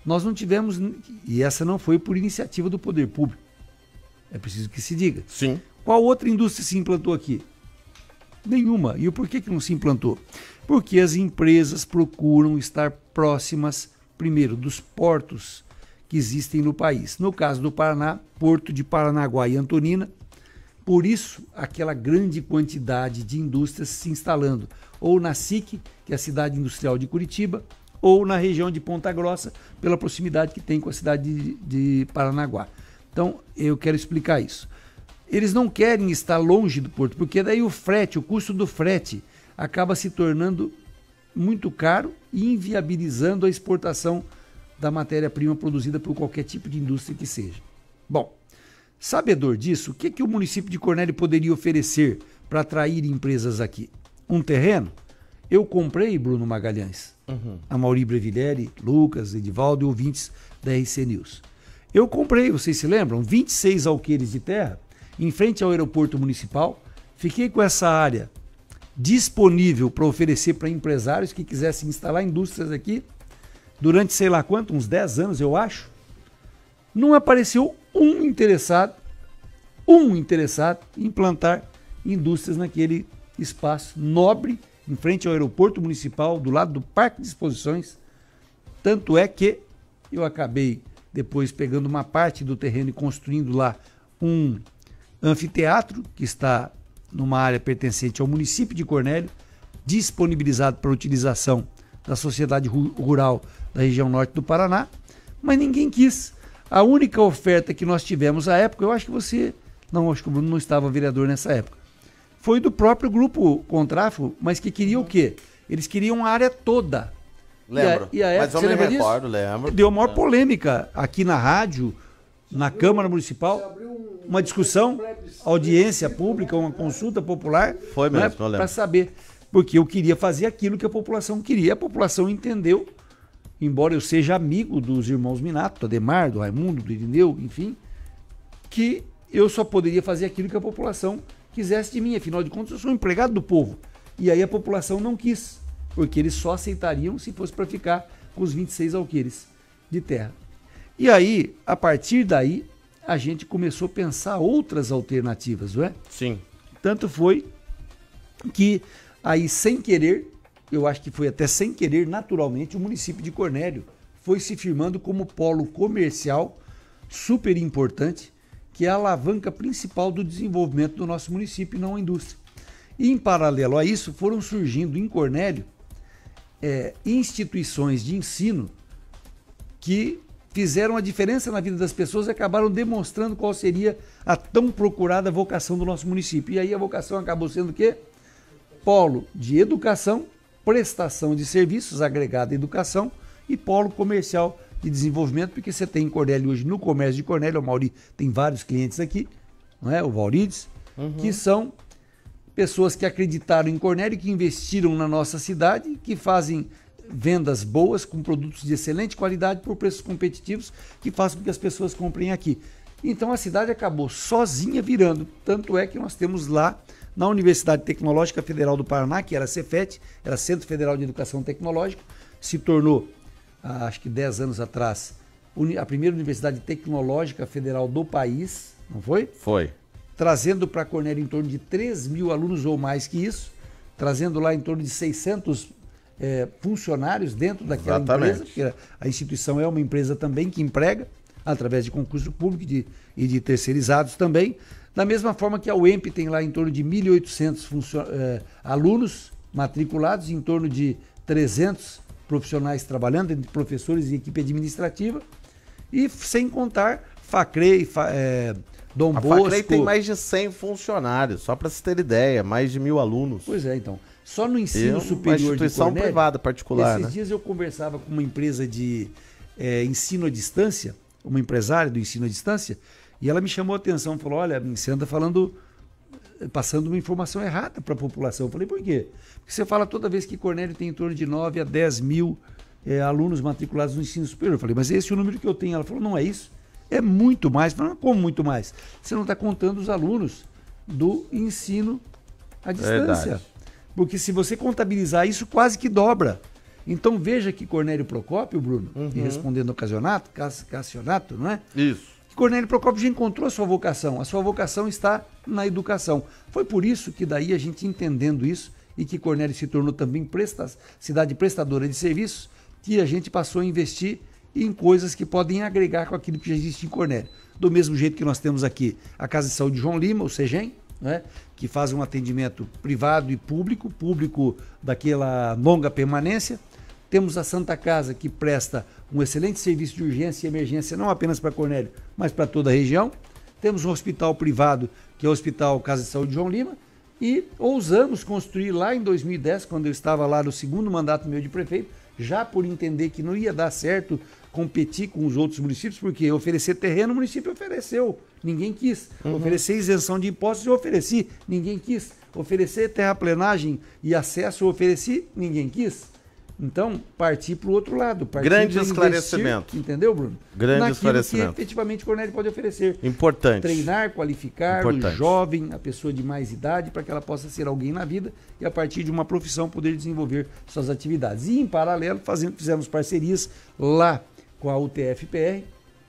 nós não tivemos, e essa não foi por iniciativa do poder público, é preciso que se diga. Sim. Qual outra indústria se implantou aqui? Nenhuma. E o porquê que não se implantou? Porque as empresas procuram estar próximas, primeiro, dos portos que existem no país. No caso do Paraná, Porto de Paranaguá e Antonina. Por isso, aquela grande quantidade de indústrias se instalando, ou na SIC, que é a cidade industrial de Curitiba, ou na região de Ponta Grossa, pela proximidade que tem com a cidade de Paranaguá. Então, eu quero explicar isso. Eles não querem estar longe do porto, porque daí o frete, o custo do frete, acaba se tornando muito caro e inviabilizando a exportação da matéria-prima produzida por qualquer tipo de indústria que seja. Bom, sabedor disso, o que o município de Cornélio poderia oferecer para atrair empresas aqui? Um terreno? Eu comprei, Bruno Magalhães, a Mauri Brevilleri, Lucas, Edivaldo e ouvintes da RC News. Eu comprei, vocês se lembram, 26 alqueires de terra em frente ao aeroporto municipal. Fiquei com essa área disponível para oferecer para empresários que quisessem instalar indústrias aqui durante sei lá quanto, uns 10 anos eu acho. Não apareceu um interessado em implantar indústrias naquele espaço nobre, em frente ao aeroporto municipal, do lado do Parque de Exposições. Tanto é que eu acabei depois pegando uma parte do terreno e construindo lá um anfiteatro, que está numa área pertencente ao município de Cornélio, disponibilizado para utilização da sociedade rural da região norte do Paraná, mas ninguém quis. A única oferta que nós tivemos à época, eu acho que você... Não, acho que o Bruno não estava vereador nessa época. Foi do próprio grupo Contrafo, mas que queria o quê? Eles queriam a área toda. Lembro. E a época, mas eu me recordo, lembro. Deu maior polêmica aqui na rádio, na Câmara Municipal, uma discussão, audiência pública, uma consulta popular. Foi mesmo, eu lembro. Para saber. Porque eu queria fazer aquilo que a população queria. A população entendeu, embora eu seja amigo dos irmãos Minato, do Ademar, do Raimundo, do Irineu, enfim, que eu só poderia fazer aquilo que a população quisesse de mim. Afinal de contas, eu sou um empregado do povo. E aí a população não quis, porque eles só aceitariam se fosse para ficar com os 26 alqueires de terra. E aí, a partir daí, a gente começou a pensar outras alternativas, não é? Sim. Tanto foi que aí, sem querer, eu acho que foi até sem querer, naturalmente, o município de Cornélio foi se firmando como polo comercial super importante, que é a alavanca principal do desenvolvimento do nosso município e não a indústria. E, em paralelo a isso, foram surgindo em Cornélio instituições de ensino que fizeram a diferença na vida das pessoas e acabaram demonstrando qual seria a tão procurada vocação do nosso município. E aí a vocação acabou sendo o quê? Polo de educação, prestação de serviços, agregada educação, e polo comercial de desenvolvimento, porque você tem em Cornélio hoje, no comércio de Cornélio, o Mauri tem vários clientes aqui, não é? O Valrides, que são pessoas que acreditaram em Cornélio, que investiram na nossa cidade, que fazem vendas boas, com produtos de excelente qualidade, por preços competitivos, que fazem com que as pessoas comprem aqui. Então a cidade acabou sozinha virando, tanto é que nós temos lá, na Universidade Tecnológica Federal do Paraná, que era Cefet, era Centro Federal de Educação Tecnológica, se tornou, acho que 10 anos atrás, a primeira Universidade Tecnológica Federal do país, não foi? Foi. Trazendo para Cornélio em torno de 3 mil alunos ou mais que isso, trazendo lá em torno de 600 funcionários dentro daquela empresa, porque a instituição é uma empresa também que emprega, através de concurso público e de terceirizados também, da mesma forma que a UEMP tem lá em torno de 1.800 alunos matriculados, em torno de 300 profissionais trabalhando, entre professores e equipe administrativa, e sem contar FACREI, Dom Bosco. A FACREI tem mais de 100 funcionários, só para você ter ideia, mais de 1.000 alunos. Pois é, então. Só no ensino superior uma instituição de Cornélio, privada, particular, esses dias eu conversava com uma empresa de ensino à distância, uma empresária do ensino à distância, e ela me chamou a atenção, falou, olha, você anda passando uma informação errada para a população. Eu falei, por quê? Porque você fala toda vez que Cornélio tem em torno de 9 a 10 mil alunos matriculados no ensino superior. Eu falei, mas esse é o número que eu tenho. Ela falou, não é isso, é muito mais. Eu falei, como muito mais? Você não está contando os alunos do ensino à distância. Verdade. Porque se você contabilizar isso, quase que dobra. Então veja que Cornélio Procópio, Bruno, e respondendo ao Cassionato, não é? Isso. Cornélio Procópio já encontrou a sua vocação está na educação. Foi por isso que daí a gente entendendo isso e que Cornélio se tornou também cidade prestadora de serviços, que a gente passou a investir em coisas que podem agregar com aquilo que já existe em Cornélio. Do mesmo jeito que nós temos aqui a Casa de Saúde João Lima, o CEGEM, né, que faz um atendimento privado e público daquela longa permanência. Temos a Santa Casa, que presta um excelente serviço de urgência e emergência, não apenas para Cornélio, mas para toda a região. Temos um hospital privado, que é o Hospital Casa de Saúde João Lima, e ousamos construir lá em 2010, quando eu estava lá no segundo mandato meu de prefeito, já por entender que não ia dar certo competir com os outros municípios, porque oferecer terreno, o município ofereceu, ninguém quis. Oferecer isenção de impostos, eu ofereci, ninguém quis. Oferecer terraplenagem e acesso, eu ofereci, ninguém quis. Então, partir para o outro lado. Grande esclarecimento. Entendeu, Bruno? Grande esclarecimento. Que efetivamente o Cornélio pode oferecer. Importante. Treinar, qualificar o jovem, a pessoa de mais idade, para que ela possa ser alguém na vida e, a partir de uma profissão, poder desenvolver suas atividades. E, em paralelo, fizemos parcerias lá com a UTF-PR.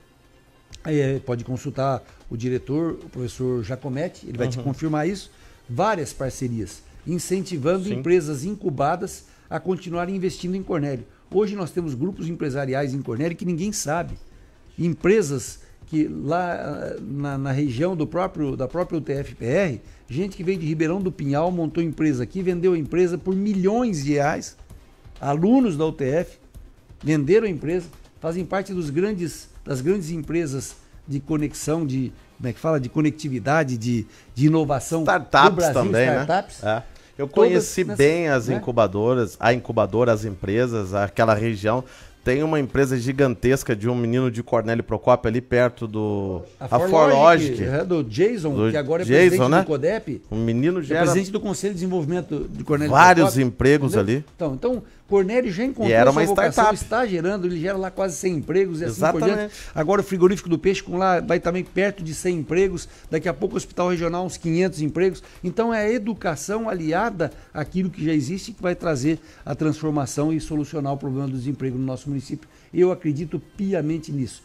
Aí, pode consultar o diretor, o professor Jacometti, ele vai te confirmar isso. Várias parcerias, incentivando empresas incubadas a continuarem investindo em Cornélio. Hoje nós temos grupos empresariais em Cornélio que ninguém sabe. Empresas que lá na região da própria UTF-PR, gente que veio de Ribeirão do Pinhal, montou empresa aqui, vendeu a empresa por milhões de reais. Alunos da UTF venderam a empresa, fazem parte das grandes empresas de conexão, de conectividade, de inovação startups do Brasil, também, startups. Né? Eu conheci bem as incubadoras, as empresas, aquela região. Tem uma empresa gigantesca de um menino de Cornélio Procópio ali perto do... A ForLogic, do Jason, que agora é presidente do CODEP. Um menino já presidente do Conselho de Desenvolvimento de Cornélio vários Procópio, empregos ali. Então, Cornélio já encontrou a sua vocação, startup. está gerando, ele gera lá quase 100 empregos e assim Exatamente. por diante. Agora o frigorífico do Peixe lá vai também perto de 100 empregos, daqui a pouco o Hospital Regional uns 500 empregos. Então é a educação aliada àquilo que já existe que vai trazer a transformação e solucionar o problema do desemprego no nosso município. Eu acredito piamente nisso.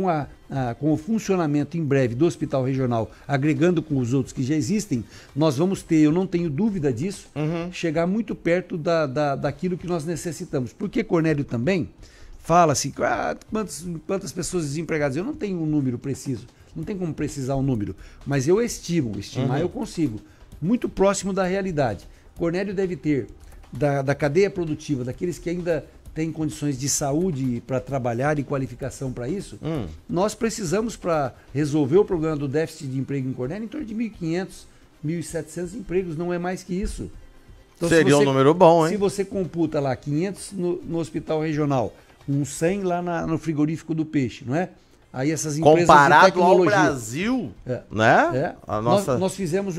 Com o funcionamento em breve do Hospital Regional, agregando com os outros que já existem, nós vamos ter, eu não tenho dúvida disso, chegar muito perto daquilo que nós necessitamos. Porque Cornélio também fala-se, quantas pessoas desempregadas? Eu não tenho um número preciso, não tem como precisar um número, mas eu estimar eu consigo, muito próximo da realidade. Cornélio deve ter, da cadeia produtiva, daqueles que ainda tem condições de saúde para trabalhar e qualificação para isso, nós precisamos, para resolver o problema do déficit de emprego em Cornélio, em torno de 1.500, 1.700 empregos, não é mais que isso. Então, seria um número bom, hein? Se você computa lá 500 no Hospital Regional, uns 100 lá no frigorífico do Peixe, não é? Aí essas empresas comparado de tecnologia, ao Brasil, né? A nossa... nós fizemos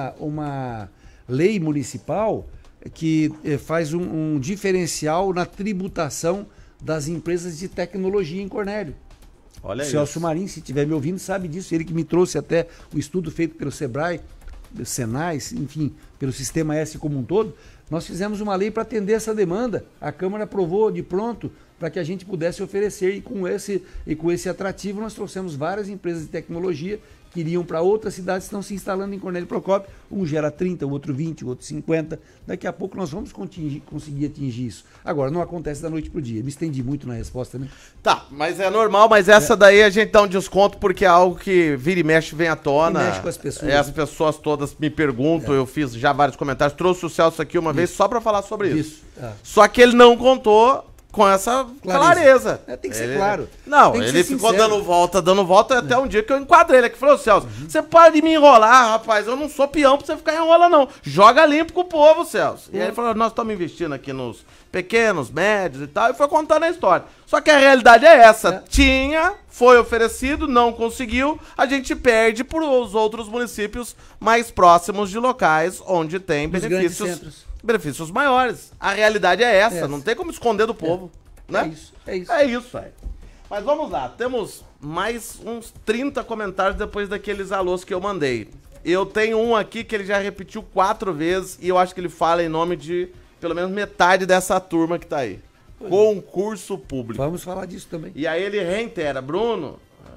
uma lei municipal que faz um diferencial na tributação das empresas de tecnologia em Cornélio. Olha o Celso Marim, se estiver me ouvindo, sabe disso. Ele que me trouxe até o estudo feito pelo Sebrae, Senai, enfim, pelo Sistema S como um todo. Nós fizemos uma lei para atender essa demanda. A Câmara aprovou de pronto para que a gente pudesse oferecer, e com esse atrativo nós trouxemos várias empresas de tecnologia que iriam para outras cidades, estão se instalando em Cornélio Procópio. Um gera 30, o outro 20, o outro 50. Daqui a pouco nós vamos conseguir atingir isso. Agora, não acontece da noite para o dia. Me estendi muito na resposta, né? Tá, mas é normal, mas essa daí a gente dá um desconto porque é algo que vira e mexe, vem à tona. E mexe com as pessoas. As pessoas todas me perguntam, eu fiz já vários comentários, trouxe o Celso aqui uma vez só para falar sobre isso. Só que ele não contou com essa clareza. Tem que ser claro. Não, ele ficou dando volta, até um dia que eu enquadrei ele aqui. Falou, Celso, você para de me enrolar, rapaz, eu não sou peão pra você ficar enrolando, não. Joga limpo com o povo, Celso. E aí ele falou, nós estamos investindo aqui nos pequenos, médios e tal, e foi contando a história. Só que a realidade é essa. Foi oferecido, não conseguiu, a gente perde para os outros municípios mais próximos de locais onde tem benefícios maiores. A realidade é essa, não tem como esconder do povo. Né? É isso. Mas vamos lá, temos mais uns 30 comentários depois daqueles alôs que eu mandei. Eu tenho um aqui que ele já repetiu 4 vezes e eu acho que ele fala em nome de pelo menos metade dessa turma que tá aí. concurso público. Vamos falar disso também. E aí ele reitera, Bruno,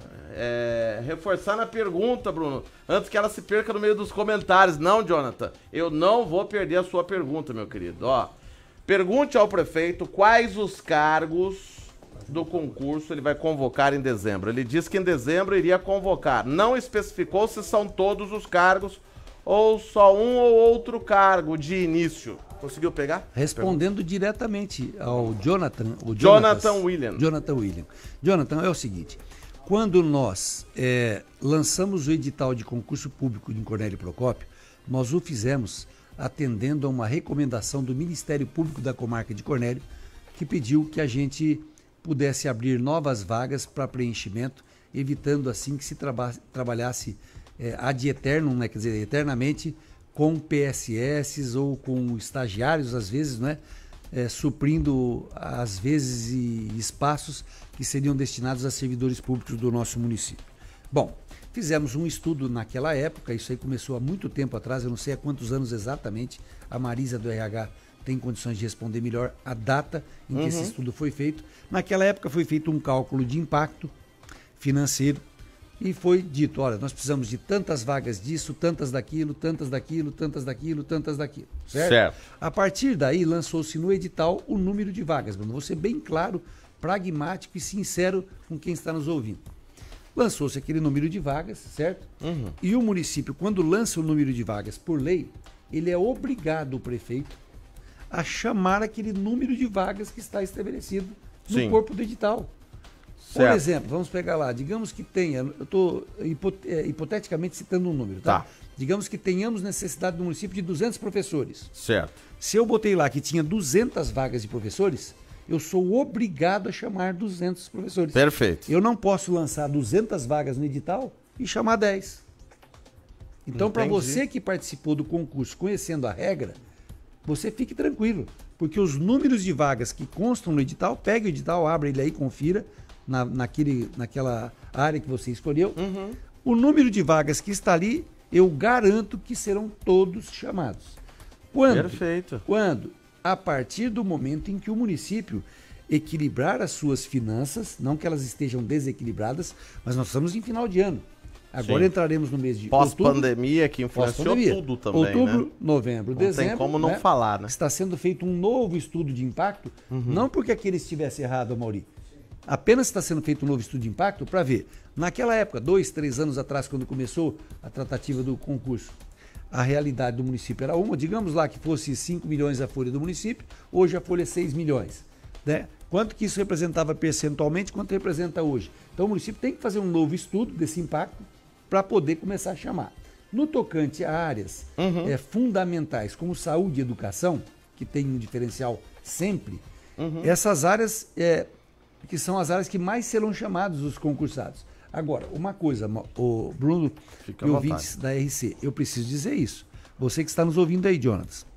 reforçar na pergunta, Bruno, antes que ela se perca no meio dos comentários. Não, Jonathan, eu não vou perder a sua pergunta, meu querido. Ó, pergunte ao prefeito quais os cargos do concurso ele vai convocar em dezembro. Ele disse que em dezembro iria convocar. Não especificou se são todos os cargos ou só um ou outro cargo de início. Conseguiu pegar? Respondendo diretamente ao Jonathan William. Jonathan, é o seguinte, quando nós lançamos o edital de concurso público em Cornélio Procópio, nós o fizemos atendendo a uma recomendação do Ministério Público da Comarca de Cornélio, que pediu que a gente pudesse abrir novas vagas para preenchimento, evitando assim que se trabalhasse ad eternum, né, quer dizer, eternamente, com PSS ou com estagiários, às vezes, né, suprindo, às vezes, espaços que seriam destinados a servidores públicos do nosso município. Bom, fizemos um estudo naquela época, isso aí começou há muito tempo atrás, eu não sei há quantos anos exatamente, a Marisa do RH tem condições de responder melhor a data em que esse estudo foi feito. Naquela época foi feito um cálculo de impacto financeiro e foi dito, olha, nós precisamos de tantas vagas disso, tantas daquilo, tantas daquilo, tantas daquilo, tantas daquilo, certo? A partir daí lançou-se no edital o número de vagas, Bruno, vou ser bem claro, pragmático e sincero com quem está nos ouvindo. Lançou-se aquele número de vagas, certo? E o município, quando lança o número de vagas por lei, ele é obrigado, o prefeito, a chamar aquele número de vagas que está estabelecido no corpo do edital. Por exemplo, vamos pegar lá, digamos que tenha, eu estou hipoteticamente citando um número, tá? Digamos que tenhamos necessidade do município de 200 professores. Certo. Se eu botei lá que tinha 200 vagas de professores, eu sou obrigado a chamar 200 professores. Perfeito. Eu não posso lançar 200 vagas no edital e chamar 10. Então, para você que participou do concurso conhecendo a regra, você fique tranquilo, porque os números de vagas que constam no edital, pegue o edital, abra ele aí, confira naquela área que você escolheu. O número de vagas que está ali, eu garanto que serão todos chamados. Perfeito. Quando? A partir do momento em que o município equilibrar as suas finanças, não que elas estejam desequilibradas, mas nós estamos em final de ano. Agora entraremos no mês de pós-pandemia, que influenciou tudo também, outubro, né? novembro, não dezembro. Tem como não falar, né? Está sendo feito um novo estudo de impacto, não porque aquele estivesse errado, Amaury. Apenas está sendo feito um novo estudo de impacto para ver. Naquela época, 2, 3 anos atrás, quando começou a tratativa do concurso, a realidade do município era uma, digamos lá que fosse 5 milhões a folha do município, hoje a folha é 6 milhões. Né? Quanto que isso representava percentualmente, quanto representa hoje? Então o município tem que fazer um novo estudo desse impacto para poder começar a chamar. No tocante a áreas fundamentais, como saúde e educação, que tem um diferencial sempre, essas áreas que são as áreas que mais serão chamados os concursados. Agora, uma coisa, o Bruno e ouvintes da RC, eu preciso dizer isso. Você que está nos ouvindo aí, Jonas.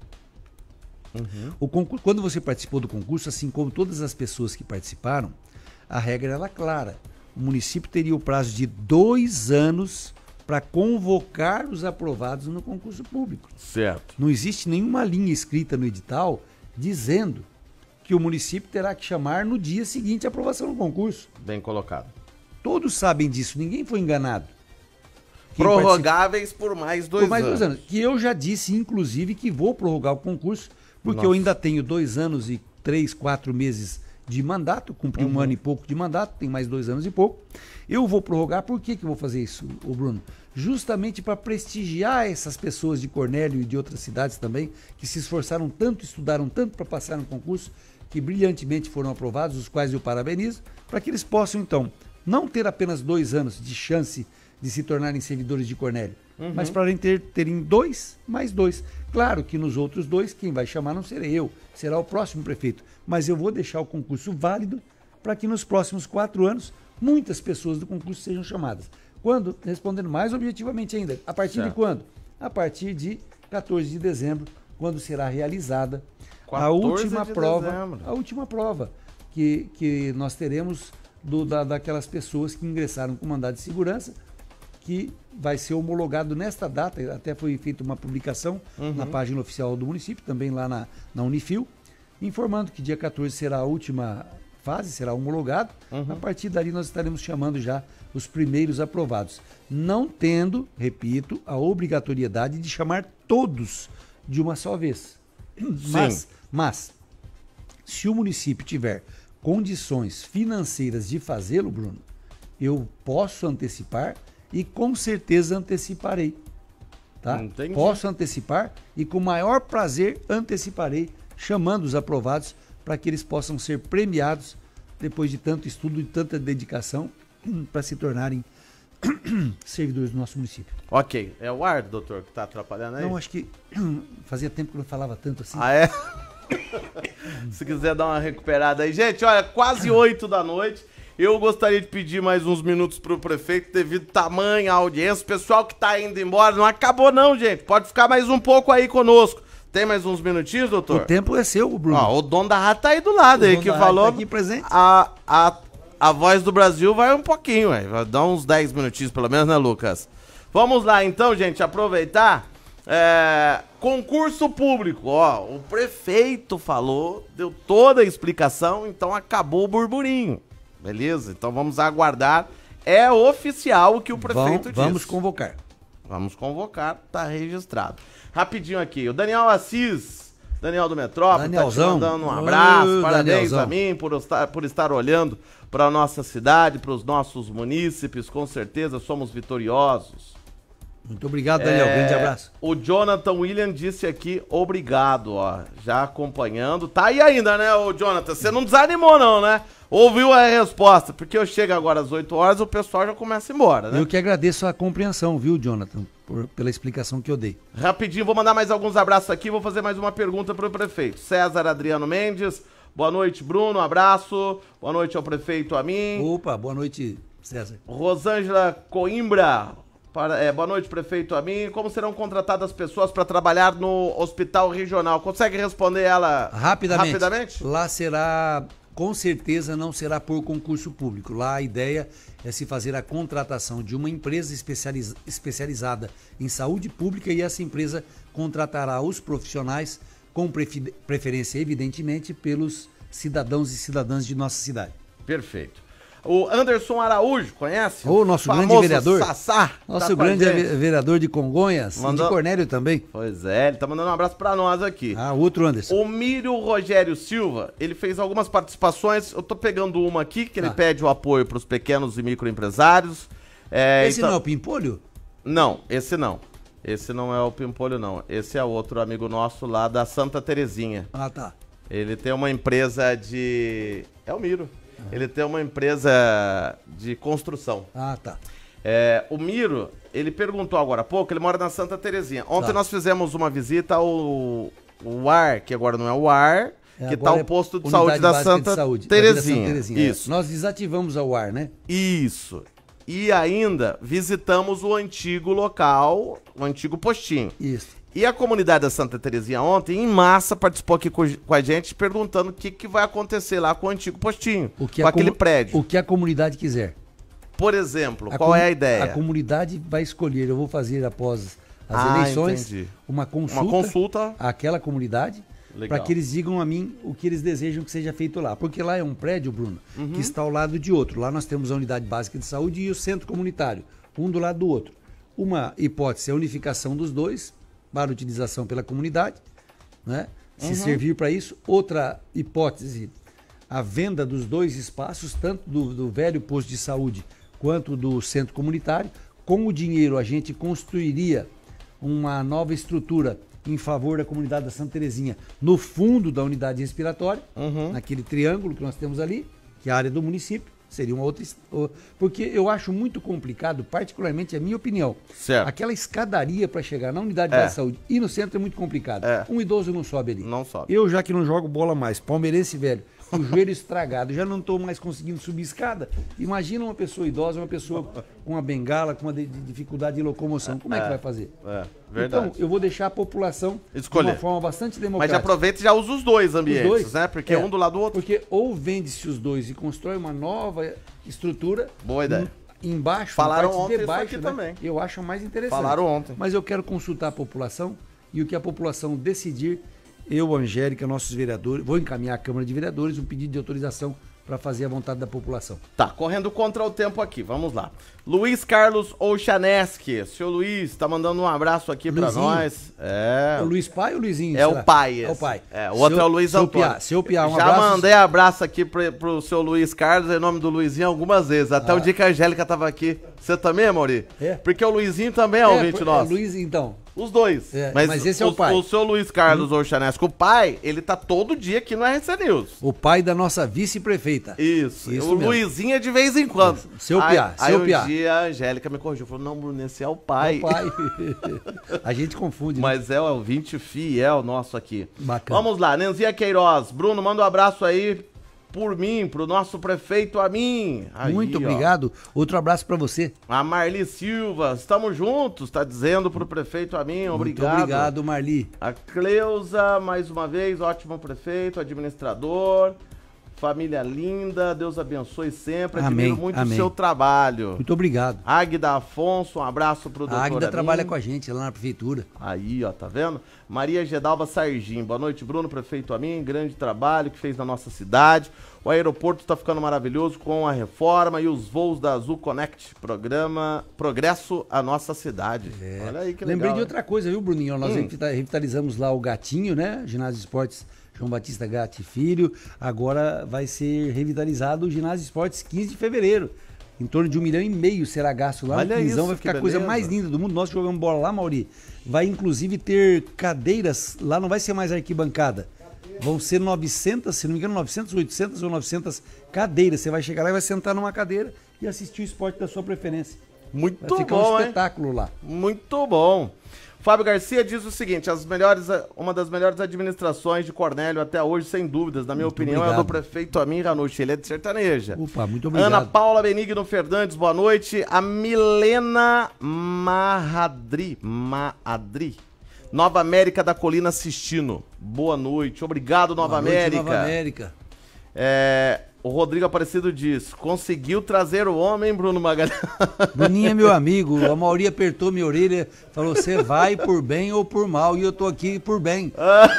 Quando você participou do concurso, assim como todas as pessoas que participaram, a regra era clara. O município teria o prazo de 2 anos para convocar os aprovados no concurso público. Certo. Não existe nenhuma linha escrita no edital dizendo que o município terá que chamar no dia seguinte a aprovação do concurso. Bem colocado. Todos sabem disso, ninguém foi enganado. Prorrogáveis por mais 2 anos. Por mais 2 anos. Que eu já disse, inclusive, que vou prorrogar o concurso, porque eu ainda tenho 2 anos e 3, 4 meses de mandato, cumpri 1 ano e pouco de mandato, tem mais 2 anos e pouco. Eu vou prorrogar, por que eu vou fazer isso, Bruno? Justamente para prestigiar essas pessoas de Cornélio e de outras cidades também, que se esforçaram tanto, estudaram tanto para passar no concurso, que brilhantemente foram aprovados, os quais eu parabenizo, para que eles possam, então, não ter apenas 2 anos de chance de se tornarem servidores de Cornélio, mas para terem 2 mais 2. Claro que nos outros 2, quem vai chamar não serei eu, será o próximo prefeito, mas eu vou deixar o concurso válido para que nos próximos 4 anos muitas pessoas do concurso sejam chamadas. Quando? Respondendo mais objetivamente ainda, a partir de quando? A partir de 14 de dezembro, quando será realizada a última prova que nós teremos daquelas pessoas que ingressaram com mandado de segurança, que vai ser homologado nesta data, até foi feita uma publicação na página oficial do município, também lá na Unifil, informando que dia 14 será a última fase, será homologado. A partir dali nós estaremos chamando já os primeiros aprovados. Não tendo, repito, a obrigatoriedade de chamar todos de uma só vez. Mas se o município tiver condições financeiras de fazê-lo, Bruno, eu posso antecipar e com certeza anteciparei. Tá? Entendi. Posso antecipar e com maior prazer anteciparei, chamando os aprovados para que eles possam ser premiados depois de tanto estudo e tanta dedicação para se tornarem servidores do nosso município. Ok. É o ar, doutor, que tá atrapalhando aí? Não, acho que fazia tempo que eu não falava tanto assim. Ah, é? Se quiser dar uma recuperada aí. Gente, olha, quase 8 da noite. Eu gostaria de pedir mais uns minutos pro prefeito, devido tamanho, audiência. O pessoal que tá indo embora, não acabou não, gente. Pode ficar mais um pouco aí conosco. Tem mais uns minutinhos, doutor? O tempo é seu, Bruno. Ó, o dono da rádio tá aí do lado aí, que falou. Tá aqui presente. A voz do Brasil vai um pouquinho, ué. Vai dar uns 10 minutinhos pelo menos, né, Lucas? Vamos lá então, gente, aproveitar. Concurso público, ó. O prefeito falou, deu toda a explicação, então acabou o burburinho. Beleza? Então vamos aguardar. É oficial o que o prefeito disse. Vamos convocar. Vamos convocar, tá registrado. Rapidinho aqui, o Daniel Assis, Daniel do Metrópole, Danielzão, tá te mandando um abraço, parabéns Danielzão. a mim por estar olhando para a nossa cidade, para os nossos munícipes, com certeza somos vitoriosos. Muito obrigado, Daniel, grande abraço. O Jonathan William disse aqui, obrigado, ó, já acompanhando. Tá aí ainda, né, ô Jonathan? Você não desanimou não, né? Ouviu a resposta, porque eu chego agora às 8 horas, o pessoal já começa a ir embora, né? Eu que agradeço a compreensão, viu, Jonathan, pela explicação que eu dei. Rapidinho, vou mandar mais alguns abraços aqui, vou fazer mais uma pergunta pro prefeito. César Adriano Mendes, boa noite, Bruno, abraço. Boa noite ao prefeito, a mim. Opa, boa noite, César. Rosângela Coimbra, boa noite, prefeito, a mim. Como serão contratadas pessoas para trabalhar no hospital regional? Consegue responder ela rapidamente? Lá será, com certeza não será por concurso público. Lá a ideia é se fazer a contratação de uma empresa especializada em saúde pública e essa empresa contratará os profissionais com preferência, evidentemente, pelos cidadãos e cidadãs de nossa cidade. Perfeito. O Anderson Araújo, conhece? O nosso grande vereador. Sassá. Nosso grande vereador de Congonhas e de Cornélio também. Pois é, ele tá mandando um abraço pra nós aqui. Outro Anderson. O Mírio Rogério Silva, ele fez algumas participações, eu tô pegando uma aqui, que ele pede o apoio pros pequenos e microempresários. Esse não é o Pimpolho? Não, esse não. Esse não é o Pimpolho, não. Esse é outro amigo nosso lá da Santa Terezinha. Ah, tá. Ele tem uma empresa de... É o Miro. Ele tem uma empresa de construção. Ah, tá. O Miro, ele perguntou agora há pouco, ele mora na Santa Terezinha. Ontem nós fizemos uma visita ao UAR, que agora não é o UAR, que tá o posto de saúde da Santa Terezinha. Isso. Nós desativamos a UAR, né? Isso. E ainda visitamos o antigo local, o antigo postinho. Isso. E a comunidade da Santa Terezinha ontem, em massa, participou aqui com a gente, perguntando o que vai acontecer lá com o antigo postinho, com aquele prédio. O que a comunidade quiser. Por exemplo, qual é a ideia? A comunidade vai escolher, eu vou fazer após as eleições, uma consulta àquela comunidade, para que eles digam a mim o que eles desejam que seja feito lá. Porque lá é um prédio, Bruno, que está ao lado de outro. Lá nós temos a unidade básica de saúde e o centro comunitário, um do lado do outro. Uma hipótese é a unificação dos dois, para utilização pela comunidade, né? Se servir para isso. Outra hipótese, a venda dos dois espaços, tanto do velho posto de saúde quanto do centro comunitário. Com o dinheiro a gente construiria uma nova estrutura em favor da comunidade da Santa Terezinha no fundo da unidade respiratória, naquele triângulo que nós temos ali, que é a área do município. Seria uma outra... Porque eu acho muito complicado, particularmente a minha opinião. Certo. Aquela escadaria para chegar na unidade da saúde e no centro é muito complicado. Um idoso não sobe ali. Não sobe. Eu, já que não jogo bola mais, palmeirense velho, o joelho estragado, já não estou mais conseguindo subir escada. Imagina uma pessoa idosa, uma pessoa com uma bengala, com uma dificuldade de locomoção. Como é que vai fazer? Verdade. Então, eu vou deixar a população escolher de uma forma bastante democrática. Mas aproveita e já usa os dois ambientes, né? Porque um do lado do outro. Porque ou vende-se os dois e constrói uma nova estrutura. Boa ideia. Embaixo, falaram na parte ontem de baixo, isso aqui né? também. Eu acho mais interessante. Falaram ontem. Mas eu quero consultar a população e o que a população decidir, eu, Angélica, nossos vereadores, vou encaminhar à Câmara de Vereadores um pedido de autorização para fazer a vontade da população. Tá, correndo contra o tempo aqui, vamos lá. Luiz Carlos Olchaneski, seu Luiz, tá mandando um abraço aqui pra nós. É o Luiz pai ou Luizinho? É o pai. É o pai. É, o outro é o Luiz Antônio. Seu Piá, um Já abraço. mandei abraço aqui pro seu Luiz Carlos em nome do Luizinho algumas vezes, até o dia que a Angélica tava aqui. Você também, Amaury? É. Porque o Luizinho também é ouvinte nosso. Luiz, então. Os dois. Mas esse é o pai. O seu Luiz Carlos Olchanesco, o pai, ele tá todo dia aqui no RC News. O pai da nossa vice-prefeita. Isso o mesmo. Luizinho é de vez em quando. Seu Piá, seu Piá. Aí um dia a Angélica me corrigiu, falou, não, Bruno, esse é o pai. É o pai. A gente confunde. Mas é o ouvinte fiel nosso aqui. Bacana. Vamos lá, Nenzia Queiroz. Bruno, manda um abraço aí por mim, pro nosso prefeito Amin. Aí, muito obrigado. Outro abraço para você. A Marli Silva, estamos juntos, tá dizendo pro prefeito Amin, obrigado. Muito obrigado, Marli. A Cleusa, mais uma vez, ótimo prefeito, administrador, família linda, Deus abençoe sempre, admiro muito o seu trabalho. Muito obrigado. Águida Afonso, um abraço pro doutor A Águida Amin. trabalha com a gente lá na prefeitura. Aí, ó, tá vendo? Maria Gedalva Sargim, boa noite, Bruno, prefeito Amin, grande trabalho que fez na nossa cidade. O aeroporto está ficando maravilhoso com a reforma e os voos da Azul Connect, programa Progresso à Nossa Cidade. Olha aí que legal. Lembrei de outra coisa, viu, Bruninho? Nós revitalizamos lá o Gatinho, né? Ginásio de Esportes João Batista Gatti Filho. Agora vai ser revitalizado o Ginásio de Esportes 15 de fevereiro. Em torno de 1,5 milhão será gasto lá. Olha no Quinzão, isso, vai ficar a que coisa beleza. mais linda do mundo. Nós jogamos bola lá, Mauri. Vai inclusive ter cadeiras, lá não vai ser mais arquibancada. Vão ser 900, se não me engano, 900, 800 ou 900 cadeiras. Você vai chegar lá e vai sentar numa cadeira e assistir o esporte da sua preferência. Muito vai ficar bom, um espetáculo lá. Muito bom. Fábio Garcia diz o seguinte, uma das melhores administrações de Cornélio até hoje, sem dúvidas, na minha opinião, é a do prefeito Amin Ranucci, ele é de sertaneja. Opa, muito obrigado. Ana Paula Benigno Fernandes, boa noite. A Milena Mahadri, Nova América da Colina assistindo. Boa noite, obrigado Nova América. Nova América. O Rodrigo Aparecido diz, conseguiu trazer o homem, Bruno Magalhães. Bruninho é meu amigo, a Mauri apertou minha orelha, falou, você vai por bem ou por mal, e eu tô aqui por bem.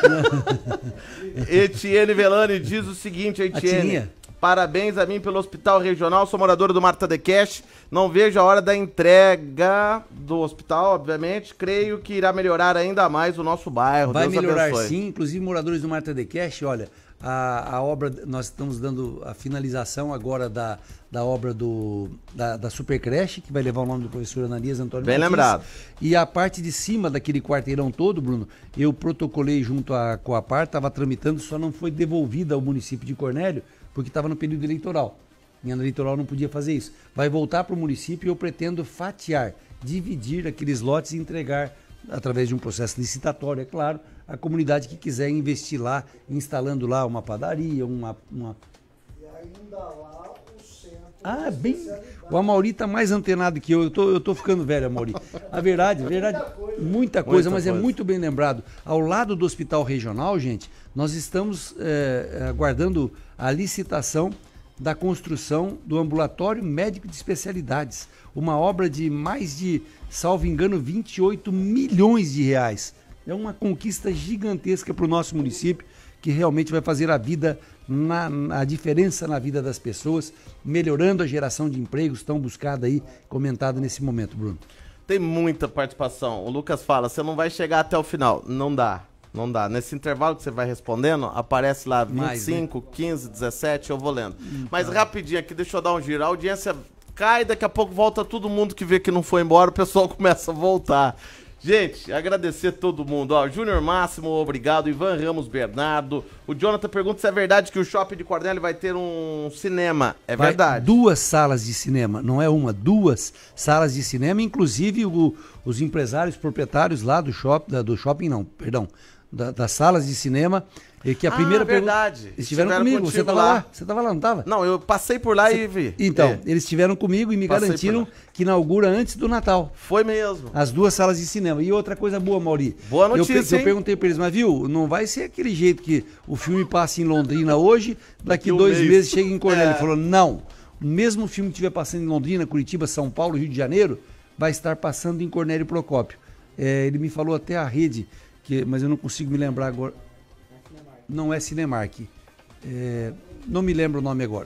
Etienne Velani diz o seguinte, Etienne, parabéns a mim pelo Hospital Regional, sou moradora do Marta de Cash, não vejo a hora da entrega do hospital, obviamente, creio que irá melhorar ainda mais o nosso bairro. Vai Deus melhorar abençoe. sim, inclusive moradores do Marta de Cash, olha, a obra, nós estamos dando a finalização agora da obra da Super Creche, que vai levar o nome do professor Ananias Antônio Bem Martins. lembrado. E a parte de cima daquele quarteirão todo, Bruno, eu protocolei junto à Coapar, estava tramitando, só não foi devolvida ao município de Cornélio, porque estava no período eleitoral. Em ano eleitoral não podia fazer isso. Vai voltar para o município e eu pretendo fatiar, dividir aqueles lotes e entregar, através de um processo licitatório, é claro, a comunidade que quiser investir lá, instalando lá uma padaria, uma... E ainda lá o centro... bem... O Amaury tá mais antenado que eu tô ficando velho, Amaury. A verdade, muita coisa, mas é muito bem lembrado. Ao lado do Hospital Regional, gente, nós estamos aguardando a licitação da construção do Ambulatório Médico de Especialidades. Uma obra de mais de, salvo engano, 28 milhões de reais. É uma conquista gigantesca para o nosso município, que realmente vai fazer a diferença na vida das pessoas, melhorando a geração de empregos tão buscada aí, comentada nesse momento, Bruno. Tem muita participação. O Lucas fala, você não vai chegar até o final. Não dá. Não dá. Nesse intervalo que você vai respondendo, aparece lá 25, 15, 17, eu vou lendo. Mas rapidinho aqui, deixa eu dar um giro. A audiência cai, daqui a pouco volta todo mundo que vê que não foi embora, o pessoal começa a voltar. Gente, agradecer todo mundo. Ó, Júnior Máximo, obrigado. Ivan Ramos Bernardo. O Jonathan pergunta se é verdade que o Shopping de Cornélio vai ter um cinema. É verdade. 2 salas de cinema, não é uma, 2 salas de cinema. Inclusive os empresários proprietários lá do shopping, das salas de cinema. E que a primeira verdade. Eles estiveram comigo, você estava lá? Você estava lá, não estava? Não, eu passei por lá e vi. Então, eles estiveram comigo e me garantiram que inaugura antes do Natal. Foi mesmo. As 2 salas de cinema. E outra coisa boa, Mauri. Boa notícia, eu perguntei para eles, mas viu, não vai ser aquele jeito que o filme passa em Londrina hoje, daqui 2 meses chega em Cornélio. Ele falou, não, o mesmo filme que estiver passando em Londrina, Curitiba, São Paulo, Rio de Janeiro, vai estar passando em Cornélio Procópio. Ele me falou até a rede, mas eu não consigo me lembrar agora. Não é Cinemark. Não me lembro o nome agora.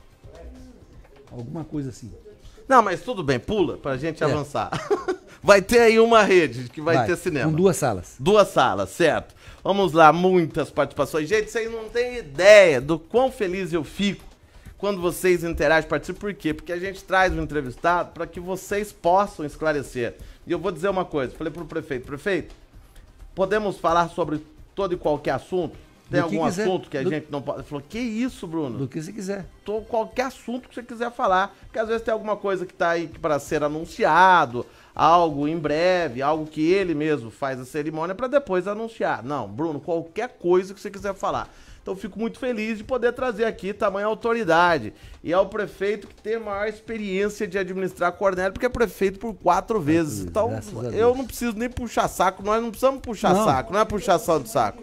Alguma coisa assim. Não, mas tudo bem, pula pra gente avançar. Vai ter aí uma rede que vai ter cinema. Com 2 salas. 2 salas, certo. Vamos lá, muitas participações. Gente, vocês não têm ideia do quão feliz eu fico quando vocês interagem, participam. Por quê? Porque a gente traz um entrevistado para que vocês possam esclarecer. E eu vou dizer uma coisa, falei pro prefeito, podemos falar sobre todo e qualquer assunto? Tem algum assunto que a gente não pode... Ele falou, que isso, Bruno? Do que você quiser. Qualquer assunto que você quiser falar. Porque às vezes tem alguma coisa que tá aí para ser anunciado, algo em breve, algo que ele mesmo faz a cerimônia para depois anunciar. Não, Bruno, qualquer coisa que você quiser falar. Então eu fico muito feliz de poder trazer aqui tamanha autoridade. E é o prefeito que tem a maior experiência de administrar Cornélio, porque é prefeito por 4 vezes. Então eu não preciso nem puxar saco, nós não precisamos puxar saco, não é puxação de saco.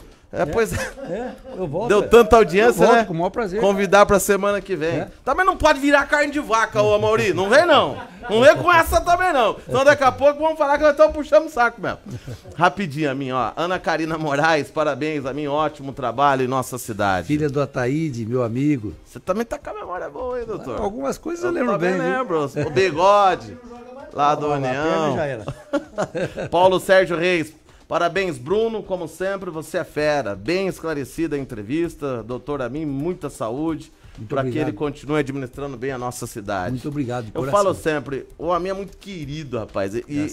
Pois eu volto. Deu tanta audiência, eu volto, né? Com o maior prazer. Convidar pra semana que vem. Também não pode virar carne de vaca, ô Amaury. Não vem, não. Não vem com essa também, não. Então daqui a pouco vamos falar que nós estamos puxando o saco mesmo. Rapidinho, a mim, ó. Ana Karina Moraes, parabéns a mim. Ótimo trabalho em nossa cidade. Filha do Ataíde, meu amigo. Você também tá com a memória boa, hein, doutor? Algumas coisas eu lembro bem. Lembro. O Bigode, lá do União. Já era. Paulo Sérgio Reis. Parabéns, Bruno, como sempre, você é fera. Bem esclarecida a entrevista. Doutor Amin, muita saúde para que ele continue administrando bem a nossa cidade. Muito obrigado, de coração. Eu falo sempre, o Amin é muito querido, rapaz.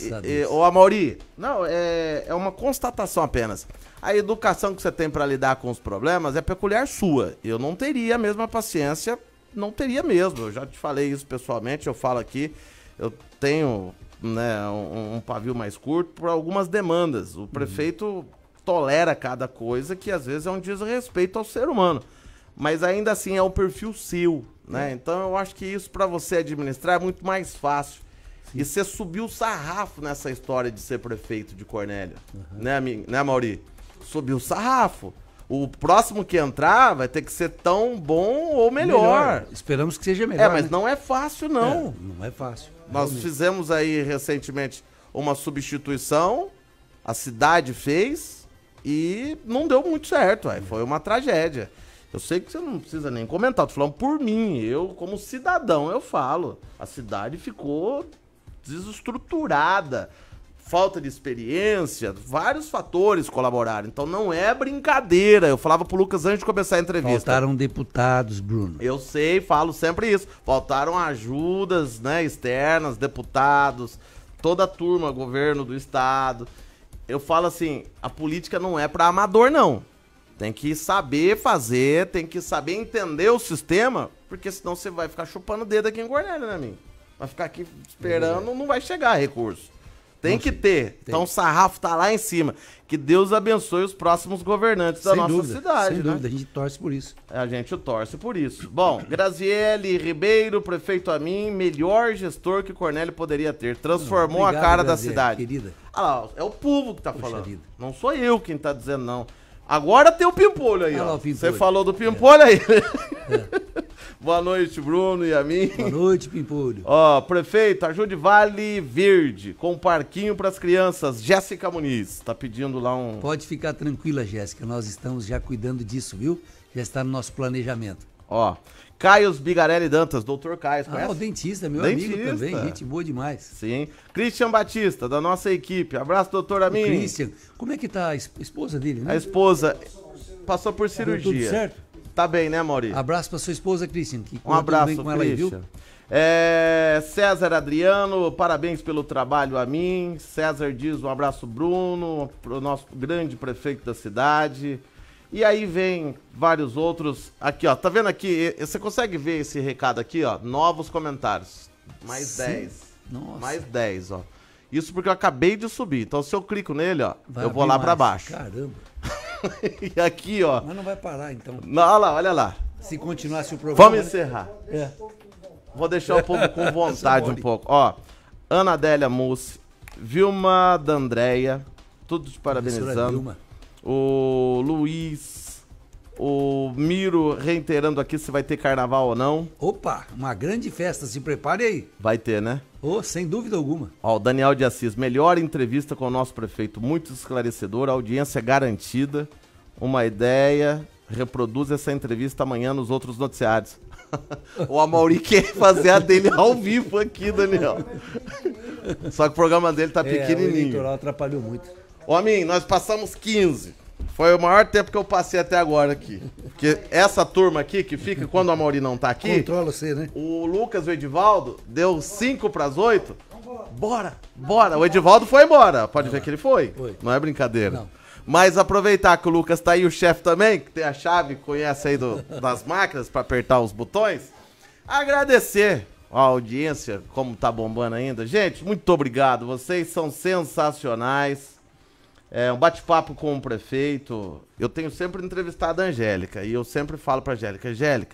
Ô, Amaury, não, é uma constatação apenas. A educação que você tem para lidar com os problemas é peculiar sua. Eu não teria a mesma paciência, não teria mesmo. Eu já te falei isso pessoalmente, eu falo aqui, eu tenho... né, um pavio mais curto por algumas demandas. O prefeito tolera cada coisa que às vezes é um desrespeito ao ser humano. Mas ainda assim é um perfil seu, né? Então eu acho que isso para você administrar é muito mais fácil. Sim. E você subiu o sarrafo nessa história de ser prefeito de Cornélio, né, Amaury? Subiu o sarrafo. O próximo que entrar vai ter que ser tão bom ou melhor. Esperamos que seja melhor. Mas não é fácil, não. Não é fácil. Nós fizemos aí recentemente uma substituição, a cidade fez e não deu muito certo, foi uma tragédia. Eu sei que você não precisa nem comentar, eu tô falando por mim, eu como cidadão eu falo, a cidade ficou desestruturada, falta de experiência, vários fatores colaboraram, então não é brincadeira. Eu falava pro Lucas antes de começar a entrevista. Faltaram deputados, Bruno. Eu sei, falo sempre isso. Faltaram ajudas, né, externas, deputados, toda a turma, governo do estado. Eu falo assim, a política não é para amador, não. Tem que saber fazer, tem que saber entender o sistema, porque senão você vai ficar chupando o dedo aqui em Cornélio, né, mim? Vai ficar aqui esperando, não vai chegar recurso. Tem que ter. Então o sarrafo tá lá em cima. Que Deus abençoe os próximos governantes da nossa cidade. Sem dúvida, a gente torce por isso. A gente torce por isso. Bom, Graziele Ribeiro, prefeito Amin, melhor gestor que Cornélio poderia ter. Transformou a cara da cidade. Querida. Ah lá, é o povo que tá falando. Não sou eu quem tá dizendo, não. Agora tem o Pimpolho aí, ó. Você falou do Pimpolho aí. Boa noite, Bruno e a mim. Boa noite, Pimpolho. Ó, prefeito, ajude Vale Verde com um parquinho para as crianças. Jéssica Muniz tá pedindo lá um... Pode ficar tranquila, Jéssica. Nós estamos já cuidando disso, viu? Já está no nosso planejamento. Ó, Caios Bigarelli Dantas, doutor Caios, conhece? O dentista, meu amigo também, gente boa demais. Sim. Christian Batista, da nossa equipe. Abraço, doutor Amin. Christian, como é que tá a esposa dele, né? A esposa passou por cirurgia. Tudo certo? Tá bem, né, Maurício? Abraço pra sua esposa, Christian. Que um abraço, bem com ela aí, viu? César Adriano, parabéns pelo trabalho a mim. César diz um abraço, Bruno, pro nosso grande prefeito da cidade. E aí vem vários outros. Aqui, ó, tá vendo aqui? Você consegue ver esse recado aqui, ó? Novos comentários. Mais Sim. 10. Nossa. Mais 10, ó. Isso porque eu acabei de subir. Então, se eu clico nele, ó, eu vou lá pra baixo. Caramba. E aqui, ó. Mas não vai parar, então. Não, olha lá, olha lá. Se continuasse o programa... Vamos encerrar. Vou deixar o povo com vontade um pouco. Ó, Ana Adélia Mussi, Vilma D'Andréia, tudo te parabenizando. O Luiz, o Miro reiterando aqui se vai ter carnaval ou não. Opa, uma grande festa, se prepare aí. Vai ter, né? Sem dúvida alguma. Ó, o Daniel de Assis, melhor entrevista com o nosso prefeito, muito esclarecedor, audiência garantida. uma ideia, reproduz essa entrevista amanhã nos outros noticiários. O Amaury quer fazer a dele ao vivo aqui, Daniel. Só que o programa dele tá pequenininho. O eleitoral atrapalhou muito. Homem, nós passamos 15. Foi o maior tempo que eu passei até agora aqui. Porque essa turma aqui, que fica quando o Amaury não tá aqui... Controla você, né? O Lucas, o Edivaldo, deu 5 para as 8. Bora. O Edivaldo foi embora. Pode ver que ele foi. Não é brincadeira. Não. Mas aproveitar que o Lucas tá aí, o chefe também, que tem a chave, conhece aí das máquinas para apertar os botões. Agradecer a audiência, como tá bombando ainda. Gente, muito obrigado. Vocês são sensacionais. É um bate-papo com o prefeito. Eu tenho sempre entrevistado a Angélica e eu sempre falo pra Angélica,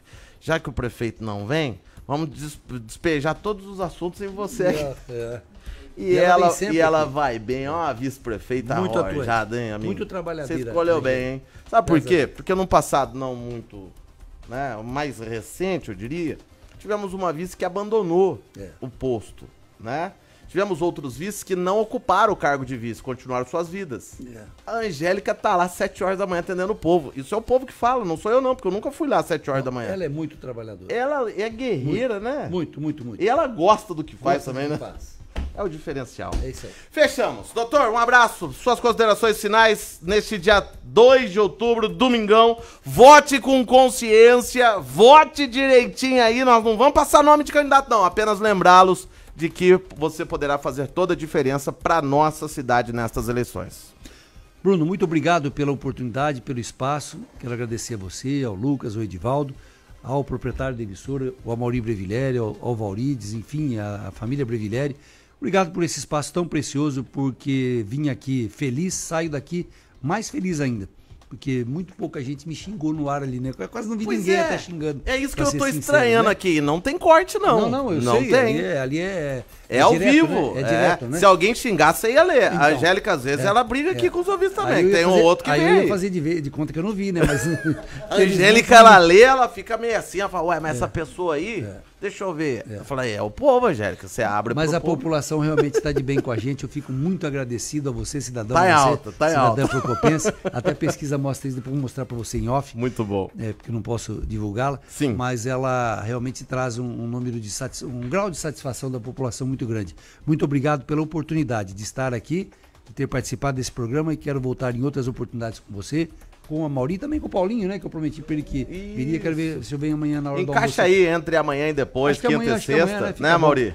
já que o prefeito não vem, vamos despejar todos os assuntos em você aqui. E ela vai bem, ó, a vice-prefeita arrojada, hein, amigo? Muito trabalhadeira. Você escolheu bem, hein? Sabe por quê? Porque no passado não muito, né, mais recente, eu diria, tivemos uma vice que abandonou o posto, né? Tivemos outros vices que não ocuparam o cargo de vice, continuaram suas vidas. A Angélica tá lá às 7 horas da manhã atendendo o povo. Isso é o povo que fala, não sou eu não, porque eu nunca fui lá às 7 horas da manhã. Ela é muito trabalhadora. Ela é guerreira, né? Muito. E ela gosta do que faz também, né? É o diferencial. É isso aí. Fechamos. Doutor, um abraço. Suas considerações finais neste dia 2 de outubro, domingão. Vote com consciência, vote direitinho aí. Nós não vamos passar nome de candidato, não. Apenas lembrá-los de que você poderá fazer toda a diferença para nossa cidade nestas eleições. Bruno, muito obrigado pela oportunidade, pelo espaço. Quero agradecer a você, ao Lucas, ao Edivaldo, ao proprietário da emissora, ao Amaury Brevileri, ao Valrides, enfim, a família Brevileri. Obrigado por esse espaço tão precioso, porque vim aqui feliz, saio daqui mais feliz ainda. Porque muito pouca gente me xingou no ar ali, né? Eu quase não vi ninguém até xingando. É isso que eu tô estranhando, né? Aqui. Não tem corte, não. Não, eu não sei. Tem. Ali é ao direto, vivo. Né? É direto, né? Se alguém xingar, você ia ler. Então, a Angélica, às vezes, ela briga aqui com os ouvintes também. Tem um outro que vem. Aí eu ia fazer de conta que eu não vi, né? Mas a Angélica, ela lê, ela fica meio assim, ela fala, ué, mas essa pessoa aí... Deixa eu ver. Eu falei, é o povo, Angélica, você abre Mas pro a povo. População realmente está de bem com a gente, eu fico muito agradecido a você, cidadão. Tá em alta, tá em alta. Cidadão procopense. Até a pesquisa mostra isso, depois vou mostrar para você em off. Muito bom. Porque eu não posso divulgá-la. Sim. Mas ela realmente traz um número de um grau de satisfação da população muito grande. Muito obrigado pela oportunidade de estar aqui, de ter participado desse programa e quero voltar em outras oportunidades com você. Com a Amaury e também com o Paulinho, né? Que eu prometi pra ele que viria. Quero ver se eu venho amanhã na hora do almoço. Encaixa aí entre amanhã e depois, quinta e sexta, né, Amaury?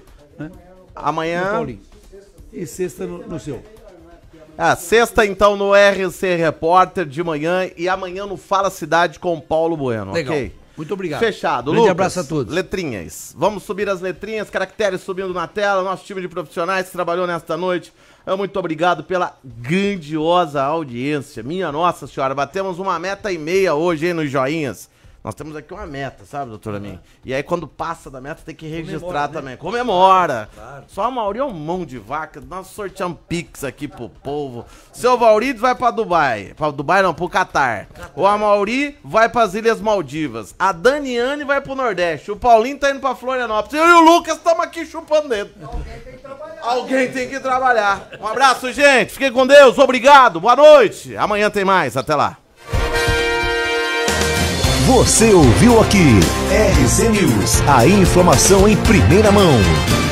Amanhã... E sexta no seu. Sexta, então, no RC Repórter de manhã e amanhã no Fala Cidade com o Paulo Bueno, legal. Ok? Muito obrigado. Fechado. Grande abraço a todos. Letrinhas. Vamos subir as letrinhas, caracteres subindo na tela. Nosso time de profissionais que trabalhou nesta noite. Muito obrigado pela grandiosa audiência. Minha Nossa Senhora, batemos 1,5 meta hoje, hein, nos joinhas. Nós temos aqui uma meta, sabe, doutor Amin? E aí, quando passa da meta, tem que registrar também. Né? Comemora. Claro. Só a Amaury é um mão de vaca. Nós sorteamos Pix aqui pro povo. Seu Valrides vai pra Dubai. Pra Dubai não, pro Catar. O Amaury vai pras Ilhas Maldivas. A Daniane vai pro Nordeste. O Paulinho tá indo pra Florianópolis. Eu e o Lucas estamos aqui chupando dedo. Alguém tem que trabalhar. Um abraço, gente. Fiquem com Deus. Obrigado. Boa noite. Amanhã tem mais. Até lá. Você ouviu aqui RC News, a informação em primeira mão.